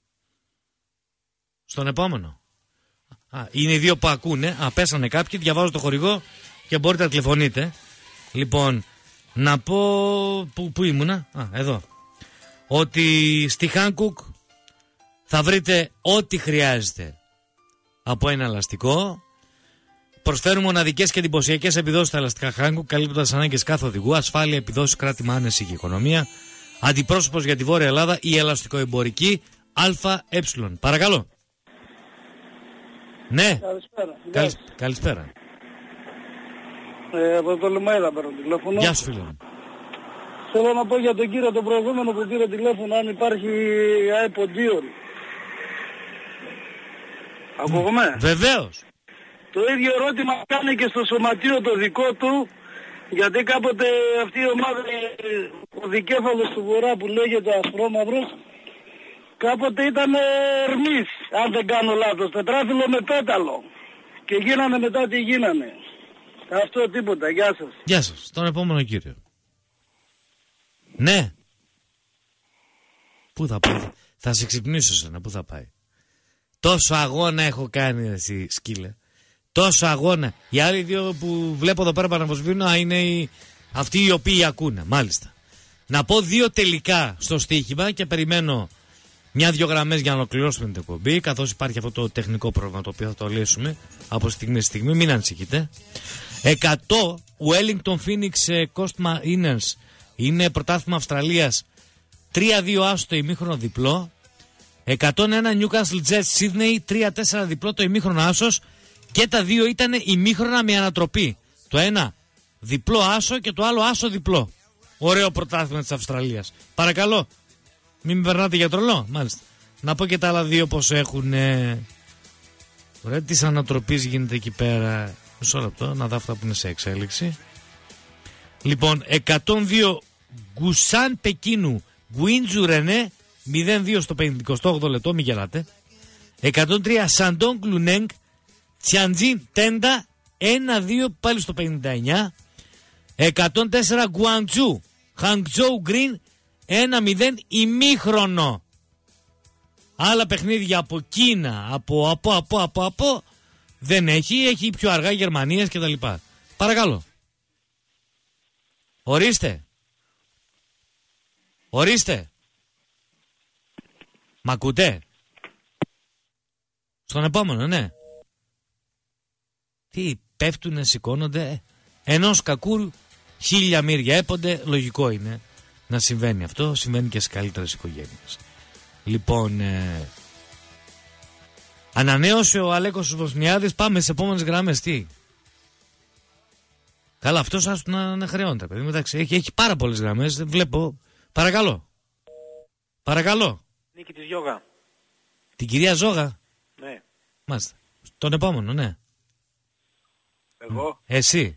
Στον επόμενο. Είναι οι δύο που ακούνε. Πέσανε κάποιοι. Διαβάζω το χορηγό και μπορείτε να τηλεφωνείτε. Λοιπόν, να πω. Πού ήμουνα? Εδώ. Ότι στη Χάνκουκ θα βρείτε ό,τι χρειάζεται από ένα ελαστικό. Προσφέρουν μοναδικές και εντυπωσιακές επιδόσεις στα ελαστικά Χάνκουκ, καλύπτοντας ανάγκες κάθε οδηγού, ασφάλεια, επιδόσεις, κράτημα, άνεση και οικονομία. Αντιπρόσωπος για τη Βόρεια Ελλάδα, η ελαστικοεμπορική ΑΕ. Παρακαλώ. Ναι. Καλησπέρα. Από το Λεμαίδα παίρνω τηλέφωνο. Γεια σου, φίλε μου. Θέλω να πω για τον κύριο τον προηγούμενο που πήρε τηλέφωνο, αν υπάρχει ΑΕ Ποντίων. Ακούγομαι? Βεβαίως. Το ίδιο ερώτημα κάνει και στο σωματείο το δικό του, γιατί κάποτε αυτή η ομάδα, ο δικέφαλος του Βορρά που λέγεται Ασπρόμαυρος, κάποτε ήταν Ερμής, αν δεν κάνω λάθος, τετράφυλλο με πέταλο. Και γίνανε μετά τι γίνανε. Αυτό τίποτα. Γεια σας. Γεια σας. Τον επόμενο κύριο. Ναι. Πού θα πάει? Θα σε ξυπνήσω σένα. Πού θα πάει? Τόσο αγώνα έχω κάνει εσύ, σκύλε. Τόσο αγώνα. Οι άλλοι δύο που βλέπω εδώ πέρα παναβοσβήνω είναι αυτοί οι οποίοι ακούνε. Μάλιστα. Να πω δύο τελικά στο στοίχημα και περιμένω μια-δυο γραμμές για να ολοκληρώσουμε την εκπομπή, καθώς υπάρχει αυτό το τεχνικό πρόβλημα το οποίο θα το λύσουμε από στιγμή σε στιγμή. Μην ανησυχείτε. 100 Wellington Phoenix Coast Mariners είναι πρωτάθλημα Αυστραλίας. 3-2 άσο το ημίχρονο διπλό. 101 Newcastle Jets Sydney 3-4 διπλό το ημίχρονο άσος. Και τα δύο ήταν ημίχρονα με ανατροπή. Το ένα διπλό άσο και το άλλο άσο διπλό. Ωραίο πρωτάθλημα της Αυστραλίας. Παρακαλώ. Μην με περνάτε για τρολό. Μάλιστα. Να πω και τα άλλα δύο πως έχουν. Ωραία, της ανατροπής γίνεται εκεί πέρα. Μισό λεπτό, να δω αυτά που είναι σε εξέλιξη. Λοιπόν, 102 Γκουσάν Πεκίνου Γκουίντζου Ρενέ 0-2 στο 58 λεπτό, μην γελάτε. 103 Σαντόν Κλουνέγκ Τσιαντζίν Τέντα 1-2 πάλι στο 59. 104 Γκουαντζού Χανγκζόου Γκριν 1-0 ημίχρονο. Άλλα παιχνίδια από Κίνα, από δεν έχει πιο αργά Γερμανίας και τα λοιπά. Παρακαλώ. Ορίστε. Μ' ακούτε? Στον επόμενο, ναι. Τι πέφτουνε, σηκώνονται. Ενός κακού 1000 μύρια έπονται. Λογικό είναι να συμβαίνει αυτό. Συμβαίνει και σε καλύτερες οικογένειες. Λοιπόν, ανανέωσε ο Αλέκος Βοσνιάδης. Πάμε σε επόμενες γραμμές. Τι? Καλά, αυτός ας να χρεώνεται, παιδί. Εντάξει, έχει πάρα πολλές γραμμές. Δεν βλέπω. Παρακαλώ. Νίκη της Γιώγα. Την κυρία Ζόγα. Ναι. Μάλιστα. Τον επόμενο, ναι. Εγώ. Εσύ.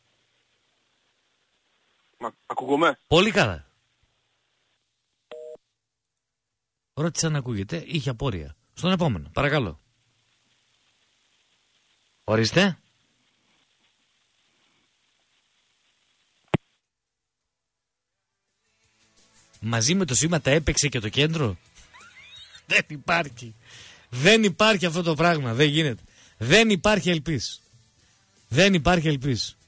Ακούγομαι. Πολύ καλά. Ρώτησα αν ακούγεται. Είχε απόρρεια. Στον επόμενο. Παρακαλώ. Ορίστε. Μαζί με το σήματα έπαιξε και το κέντρο. Δεν υπάρχει. Δεν υπάρχει αυτό το πράγμα. Δεν γίνεται. Δεν υπάρχει ελπίς. Δεν υπάρχει ελπίς.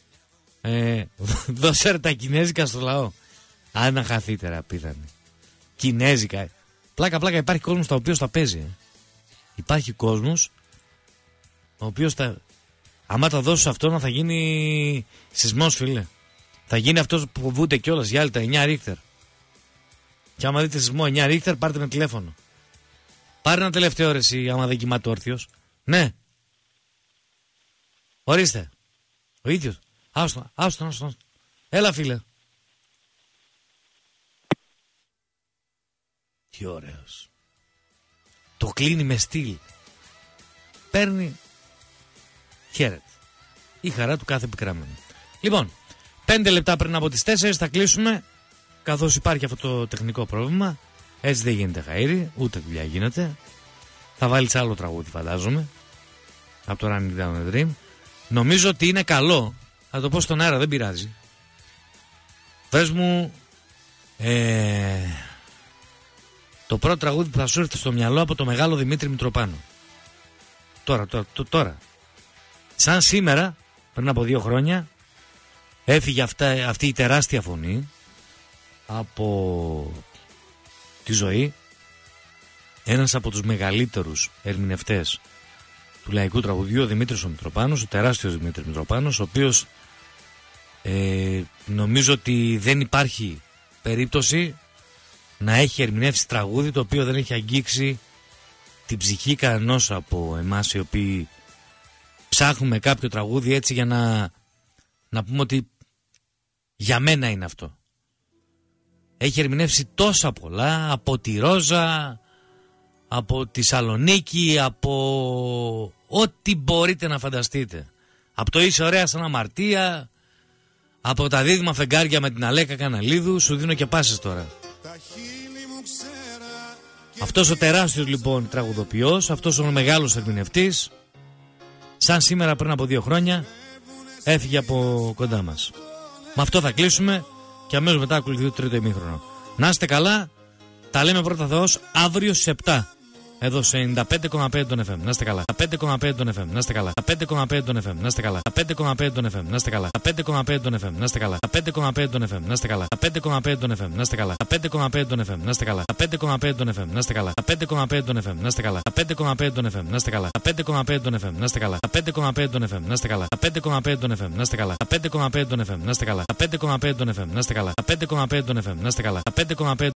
Δώσε τα κινέζικα στο λαό. Αν να χαθείτε ρε απίθανη. Κινέζικα. Πλάκα υπάρχει κόσμος ο οποίος τα παίζει. Υπάρχει κόσμος ο οποίος τα... Άμα τα δώσεις αυτό να θα γίνει σεισμός, φίλε. Θα γίνει αυτός που φοβούνται κιόλας για άλλη τα 9 ρίχτερ. Και άμα δείτε σεισμό 9 ρίχτερ, πάρτε με τηλέφωνο. Πάρε ένα τελευταίο ρε εσύ, άμα δεν κοιμάται όρθιος. Ναι. Ορίστε. Ο ίδιος. Άστον. Έλα φίλε. Τι ωραίος. Το κλείνει με στυλ. Παίρνει. Χαίρεται. Η χαρά του κάθε επικραμένου. Λοιπόν, 5 λεπτά πριν από τις 4 θα κλείσουμε. Καθώς υπάρχει αυτό το τεχνικό πρόβλημα. Έτσι δεν γίνεται χαΐρι, ούτε δουλειά γίνεται. Θα βάλεις άλλο τραγούδι φαντάζομαι. Από το Running Down the Dream. Νομίζω ότι είναι καλό. Θα το πω στον αέρα, δεν πειράζει. Πες μου το πρώτο τραγούδι που θα σου έρθει στο μυαλό από το μεγάλο Δημήτρη Μητροπάνο. Τώρα. Σαν σήμερα, πριν από 2 χρόνια, έφυγε αυτή η τεράστια φωνή από τη ζωή. Ένας από τους μεγαλύτερους ερμηνευτές του λαϊκού τραγουδιού, ο Δημήτρης ο Μητροπάνος, ο τεράστιος Δημήτρης Μητροπάνος, ο οποίος νομίζω ότι δεν υπάρχει περίπτωση να έχει ερμηνεύσει τραγούδι το οποίο δεν έχει αγγίξει την ψυχή κανενός από εμάς οι οποίοι ψάχνουμε κάποιο τραγούδι έτσι για να πούμε ότι για μένα είναι αυτό. Έχει ερμηνεύσει τόσα πολλά, από τη Ρόζα, από τη Σαλονίκη, από ό,τι μπορείτε να φανταστείτε. Από το Είσαι ωραία σαν αμαρτία, από τα δίδυμα φεγγάρια με την Αλέκα Καναλίδου. Σου δίνω και πάσες τώρα. Αυτός ο τεράστιος λοιπόν τραγουδοποιός, αυτός ο μεγάλος ερμηνευτής, σαν σήμερα πριν από 2 χρόνια έφυγε από κοντά μας. Με αυτό θα κλείσουμε και αμέσως μετά ακολουθεί το τρίτο ημίχρονο. Να είστε καλά, τα λέμε πρώτα Θεός αύριο στις 7. Εδώ σε 95,5 τον FM. Να είστε καλά. 5,5 τον FM. Να είστε καλά. 5,5 τον FM. Να είστε καλά. 5,5 τον FM. Να είστε καλά. 5,5 τον FM. Να είστε καλά. 5,5 τον FM. Να είστε καλά. 5,5 τον FM. Να είστε καλά. 5,5 τον FM. Να είστε καλά. 5,5 τον FM. Να είστε καλά. 5,5 τον FM. Να είστε καλά. 5,5 τον FM. Να είστε καλά. 5,5 τον FM. Να είστε καλά. 5,5 τον FM. Να είστε καλά. 5,5 τον FM. Να είστε καλά. 5,5 τον FM. Να είστε καλά. 5,5 τον FM. Να είστε καλά. 5,5 τον FM. Να είστε καλά. 5,5